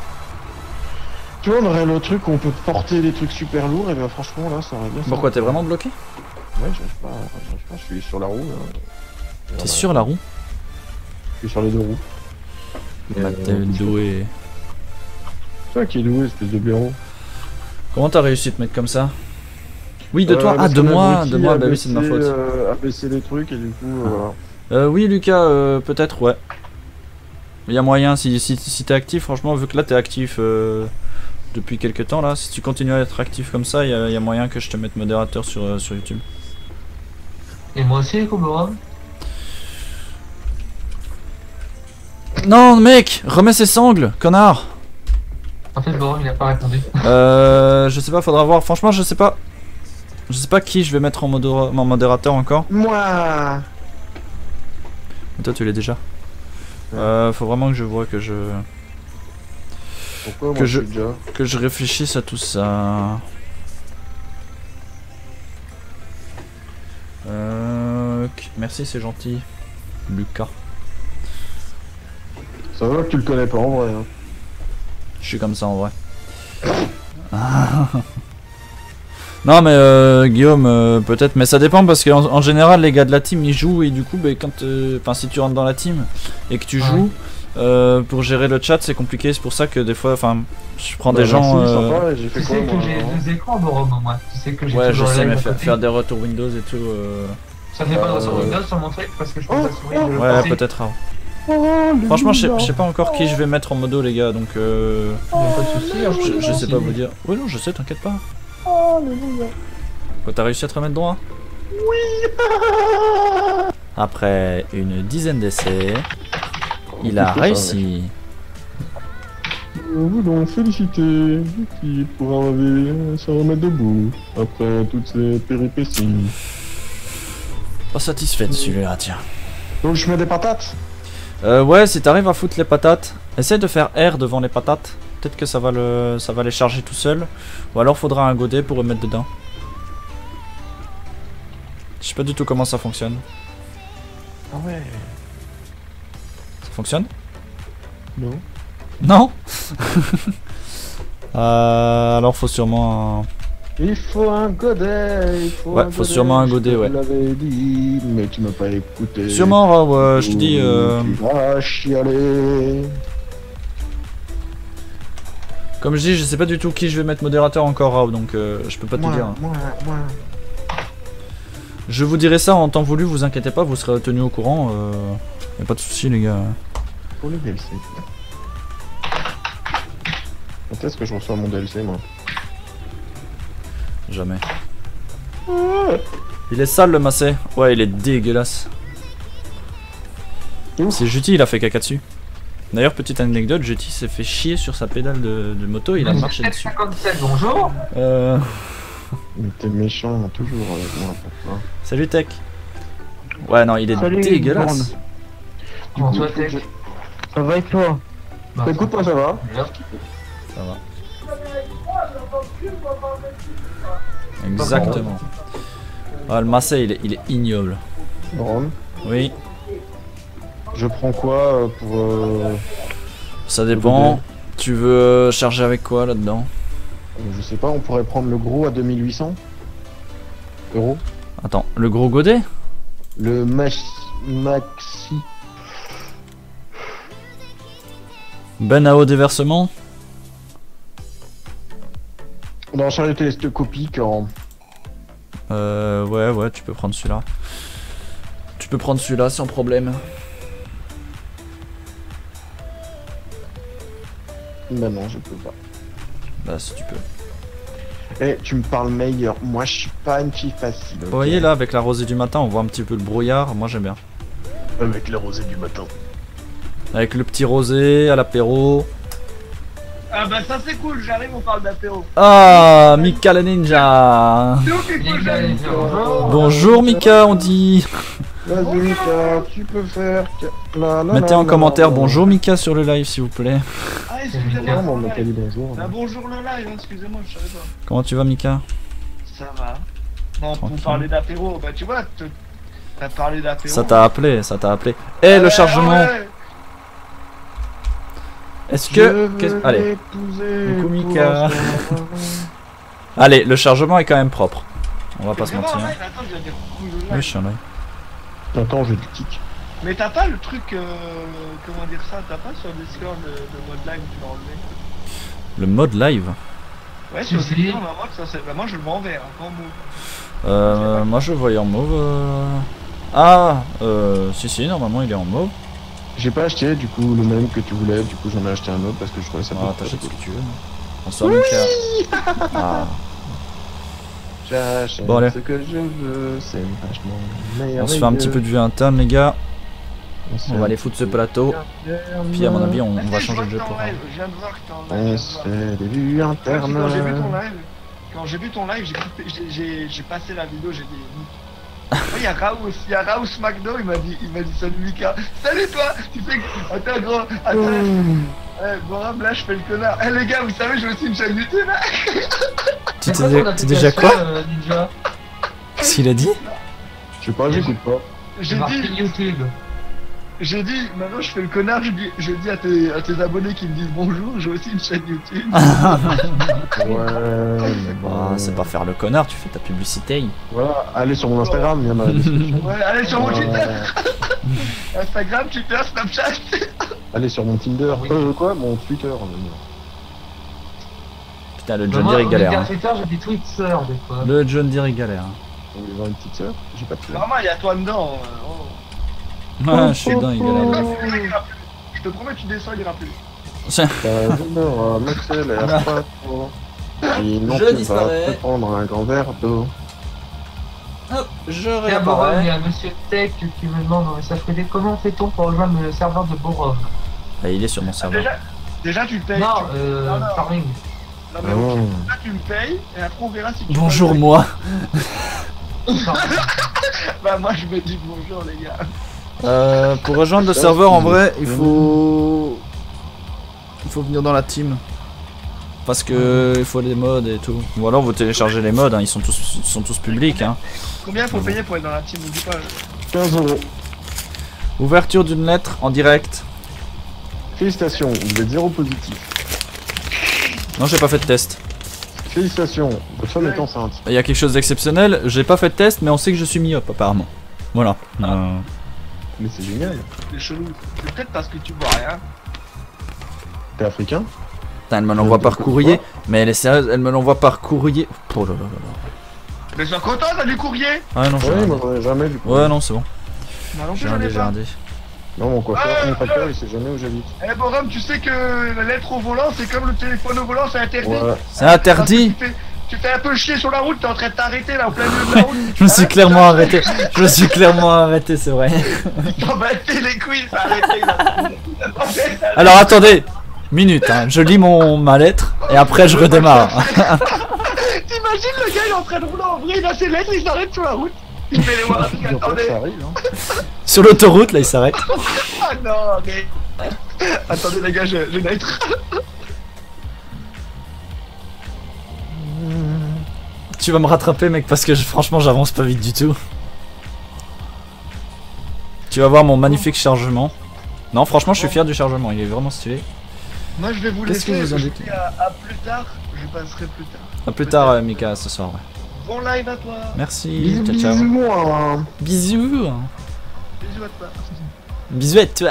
Tu vois, on aurait le truc où on peut porter des trucs super lourds, et ben franchement là, ça aurait bien. Pourquoi t'es vraiment bloqué? Ouais, j'arrive pas, j'arrive pas, je suis sur la roue. Là. T'es sur la roue? Je suis sur les deux roues. Bah, t'es doué. C'est toi qui est doué, espèce de blaireau. Comment t'as réussi à te mettre comme ça? Oui, de toi? Euh, Ah, parce de qu'on a moi, abruti de moi, à bah oui, c'est de ma baisser, faute. Euh, à baisser les trucs, et du coup, euh, voilà. Euh, oui, Lucas, euh, peut-être, ouais. Il y a moyen, si, si, si t'es actif, franchement, vu que là t'es actif euh, depuis quelques temps, là, si tu continues à être actif comme ça, il y, a- y a moyen que je te mette modérateur sur, euh, sur YouTube. Et moi aussi, Koborum. Non, mec, remets ses sangles, connard. En fait, Borum, il a pas répondu. Euh, je sais pas, faudra voir. Franchement, je sais pas. Je sais pas qui je vais mettre en, modéra- en modérateur encore. Moi. Mais toi, tu l'es déjà. Euh, faut vraiment que je vois que je Pourquoi moi Que je je- suis déjà. que je réfléchisse à tout ça. Euh, ok. Merci, c'est gentil, Lucas. Ça va que tu le connais pas en vrai. Hein. Je suis comme ça en vrai. Non mais euh, Guillaume euh, peut-être, mais ça dépend parce qu'en en général les gars de la team ils jouent et du coup bah, quand euh, enfin si tu rentres dans la team et que tu Ouais. joues euh, pour gérer le chat c'est compliqué, c'est pour ça que des fois enfin je prends Bah, des gens merci, euh, sympa, et j'ai fait Tu quoi sais que moi j'ai avant deux écrans, Borum, au moins. Tu sais que j'ai ouais je toujours sais la mais live à faire, côté. faire des retours Windows et tout euh, Ça fait pas de retour Euh, Windows sur mon truc parce que je peux Oh, pas souris oh, de l'autre ouais côté. peut-être hein. Oh, le Franchement je sais- loulard. je sais pas encore qui je vais mettre en modo les gars donc euh, Y a pas de soucis, hein, je, je sais si- pas vous dire. Ouais non je sais t'inquiète pas. Oh, le loulard. Quoi t'as réussi à te remettre droit? Oui. Après une dizaine d'essais, il a Qu'est-ce que ça, réussi. Nous voulons féliciter l'équipe pour arriver à se remettre debout après toutes ces péripéties. Pas satisfait de celui-là, tiens. Donc je mets des patates. Euh, ouais, si t'arrives à foutre les patates, essaye de faire R devant les patates. Peut-être que ça va, le, ça va les charger tout seul. Ou alors faudra un godet pour remettre dedans. Je sais pas du tout comment ça fonctionne. Ah ouais. Ça fonctionne? Non. Non. euh, alors faut sûrement... un- Il faut un godet. Il faut Ouais, un faut sûrement un godet, je te ouais. l'avais dit, mais tu m'as pas écouté. Sûrement, Rob, ouais, je te dis... euh, Tu vas chialer. Comme je dis, je sais pas du tout qui je vais mettre modérateur encore, Rob, donc euh, je peux pas te Moi, dire. moi, moi. Je vous dirai ça en temps voulu, vous inquiétez pas, vous serez tenus au courant. Euh... Y a pas de soucis les gars. Pour le D L C. Quand est-ce que je reçois mon D L C moi? Jamais. Il est sale le massé. Ouais, il est dégueulasse. Ouf. C'est Juti, il a fait caca dessus. D'ailleurs, petite anecdote, Juti s'est fait chier sur sa pédale de, de moto, il a marché dessus. cinquante-sept, bonjour. Euh... Mais t'es méchant toujours avec moi pourquoi? Salut Tech. Ouais, non, il est Salut, dégueulasse. Du Comment coup, toi, faut Tech? que je- Ça va et toi? Bah, Bah, écoute, moi ça va. bien. Ça va. Exactement. Ah, le massé, il est, il est ignoble. Ron, Oui, je prends quoi euh, pour... Euh... ça dépend. Tu veux charger avec quoi là-dedans? Je sais pas, on pourrait prendre le gros à deux mille huit cents euros. Attends, le gros godet? Le max... maxi... Ben à haut déversement? On va charger télescopique en... Euh, ouais, ouais, tu peux prendre celui-là. Tu peux prendre celui-là sans problème. Bah non, je peux pas. Bah, si tu peux. Eh, tu me parles meilleur. Moi, je suis pas une fille facile. Vous voyez là, avec la rosée du matin, on voit un petit peu le brouillard. Moi, j'aime bien. Avec la rosée du matin. Avec le petit rosé à l'apéro. Ah bah ça c'est cool, j'arrive, on parle d'apéro. Ah, Mika la ninja. C'est ok, cool, j'arrive. Bonjour. Bonjour Mika, on dit. Vas-y, Mika, tu peux faire... que- La, la, Mettez la, en la, commentaire la, la. bonjour Mika sur le live, s'il vous plaît. Ah Non, excusez-moi. mais on c'est m'a pas live. dit bonjour. Ah, bonjour le live, hein, excusez-moi, je savais pas. Comment tu vas Mika? Ça va. Non, pour Tranquille. parler d'apéro, bah tu vois, te- t'as parlé d'apéro. Ça t'a appelé, ça t'a appelé. Eh, Ouais, le chargement. ouais. Est-ce Je que... veux qu'est-ce- Allez. l'épouser Coucou, pour Mika. un soir. Allez, le chargement est quand même propre. On va T'es pas se vraiment en mentir. live Attends, je vais dire coucou le live. Oui, je suis en live. Attends, je tic. Mais t'as pas le truc, euh, comment dire ça, t'as pas sur Discord le, le mode live, tu l'as enlevé. Le mode live. Ouais, Si, sur si. Discord, on va voir que ça c'est vraiment, je le vois en vert, hein, en mauve. Euh, moi je le voyais en mauve. euh. Ah, euh, si si, normalement il est en mauve. J'ai pas acheté du coup le même que tu voulais, du coup j'en ai acheté un autre parce que je trouvais ça Ah, plus t'achètes ce cool. que tu veux. Bonsoir Mika. Ah. J'achète Bon, allez. ce que je veux, c'est vachement meilleur. On se fait un petit peu de vue interne les gars. se On fait va un aller foutre ce plateau. Puis à mon avis on, on va changer de jeu pour. live. Je viens de voir que t'es en live. je On viens de se voir. fait des vues Quand internes. j'ai vu ton live, quand j'ai vu ton live, j'ai coupé- j'ai- j'ai j'ai passé la vidéo, j'ai dit. Il y a Raoult, il y a Raoult McDo, il m'a dit, il m'a dit salut Mika, salut toi, tu sais que, attends gros, attends, Mmh. eh, Boram, là je fais le connard, eh les gars, vous savez, j'ai aussi une chaîne YouTube, hein. Tu C'est t'es quoi dé- ton t'es déjà quoi? application, euh, Ninja. Qu'est-ce qu'il a dit? Je sais pas, j'écoute pas. J'ai Marqué dit, YouTube. j'ai dit, maintenant je fais le connard, je dis, je dis à tes, à tes abonnés qui me disent bonjour, j'ai aussi une chaîne YouTube. Ouais, mais bon. Ah, c'est pas faire le connard, tu fais ta publicité. Voilà, allez sur mon Instagram, il y en a la description. Ouais, allez sur mon Twitter, Ouais. Instagram, Twitter, Snapchat. Allez sur mon Tinder. Oui. Euh, quoi? Mon Twitter. même. Putain, le Bah, John moi, Deere il au galère. Twitter, hein. Twitter, j'ai des Twitter des fois. Le John Deere il galère. hein. Vous voulez voir une petite sœur? J'ai pas de sœur. Vraiment, il y a toi dedans. euh, oh. Ouais, je suis dedans, il galère. Il ira plus. Je te promets, tu descends, il ira plus. Tiens. Ça ne m'accélère pas trop. Sinon, Je tu disparais. vas te prendre un grand verre d'eau. Hop, je Tiens, Borom, il y réapparais. a Monsieur Tech qui me demande en message privé comment fait-on pour rejoindre le serveur de Borom. Ah, il est sur mon serveur. Déjà, déjà tu le payes. Non, tu- euh, Non, non. Farming. Non, mais Oh. ok, là tu le payes et après on verra si tu Bonjour veux. moi. Bah moi je me dis bonjour les gars. Euh, pour rejoindre le serveur en vrai, il faut... Il faut venir dans la team. Parce que il faut les mods et tout. Ou alors vous téléchargez les mods, hein, ils sont tous, ils sont tous publics. Hein. Combien faut payer pour être dans la team? N'oublie pas. quinze euros. Ouverture d'une lettre en direct. Félicitations, vous êtes zéro positif. Non, j'ai pas fait de test. Félicitations, votre femme Ouais. est enceinte. Il y a quelque chose d'exceptionnel, j'ai pas fait de test, mais on sait que je suis myope apparemment. Voilà. Euh, Mais c'est génial. C'est chelou. C'est peut-être parce que tu vois rien. T'es africain? Putain, elle me l'envoie par courrier, mais elle est sérieuse, elle me l'envoie par courrier. Oh là là là là. Mais sois content, t'as du courrier. Ah non, j'ai Ouais, rien moi dit. j'en ai jamais du coup. Ouais, non, c'est bon. Moi non plus, J'ai j'en rien ai dit, j'ai pas. rien dit. Non, mon coiffeur, Ah, mon tracteur, ouais. il sait jamais où j'habite. Eh Borum, tu sais que la lettre au volant, c'est comme le téléphone au volant, c'est interdit. Ouais. C'est interdit. Parce que Tu fais, tu fais un peu chier sur la route, t'es en train de t'arrêter là, au plein milieu de la route. Je me suis clairement arrêté. Je me suis clairement arrêté, c'est vrai. T'en battais les couilles, ça a arrêté là. Alors attendez, minute, hein. Je lis mon ma lettre et après je redémarre. T'imagines le gars, il est en train de rouler en vrai, il a ses lettres, il s'arrête sur la route. Il fait les voir, Plusieurs fois que attendez. ça arrive, hein. Sur l'autoroute, là, il s'arrête. Ah non, mais. Attendez les gars, je, je vais être. Tu vas me rattraper, mec, parce que je- franchement, j'avance pas vite du tout. Tu vas voir mon magnifique chargement. Non, franchement, je suis fier du chargement. Il est vraiment stylé. Moi je vais vous Qu'est-ce laisser. que vous en je dites dis à, à plus tard, je passerai plus tard. À plus tard, euh, Mika, ce soir. Ouais. Bon live à toi. Merci. Bisous, Ciao, ciao. bisous, hein. Bisous. Bisous à toi. Bisous à toi.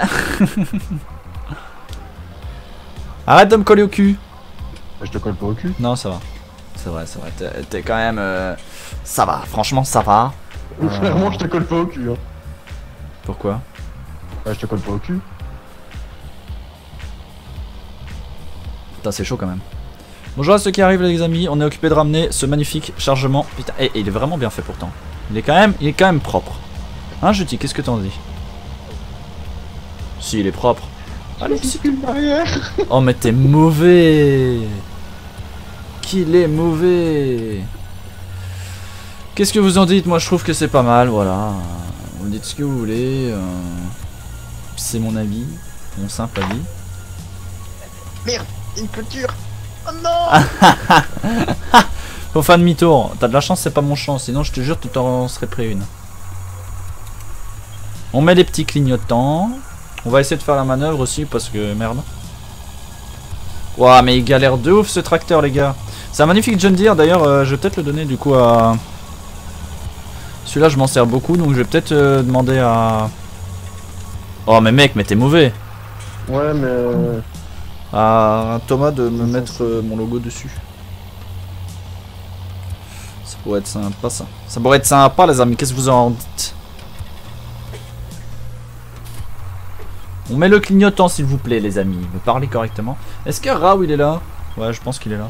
Arrête de me coller au cul. Je te colle pas au cul. Non, ça va. C'est vrai, c'est vrai. T'es- T'es quand même. euh, Ça va, franchement, ça va. Ou Clairement, je te colle pas au cul. Hein. Pourquoi? Ouais, je te colle pas au cul. Putain, c'est chaud quand même. Bonjour à ceux qui arrivent, les amis. On est occupé de ramener ce magnifique chargement. Putain, et, et il est vraiment bien fait pourtant. Il est quand même, il est quand même propre. Hein, je dis, qu'est-ce que t'en dis? Si, il est propre. Allez, si. une barrière. Oh, mais t'es mauvais. Qu'il est mauvais. Qu'est-ce que vous en dites? Moi, je trouve que c'est pas mal, voilà. Vous dites ce que vous voulez. euh, C'est mon avis, mon simple avis. Une clôture. Oh non. Faut faire demi-tour. T'as de la chance, c'est pas mon champ. Sinon, je te jure, tu t'en serais pris une. On met les petits clignotants. On va essayer de faire la manœuvre aussi parce que merde. Ouah, mais il galère de ouf ce tracteur, les gars. C'est un magnifique John Deere. D'ailleurs, euh, je vais peut-être le donner du coup à. Celui-là, je m'en sers beaucoup, donc je vais peut-être euh, demander à. Oh, mais mec, mais t'es mauvais. Ouais, mais. euh, À Thomas de me mettre euh, mon logo dessus. Ça pourrait être sympa ça. Ça pourrait être sympa les amis, qu'est-ce que vous en dites? On met le clignotant s'il vous plaît les amis, me parlez correctement. Est-ce que Raoult il est là? Ouais je pense qu'il est là.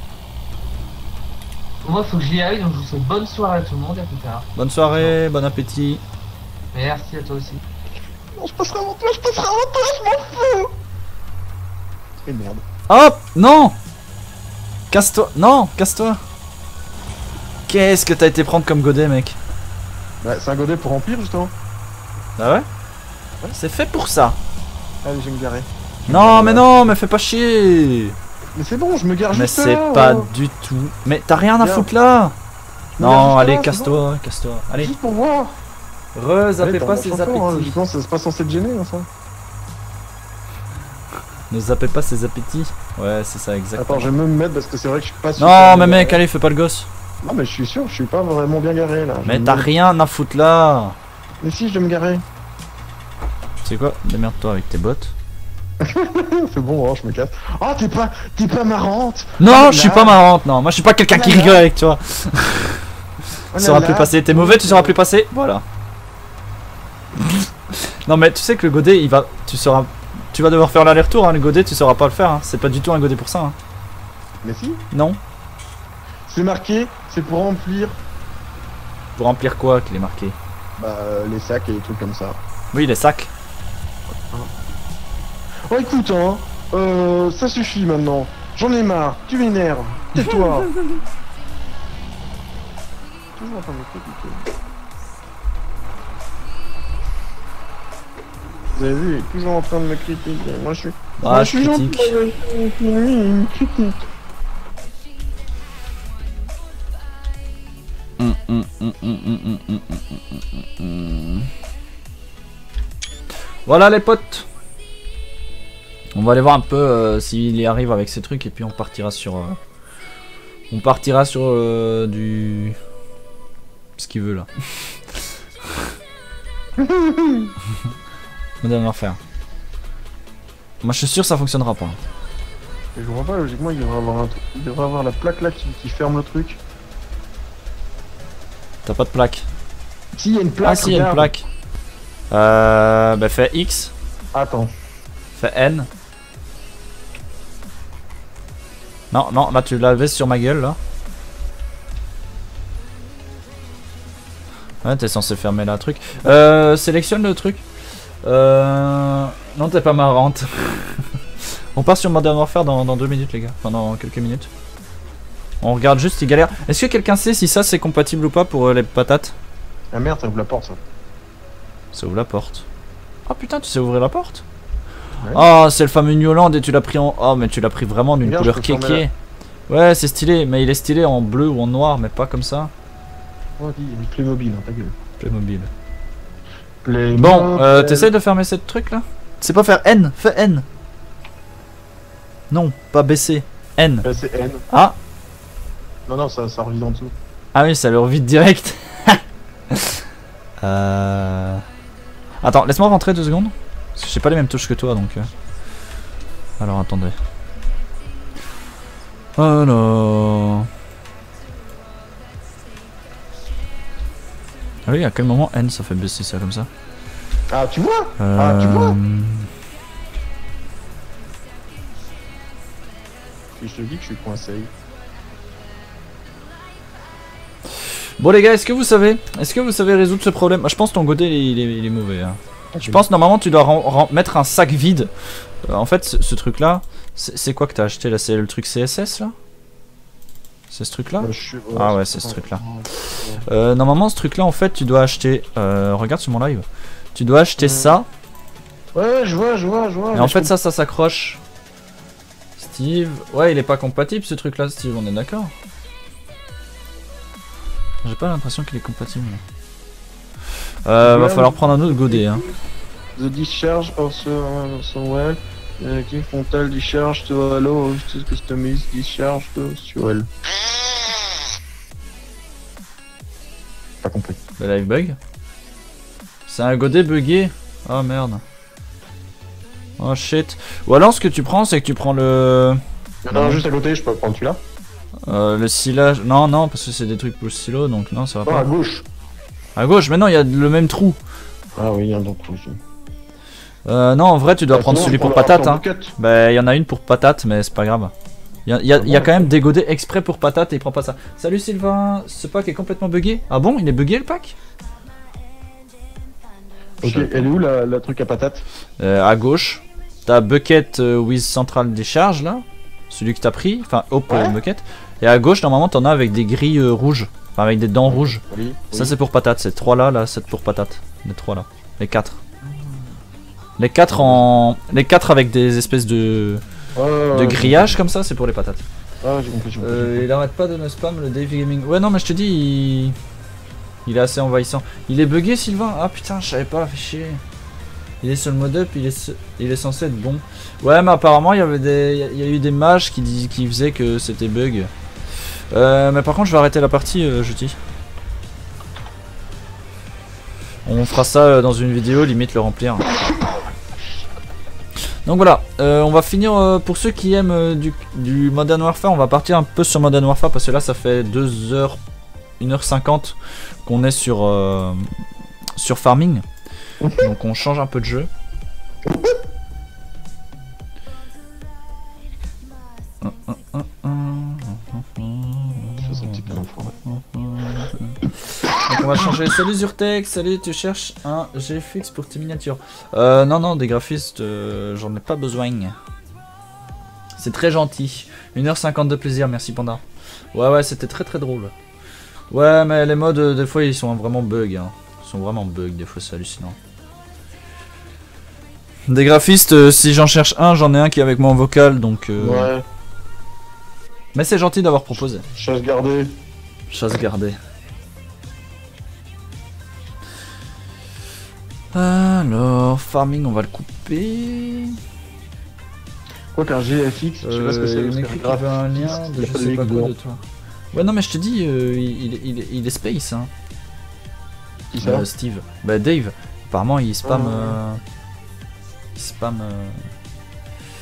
Moi, faut que j'y aille, donc je vous souhaite bonne soirée à tout le monde et à plus tard. Bonne soirée, bon appétit. Merci à toi aussi. On se passera avant toi, je passerai avant toi, je m'en fous. Et merde. Hop, non. Casse-toi, non, casse-toi. Qu'est-ce que t'as été prendre comme godet mec? Bah, c'est un godet pour remplir justement. Ah ouais? C'est fait pour ça. Allez, je vais me garer. Non mais non, mais fais pas chier. Mais c'est bon, je me gare Mais juste c'est là, pas oh. du tout. Mais t'as rien à Bien. foutre là. Je me gare Non, juste allez, là, c'est casse-toi, casse-toi. bon. Allez, Juste pour voir. re-zappez Allez, pas t'en ces manges encore, hein, appétits. justement, c'est pas censé te gêner, enfin. Ne zappez pas ces appétits. Ouais, c'est ça, exactement. Attends, je vais me mettre parce que c'est vrai que je suis pas sûr. Non, mais mec, allez, fais pas le gosse. Non, mais je suis sûr, je suis pas vraiment bien garé là. Je Mais me t'as mets- rien à foutre là. Mais si, je dois me garer. Tu sais quoi? Démerde-toi avec tes bottes. C'est bon, hein, je me casse. Oh, t'es pas, t'es pas marrante. Non, Oh je suis là. pas marrante, non. Moi, je suis pas quelqu'un Oh qui là là. rigole avec toi. Oh Tu là sauras là. plus passer. T'es mauvais, tu sauras plus passer. Voilà. Non, mais tu sais que le godet, il va. Tu sauras. Tu vas devoir faire l'aller-retour, hein. Le godet, tu sauras pas le faire. Hein. C'est pas du tout un godet pour ça. Hein. Mais si, Non. c'est marqué, c'est pour remplir Pour remplir quoi qu'il est marqué? bah, les sacs et des trucs comme ça. Oui, les sacs. Oh, écoute, hein, euh, ça suffit maintenant. J'en ai marre, tu m'énerves. Tais-toi. Toujours en train de me critiquer. Vous avez vu, il est toujours en train de me critiquer. Moi, je suis. Ah, Moi, je suis gentil critique. avec lui, il me critique. Hum, hum, hum, hum, hum, hum, hum, hum, hum, hum. Voilà les potes. On va aller voir un peu euh, s'il y arrive avec ces trucs et puis on partira sur euh, on partira sur euh, du ce qu'il veut là. On devrait en faire. Moi je suis sûr que ça fonctionnera pas. Et je vois pas, logiquement, il devrait avoir un truc. Il devrait avoir la plaque là qui, qui ferme le truc. T'as pas de plaque. Si, il y a une plaque. Ah si, il y a une regarde. plaque. Euh, bah fais X, Attends. fais N. Non, non, là tu l'avais sur ma gueule là. Ouais, t'es censé fermer la truc. Euh, sélectionne le truc. Euh... Non, t'es pas marrante. On part sur Modern Warfare dans, dans deux minutes, les gars. Enfin, dans quelques minutes. On regarde juste, il galère. Est-ce que quelqu'un sait si ça c'est compatible ou pas pour euh, les patates? Ah merde, ça ouvre la porte ça. Ça ouvre la porte. Oh putain, tu sais ouvrir la porte? Ouais. Oh, c'est le fameux New Holland et tu l'as pris en... Oh, mais tu l'as pris vraiment d'une Regarde, couleur je peux fermer kéké. Ouais, c'est stylé, mais il est stylé en bleu ou en noir, mais pas comme ça. Oh, dis, il y a une clé mobile, hein, ta gueule. Playmobil. Play Bon, euh, mobile. t'essayes de fermer cette truc là? C'est pas faire N, fais N. Non, pas baisser. N. Euh, c'est N. Ah, Non, non, ça, ça revient en dessous. ah oui, ça leur vide direct. euh... Attends, laisse-moi rentrer deux secondes. Parce que j'ai pas les mêmes touches que toi donc. euh. Alors attendez. Alors. Ah oui, à quel moment N ça fait baisser ça comme ça? Ah, tu vois Ah, tu vois Euh, Et je te dis que je suis coincé. Bon les gars, est-ce que vous savez Est-ce que vous savez résoudre ce problème? Je pense que ton godet il est, il est mauvais. Hein. Je pense normalement tu dois ren- ren- mettre un sac vide. Euh, en fait ce, ce truc là, c'est c'est quoi que t'as acheté là? C'est le truc C S S là? C'est ce truc là? Euh, je suis- Ah ouais, c'est ce truc-là. euh, Normalement ce truc là en fait tu dois acheter... Euh, regarde sur mon live. Tu dois acheter Mm. ça. Ouais, je vois, je vois, je vois. Et mais en je fait ça, ça s'accroche. Steve... Ouais il est pas compatible ce truc là Steve, on est d'accord? J'ai pas l'impression qu'il est compatible. Euh, va Ouais, falloir mais- prendre un autre godet hein. The discharge also so well. Uh, Click frontal discharge to allow to customize discharge to fuel. Pas compris. Le live bug. C'est un godet bugué. Oh merde. Oh shit. Ou alors ce que tu prends c'est que tu prends le... Il y en a un juste à côté, je peux prendre celui-là. Euh, le silage... Non non parce que c'est des trucs pour le silo donc non ça va Oh, à pas. gauche. À gauche mais non il y a le même trou. Ah oui, il y a un autre aussi. Euh, non en vrai tu dois Bah, prendre sinon, celui on prend pour le patate rapport hein. bucket. Bah il y en a une pour patate mais c'est pas grave. Il y a, y a- Ah y a bon, quand ok. même des godets exprès pour patate et il prend pas ça. Salut Sylvain, ce pack est complètement bugué. Ah bon il est bugué le pack? Ok, elle est où la, la truc à patate? Euh, à gauche, t'as Bucket euh, with Central Discharge là, celui que t'as pris, enfin Hop Ouais. euh, Bucket. Et à gauche, normalement, t'en as avec des grilles euh, rouges, enfin avec des dents rouges. Oui. Ça, c'est pour patate, ces trois là, là, c'est pour patate. Les trois là, les quatre. Les quatre en. Les quatre avec des espèces de. de grillage comme ça, c'est pour les patates. Ah, j'ai compris, j'ai compris. Euh, il arrête pas de me spam le Dave Gaming. Ouais, non, mais je te dis, il. Il est assez envahissant. Il est bugué, Sylvain? Ah putain, je savais pas, fait chier. Il est sur le mode up, il est, se- il est censé être bon. Ouais, mais apparemment, il y avait des, il y a eu des mages qui, dis... qui faisaient que c'était bug. Euh, mais par contre, je vais arrêter la partie, euh, je dis. On fera ça euh, dans une vidéo, limite le remplir. Donc voilà, euh, on va finir euh, pour ceux qui aiment euh, du, du Modern Warfare, on va partir un peu sur Modern Warfare parce que là ça fait deux heures, une heure cinquante qu'on est sur, euh, sur Farming. Donc on change un peu de jeu. Je fais un petit peu l'enfoiré. Donc on va changer. Salut Zurtec, salut, tu cherches un G F X pour tes miniatures? Euh, non, non, des graphistes, euh, j'en ai pas besoin. C'est très gentil. une heure cinquante de plaisir, merci Panda. Ouais, ouais, c'était très très drôle. Ouais, mais les modes, euh, des fois, ils sont vraiment bugs. Hein. Ils sont vraiment bugs, des fois, c'est hallucinant. Des graphistes, euh, si j'en cherche un, j'en ai un qui est avec moi en vocal, donc... Euh... Ouais, Mais c'est gentil d'avoir proposé. chasse gardée. Chasse gardée. Alors, farming, on va le couper. Quoi qu'un G F X, je sais pas ce que c'est. Euh, il parce m'écrit qu'un qu'il veut un graphiste, lien il de y a je pas de sais pas X quoi dedans. de toi. Ouais, non, mais je te dis, euh, il, il, il, il est space, hein. Qui ça Euh, Steve. Bah, Dave. Apparemment, il spam. Ah. euh, Il spam. euh,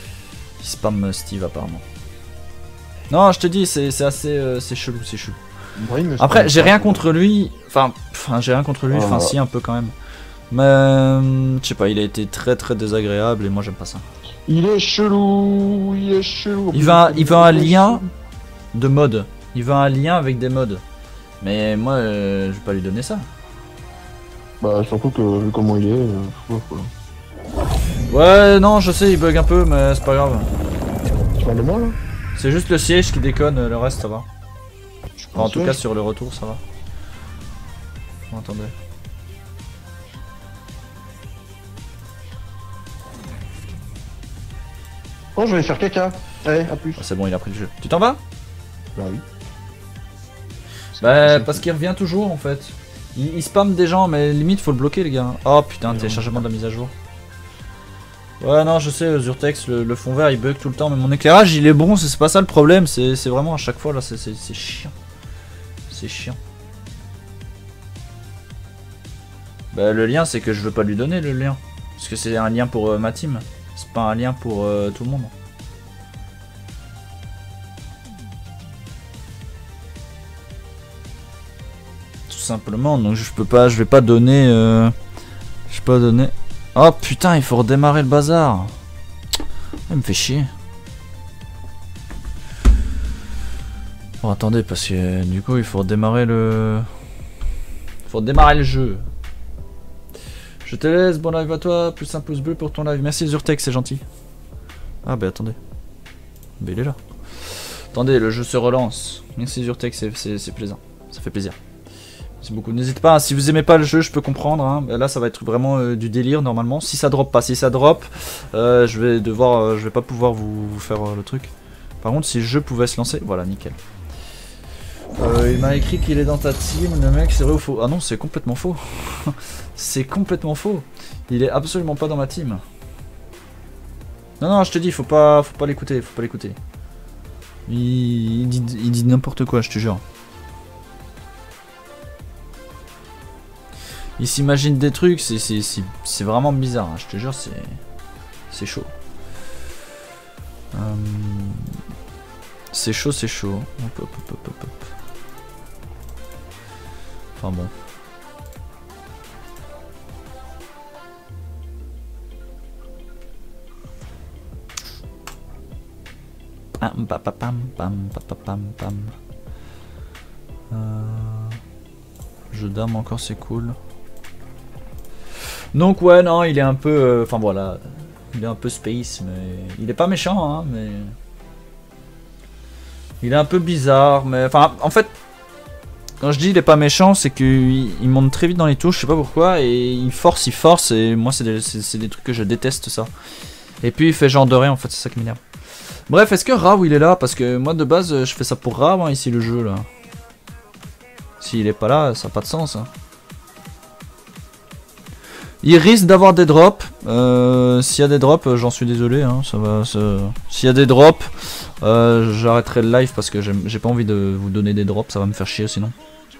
Il spam euh, Steve, apparemment. Non, je te dis, c'est c'est assez. euh, c'est chelou, c'est chelou. Oui, mais Après, c'est j'ai pas- rien contre lui. Enfin, enfin j'ai rien contre lui. Enfin, Ah. si, un peu quand même. Mais euh, je sais pas, il a été très très désagréable et moi j'aime pas ça. Il est chelou, il est chelou. Il va, il va un est lien chelou. de mode. Il veut un lien avec des modes. Mais moi, euh, je vais pas lui donner ça. Bah, surtout que vu comment il est, euh, ouais, quoi. Ouais, non, je sais, il bug un peu, mais c'est pas grave. Tu parles de moi là? C'est juste le siège qui déconne, le reste ça va. Je Enfin, en pense, tout ouais. cas, sur le retour, ça va. Bon, attendez. Oh, je vais faire caca. Allez, à plus. Ah, c'est bon, il a pris le jeu. Tu t'en vas? Bah oui. Bah, parce qu'il revient toujours en fait. Il, il spamme des gens, mais limite, faut le bloquer, les gars. Oh putain, téléchargement de la mise à jour. Ouais, non, je sais, Zurtex, le, le fond vert il bug tout le temps, mais mon éclairage il est bon, c'est c'est pas ça le problème, c'est c'est vraiment à chaque fois là, c'est c'est- c'est chiant. C'est chiant. Bah, le lien, c'est que je veux pas lui donner le lien. Parce que c'est un lien pour euh, ma team, c'est pas un lien pour euh, tout le monde. Tout simplement, donc je peux pas, je vais pas donner. Euh, je vais pas donner. Oh putain, il faut redémarrer le bazar. Il me fait chier. Bon, attendez, parce que du coup, il faut redémarrer le. Il faut redémarrer le jeu. Je te laisse, bon live à toi, plus un pouce bleu pour ton live. Merci Zurtex, c'est gentil. Ah bah attendez. Bah il est là. Attendez, le jeu se relance. Merci Zurtex, c'est- c'est c'est plaisant. Ça fait plaisir. Merci beaucoup. N'hésitez pas, hein, si vous aimez pas le jeu, je peux comprendre. Hein. Là, ça va être vraiment euh, du délire normalement. Si ça drop pas, si ça drop, euh, je vais devoir, euh, je vais pas pouvoir vous, vous faire euh, le truc. Par contre, si le jeu pouvait se lancer, voilà, nickel. Euh, il m'a écrit qu'il est dans ta team, le mec, c'est vrai ou faux? Ah non, c'est complètement faux. C'est complètement faux. Il est absolument pas dans ma team. Non, non, je te dis, faut pas, faut pas l'écouter, faut pas l'écouter. Il, il dit, il dit n'importe quoi, je te jure. Il s'imagine des trucs, c'est c'est- c'est- c'est vraiment bizarre, hein, je te jure, c'est c'est chaud. Euh, c'est chaud, c'est chaud. Hop, hop, hop, hop, hop. Enfin bon. Ah, pa, pa, pam, pam, pa, pa, pam, pam. Euh... Jeu d'armes encore, c'est cool. Donc ouais, non, il est un peu... euh, Enfin voilà, il est un peu space, mais... Il est pas méchant, hein, mais... Il est un peu bizarre, mais... Enfin, en fait... Quand je dis il est pas méchant, c'est qu'il il monte très vite dans les touches, je sais pas pourquoi, et il force, il force, et moi c'est des, c'est- c'est des trucs que je déteste, ça. Et puis il fait genre de rien, en fait, c'est ça qui m'énerve. Bref, est-ce que Raw il est là? Parce que moi de base, je fais ça pour Raw, hein, ici, le jeu, là. S'il est pas là, ça n'a pas de sens, hein. Il risque d'avoir des drops. Euh, S'il y a des drops, euh, j'en suis désolé. Hein, ça va. ça- S'il y a des drops, euh, j'arrêterai le live parce que j'aime- j'ai pas envie de vous donner des drops. Ça va me faire chier sinon.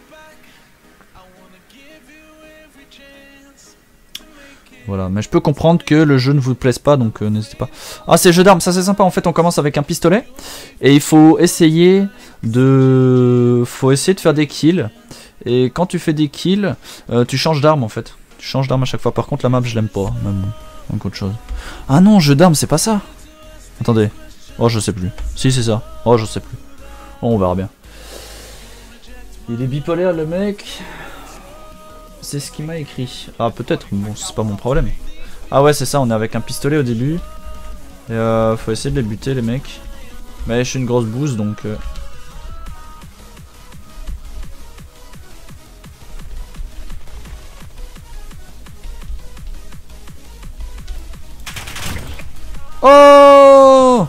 Voilà, mais je peux comprendre que le jeu ne vous plaise pas, donc euh, n'hésitez pas. Ah, c'est jeu d'armes, ça c'est sympa. En fait, on commence avec un pistolet et il faut essayer de, faut essayer de faire des kills. Et quand tu fais des kills, euh, tu changes d'arme en fait. Tu changes d'arme à chaque fois. Par contre, la map, je l'aime pas, même donc autre chose. Ah non, jeu d'armes, c'est pas ça. Attendez. Oh, je sais plus. Si, c'est ça. Oh, je sais plus. Oh, on verra bien. Il est bipolaire, le mec. C'est ce qu'il m'a écrit. Ah, peut-être. Bon, c'est pas mon problème. Ah ouais, c'est ça. On est avec un pistolet au début. Et euh, faut essayer de les buter, les mecs. Mais je suis une grosse bouse, donc... Euh... Oh!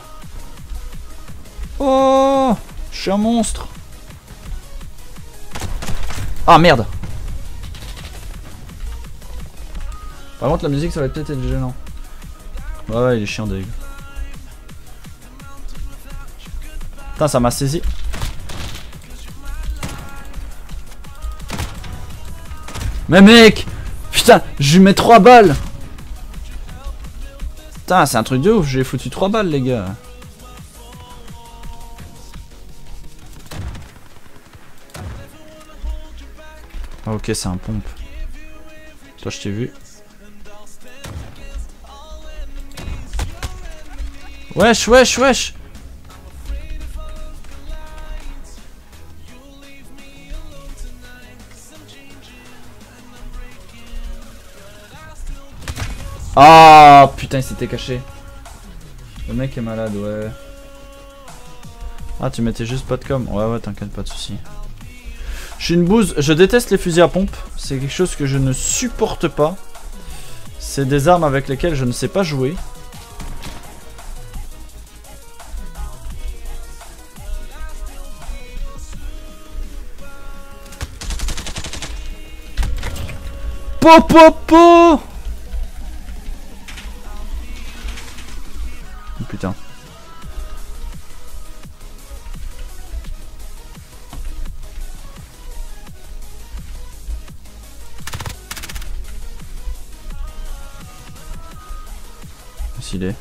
Oh! Je suis un monstre. Ah merde. Par contre la musique ça va peut-être être gênant. Ouais il est chiant dég. Putain ça m'a saisi. Mais mec! Putain, je lui mets trois balles! Putain, c'est un truc de ouf, j'ai foutu trois balles, les gars. Ok, c'est un pompe. Toi, je t'ai vu. Wesh, wesh, wesh. Ah putain, il s'était caché. Le mec est malade, ouais. Ah, tu mettais juste pas de com. Ouais, ouais, t'inquiète, pas de soucis. Je suis une bouse. Je déteste les fusils à pompe. C'est quelque chose que je ne supporte pas. C'est des armes avec lesquelles je ne sais pas jouer. Po po po. Oh, putain. S'il est.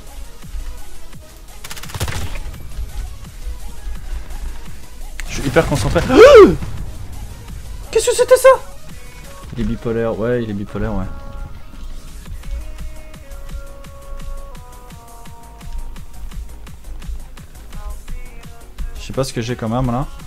Je suis hyper concentré. Qu'est-ce que c'était ça? Il est bipolaire, ouais, il est bipolaire, ouais. Je sais pas ce que j'ai comme arme là.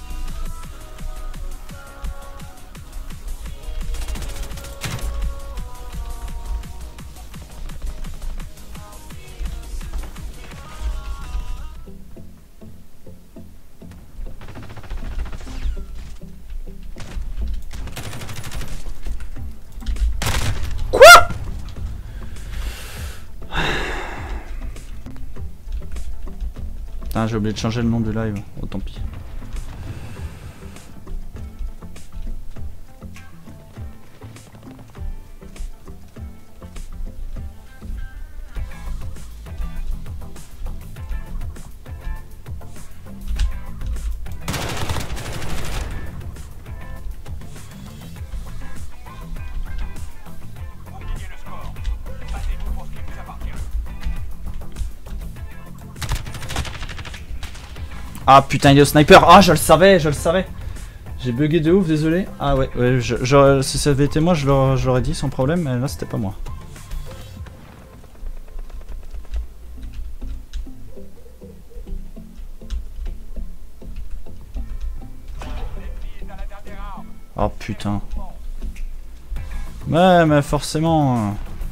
J'ai oublié de changer le nom du live, oh tant pis. Ah putain, il est au sniper. Ah, je le savais, je le savais. J'ai bugué de ouf, désolé. Ah ouais, ouais je, je, si ça avait été moi, je l'aurais dit sans problème, mais là c'était pas moi. Oh putain. Ouais, mais forcément.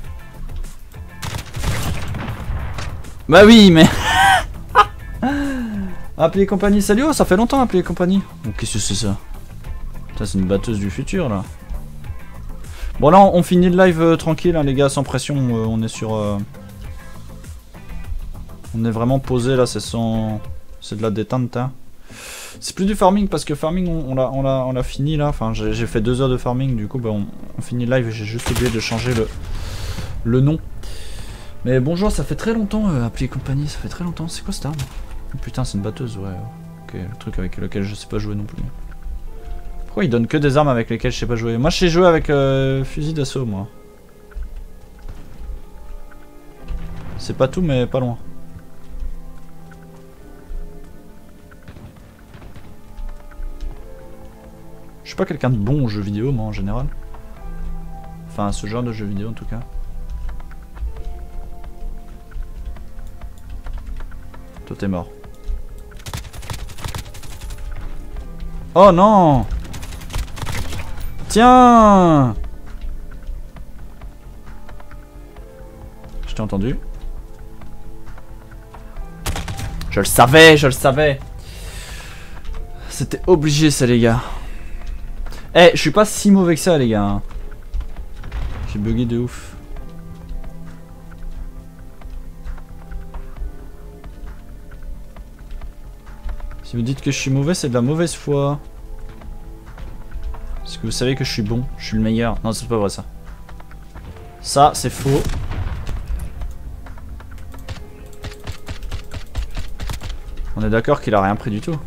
Bah oui, mais. Appeler compagnie, salut, oh, ça fait longtemps appeler compagnie. Oh, qu'est-ce que c'est ça? Ça c'est une batteuse du futur là. Bon là on, on finit le live euh, tranquille hein, les gars, sans pression, euh, on est sur... Euh... On est vraiment posé là, c'est sans... C'est de la détente hein. C'est plus du farming parce que farming on, on l'a on l'a on l'a fini là, enfin j'ai fait deux heures de farming du coup bah, on, on finit le live, j'ai juste oublié de changer le, le nom. Mais bonjour, ça fait très longtemps euh, appeler compagnie, ça fait très longtemps, c'est quoi cette arme? Putain, c'est une batteuse, ouais. Ok, le truc avec lequel je sais pas jouer non plus. Pourquoi ils donnent que des armes avec lesquelles je sais pas jouer? Moi, je sais jouer avec euh, fusil d'assaut, moi. C'est pas tout, mais pas loin. Je suis pas quelqu'un de bon aux jeux vidéo, moi, en général. Enfin, à ce genre de jeux vidéo, en tout cas. Toi, t'es mort. Oh non! Tiens! Je t'ai entendu. Je le savais, je le savais. C'était obligé ça les gars. Eh, hey, je suis pas si mauvais que ça les gars. J'ai bugué de ouf. Si vous dites que je suis mauvais, c'est de la mauvaise foi. Parce que vous savez que je suis bon, je suis le meilleur. Non, c'est pas vrai ça. Ça, c'est faux. On est d'accord qu'il a rien pris du tout.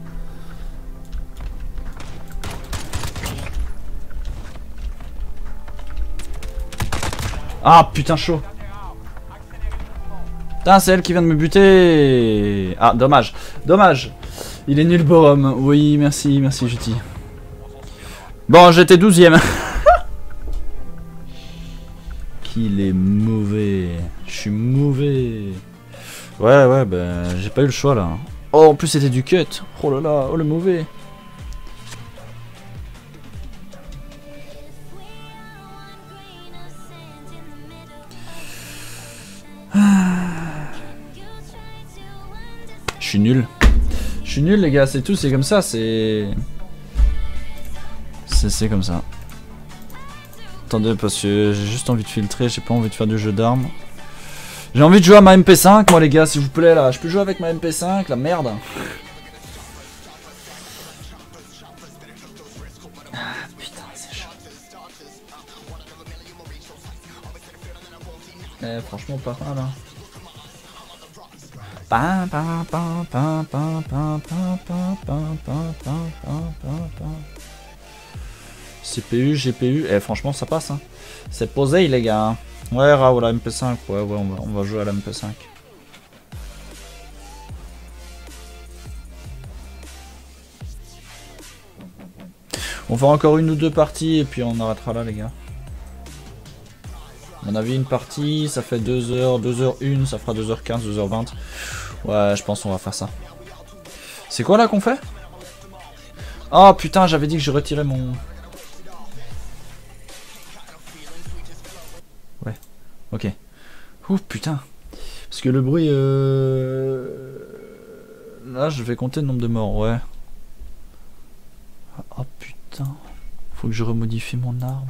Ah putain chaud. Putain, c'est elle qui vient de me buter. Ah, dommage. Dommage. Il est nul, Borom. Oui, merci, merci, Juti. Bon, j'étais douzième. qu'il est mauvais. Je suis mauvais. Ouais, ouais, ben j'ai pas eu le choix là. Oh, en plus c'était du cut. Oh là là, oh le mauvais. Je suis nul. Je suis nul les gars, c'est tout, c'est comme ça, c'est... C'est comme ça. Attendez, parce que j'ai juste envie de filtrer, j'ai pas envie de faire du jeu d'armes. J'ai envie de jouer à ma M P cinq, moi les gars, s'il vous plaît, là. Je peux jouer avec ma M P cinq, la merde. Ah, putain, c'est chaud. Eh, franchement, pas mal, hein. Pa, pa, pa, pa, pa, pa, pa, pa, pa, pa, pa, pa. C P U, G P U, eh franchement ça passe hein. C'est posé les gars. Ouais Raoul la M P cinq, ouais ouais on va, on va jouer à la M P cinq. On fera encore une ou deux parties et puis on arrêtera là les gars. À mon avis une partie ça fait deux heures, deux heures une, ça fera deux heures quinze, deux heures vingt. Ouais je pense qu'on va faire ça. C'est quoi là qu'on fait? Oh putain j'avais dit que je retirais mon... Ouais, ok. Ouf putain. Parce que le bruit... Euh... Là je vais compter le nombre de morts, ouais. Oh putain. Faut que je remodifie mon arme.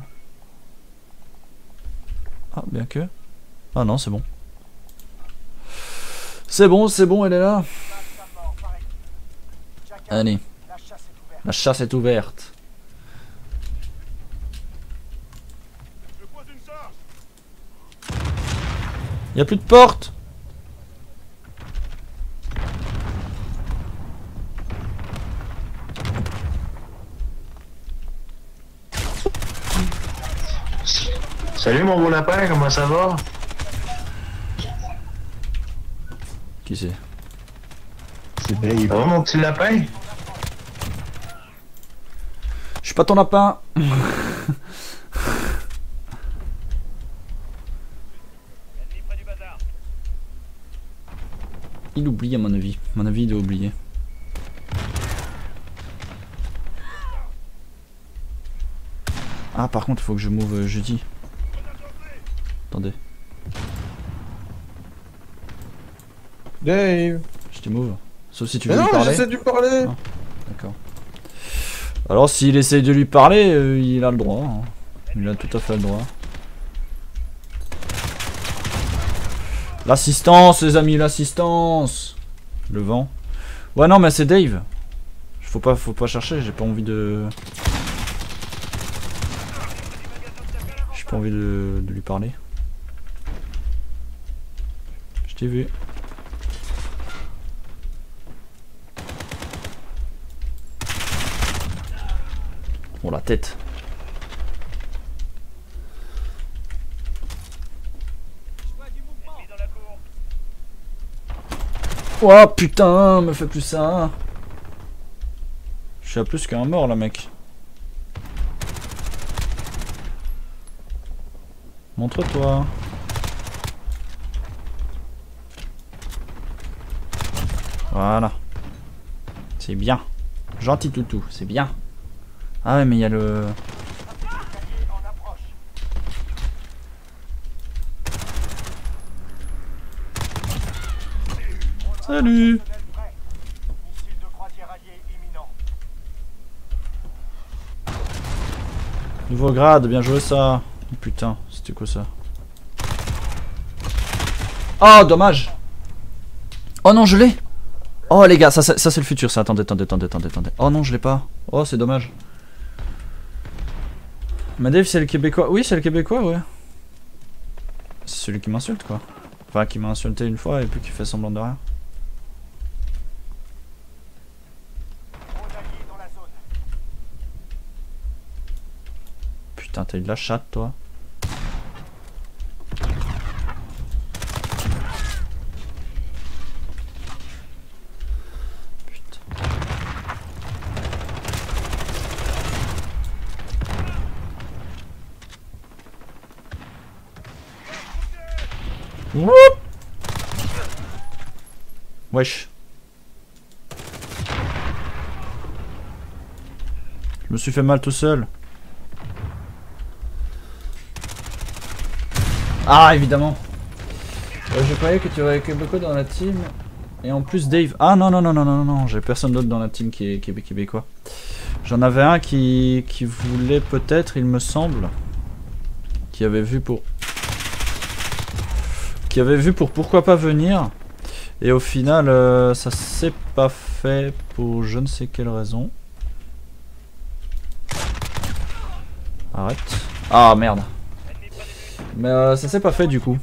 Ah bien que... Ah non c'est bon. C'est bon, c'est bon, elle est là. Allez. La chasse est ouverte. Y a plus de porte. Salut mon beau lapin, comment ça va? Qui c'est? C'est Dave. Ça va mon petit lapin? Je suis pas ton lapin. Il oublie à mon avis. À mon avis il doit oublier. Ah par contre il faut que je move euh, jeudi. Attendez. Dave. Je te move. Sauf si tu veux Mais lui non, parler. j'essaie de lui parler. Ah, d'accord. Alors s'il essaye de lui parler, euh, il a le droit. Hein. Il a tout à fait le droit. L'assistance les amis, l'assistance. Le vent. Ouais non mais c'est Dave. Faut pas, faut pas chercher, j'ai pas envie de... J'ai pas envie de, de lui parler. Je t'ai vu. Bon la tête. Oh putain, me fais plus ça. Je suis à plus qu'un mort là mec. Montre-toi. Voilà. C'est bien. Gentil toutou, c'est bien. Ah ouais mais il y a le... Salut. Nouveau grade, bien joué ça. Oh, putain, c'était quoi ça? Oh dommage. Oh non je l'ai. Oh les gars, ça, ça, ça c'est le futur ça. Attendez, attendez, attendez, attendez, attendez. Oh non je l'ai pas. Oh c'est dommage. Mais Dave c'est le québécois. Oui c'est le québécois ouais. C'est celui qui m'insulte quoi. Enfin qui m'a insulté une fois et puis qui fait semblant de rien. Putain t'as eu de la chatte toi. Woup. Wesh. Je me suis fait mal tout seul. Ah, évidemment. Euh, je croyais que tu aurais que beaucoup dans la team. Et en plus Dave. Ah non, non, non, non, non, non, j'ai personne d'autre dans la team qui est, qui est québécois. J'en avais un qui, qui voulait peut-être, il me semble. Qui avait vu pour... Qui avait vu pour pourquoi pas venir. Et au final, euh, ça s'est pas fait pour je ne sais quelle raison. Arrête. Ah merde. Mais euh, ça s'est pas fait du coup.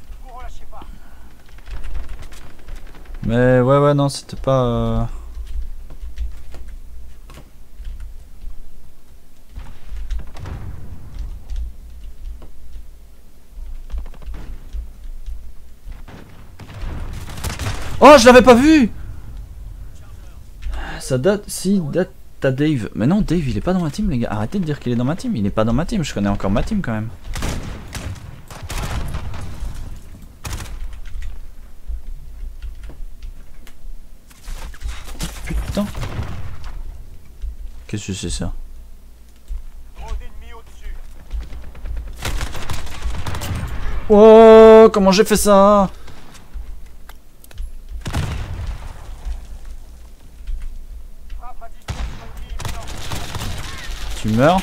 Mais ouais ouais non c'était pas... Euh... Oh je l'avais pas vu. Ça date... Si date à Dave. Mais non Dave il est pas dans ma team les gars. Arrêtez de dire qu'il est dans ma team. Il est pas dans ma team. Je connais encore ma team quand même. Putain. Qu'est-ce que c'est ça? Oh, comment j'ai fait ça? Tu meurs?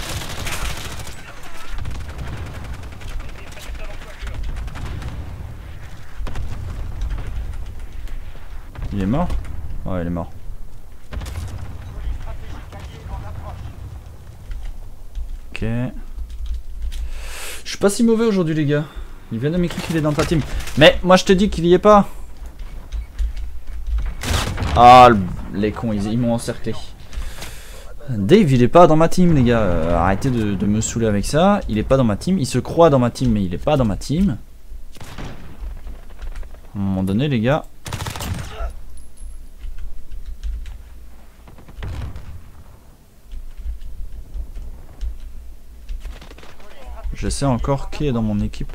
Il est mort? Ouais, il est mort. Ok. Je suis pas si mauvais aujourd'hui les gars. Il vient de m'écrire qu'il est dans ta team. Mais moi je te dis qu'il y est pas. Ah les cons, ils, ils m'ont encerclé. Dave il est pas dans ma team les gars. Euh, arrêtez de, de me saouler avec ça. Il est pas dans ma team. Il se croit dans ma team mais il est pas dans ma team. À un moment donné les gars. Je sais encore qui est dans mon équipe.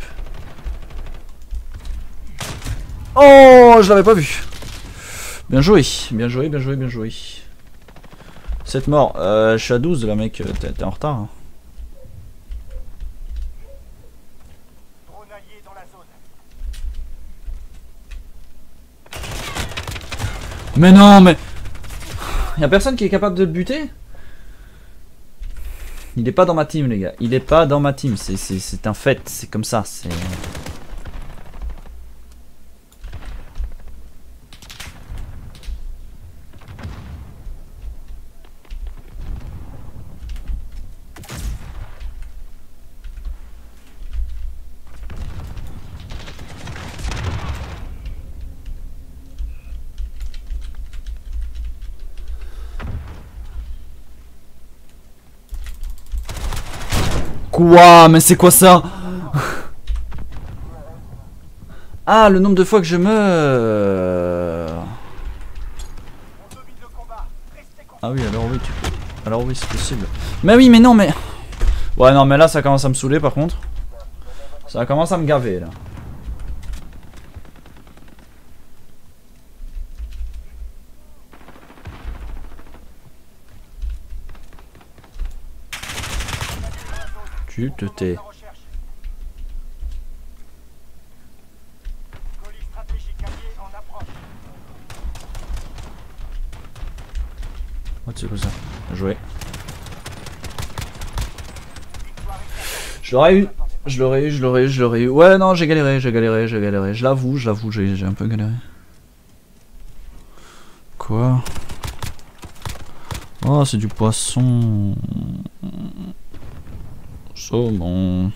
Oh, je l'avais pas vu. Bien joué, bien joué, bien joué, bien joué. sept morts. Euh, je suis à douze là mec, t'es en retard. Hein. Mais non, mais... Y'a personne qui est capable de le buter? Il est pas dans ma team les gars, il est pas dans ma team, c'est un fait, c'est comme ça, c'est... Quoi? Mais c'est quoi ça? Ah, le nombre de fois que je meurs. Ah oui, alors oui, tu peux. Alors oui, c'est possible. Mais oui, mais non, mais... Ouais, non, mais là, ça commence à me saouler, par contre. Ça commence à me gaver, là. Tu te tais. Oh, c'est quoi ça? Bien joué. Je l'aurais eu. Je l'aurais eu, je l'aurais eu, je l'aurais eu. Ouais, non, j'ai galéré, j'ai galéré, j'ai galéré. Je l'avoue, je l'avoue, j'ai un peu galéré. Quoi? Oh, c'est du poisson. Saumon.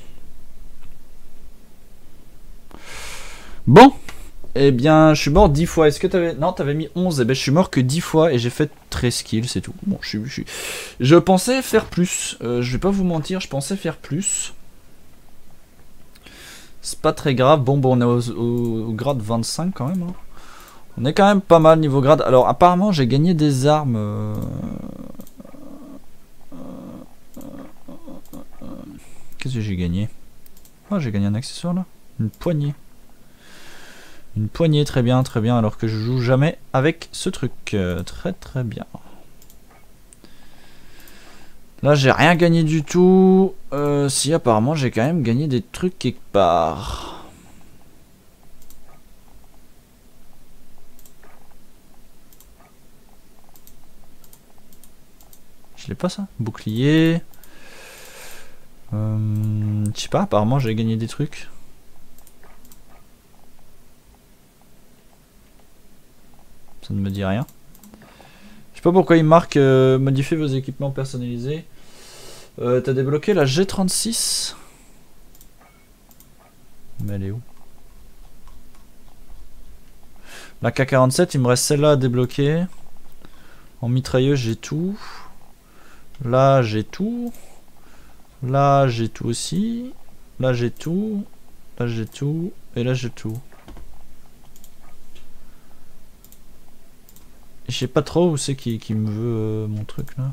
Bon. Eh bien, je suis mort dix fois. Est-ce que t'avais... Non, t'avais mis onze. Eh bien, je suis mort que dix fois et j'ai fait treize kills, c'est tout. Bon, je suis... Je, suis... je pensais faire plus. Euh, je vais pas vous mentir, je pensais faire plus. C'est pas très grave. Bon, bon, on est au, au, au grade vingt-cinq quand même. Hein. On est quand même pas mal niveau grade. Alors, apparemment, j'ai gagné des armes... Euh... Qu'est-ce que j'ai gagné? Oh, j'ai gagné un accessoire là. Une poignée. Une poignée, très bien, très bien, alors que je joue jamais avec ce truc. Euh, très très bien. Là, j'ai rien gagné du tout. Euh, si, apparemment, j'ai quand même gagné des trucs quelque part. Je l'ai pas ça. Bouclier. Euh, je sais pas, apparemment, j'ai gagné des trucs. Ça ne me dit rien. Je sais pas pourquoi il marque euh, modifier vos équipements personnalisés. Euh, T'as débloqué la G trente-six. Mais elle est où? La K quarante-sept, il me reste celle-là à débloquer. En mitrailleuse, j'ai tout. Là, j'ai tout. Là, j'ai tout aussi. Là, j'ai tout. Là, j'ai tout. Et là, j'ai tout. Je sais pas trop où c'est qui, qui me veut euh, mon truc là.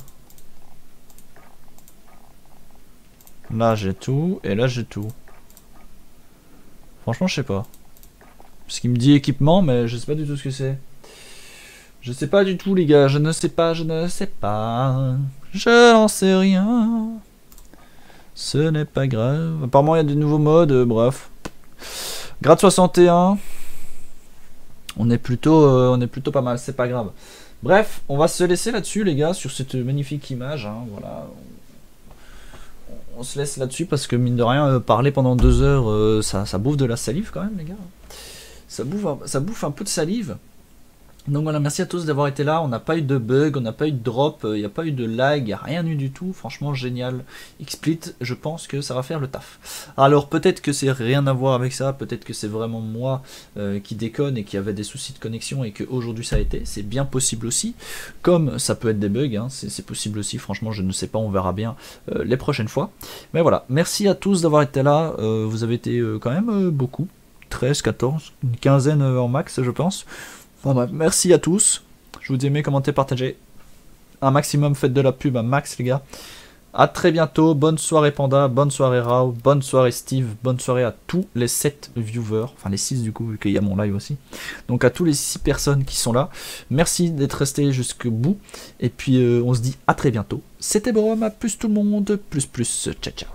Là j'ai tout et là j'ai tout. Franchement je sais pas. Parce qu'il me dit équipement mais je sais pas du tout ce que c'est. Je sais pas du tout les gars, je ne sais pas, je ne sais pas. Je n'en sais rien. Ce n'est pas grave. Apparemment il y a des nouveaux modes, euh, bref. Grade soixante et un. On est plutôt, euh, on est plutôt pas mal, c'est pas grave. Bref, on va se laisser là-dessus, les gars, sur cette magnifique image. Hein, voilà. On, on se laisse là-dessus parce que mine de rien, euh, parler pendant deux heures, euh, ça, ça bouffe de la salive quand même, les gars. Ça bouffe, ça bouffe un peu de salive. Donc voilà, merci à tous d'avoir été là. On n'a pas eu de bug, on n'a pas eu de drop, il n'y a pas eu de lag, il n'y a rien eu du tout. Franchement, génial. XSplit, je pense que ça va faire le taf. Alors peut-être que c'est rien à voir avec ça, peut-être que c'est vraiment moi euh, qui déconne et qui avait des soucis de connexion et qu'aujourd'hui ça a été. C'est bien possible aussi. Comme ça peut être des bugs, hein, c'est possible aussi. Franchement, je ne sais pas, on verra bien euh, les prochaines fois. Mais voilà, merci à tous d'avoir été là. Euh, vous avez été euh, quand même euh, beaucoup. treize, quatorze, une quinzaine euh, en max, je pense. Bon, bref, merci à tous. Je vous aimais, commentez, partagez. Un maximum, faites de la pub, un max les gars. A très bientôt. Bonne soirée Panda, bonne soirée Rao, bonne soirée Steve, bonne soirée à tous les sept viewers. Enfin les six du coup, vu qu'il y a mon live aussi. Donc à tous les six personnes qui sont là. Merci d'être restés jusqu'au bout. Et puis euh, on se dit à très bientôt. C'était Borom, à plus tout le monde. Plus plus. Ciao ciao.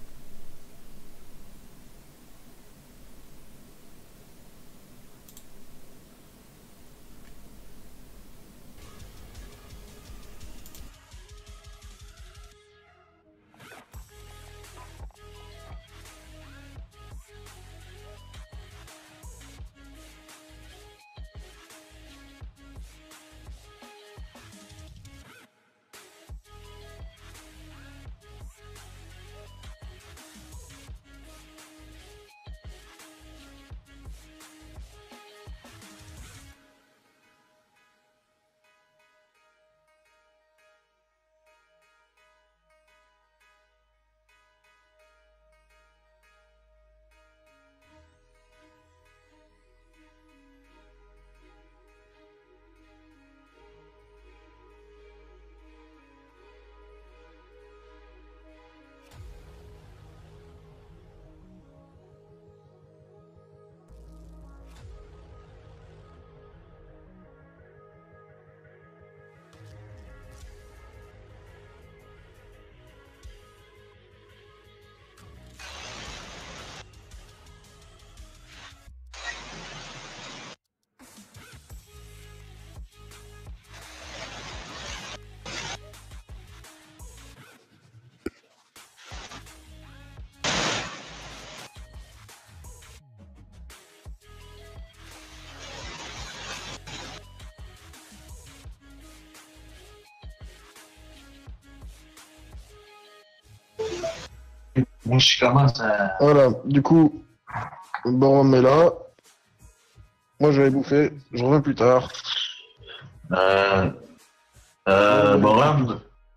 Moi, je commence à... Voilà, du coup, Borom est là. Moi, je vais bouffer. Je reviens plus tard. Euh... Euh... Bon, là,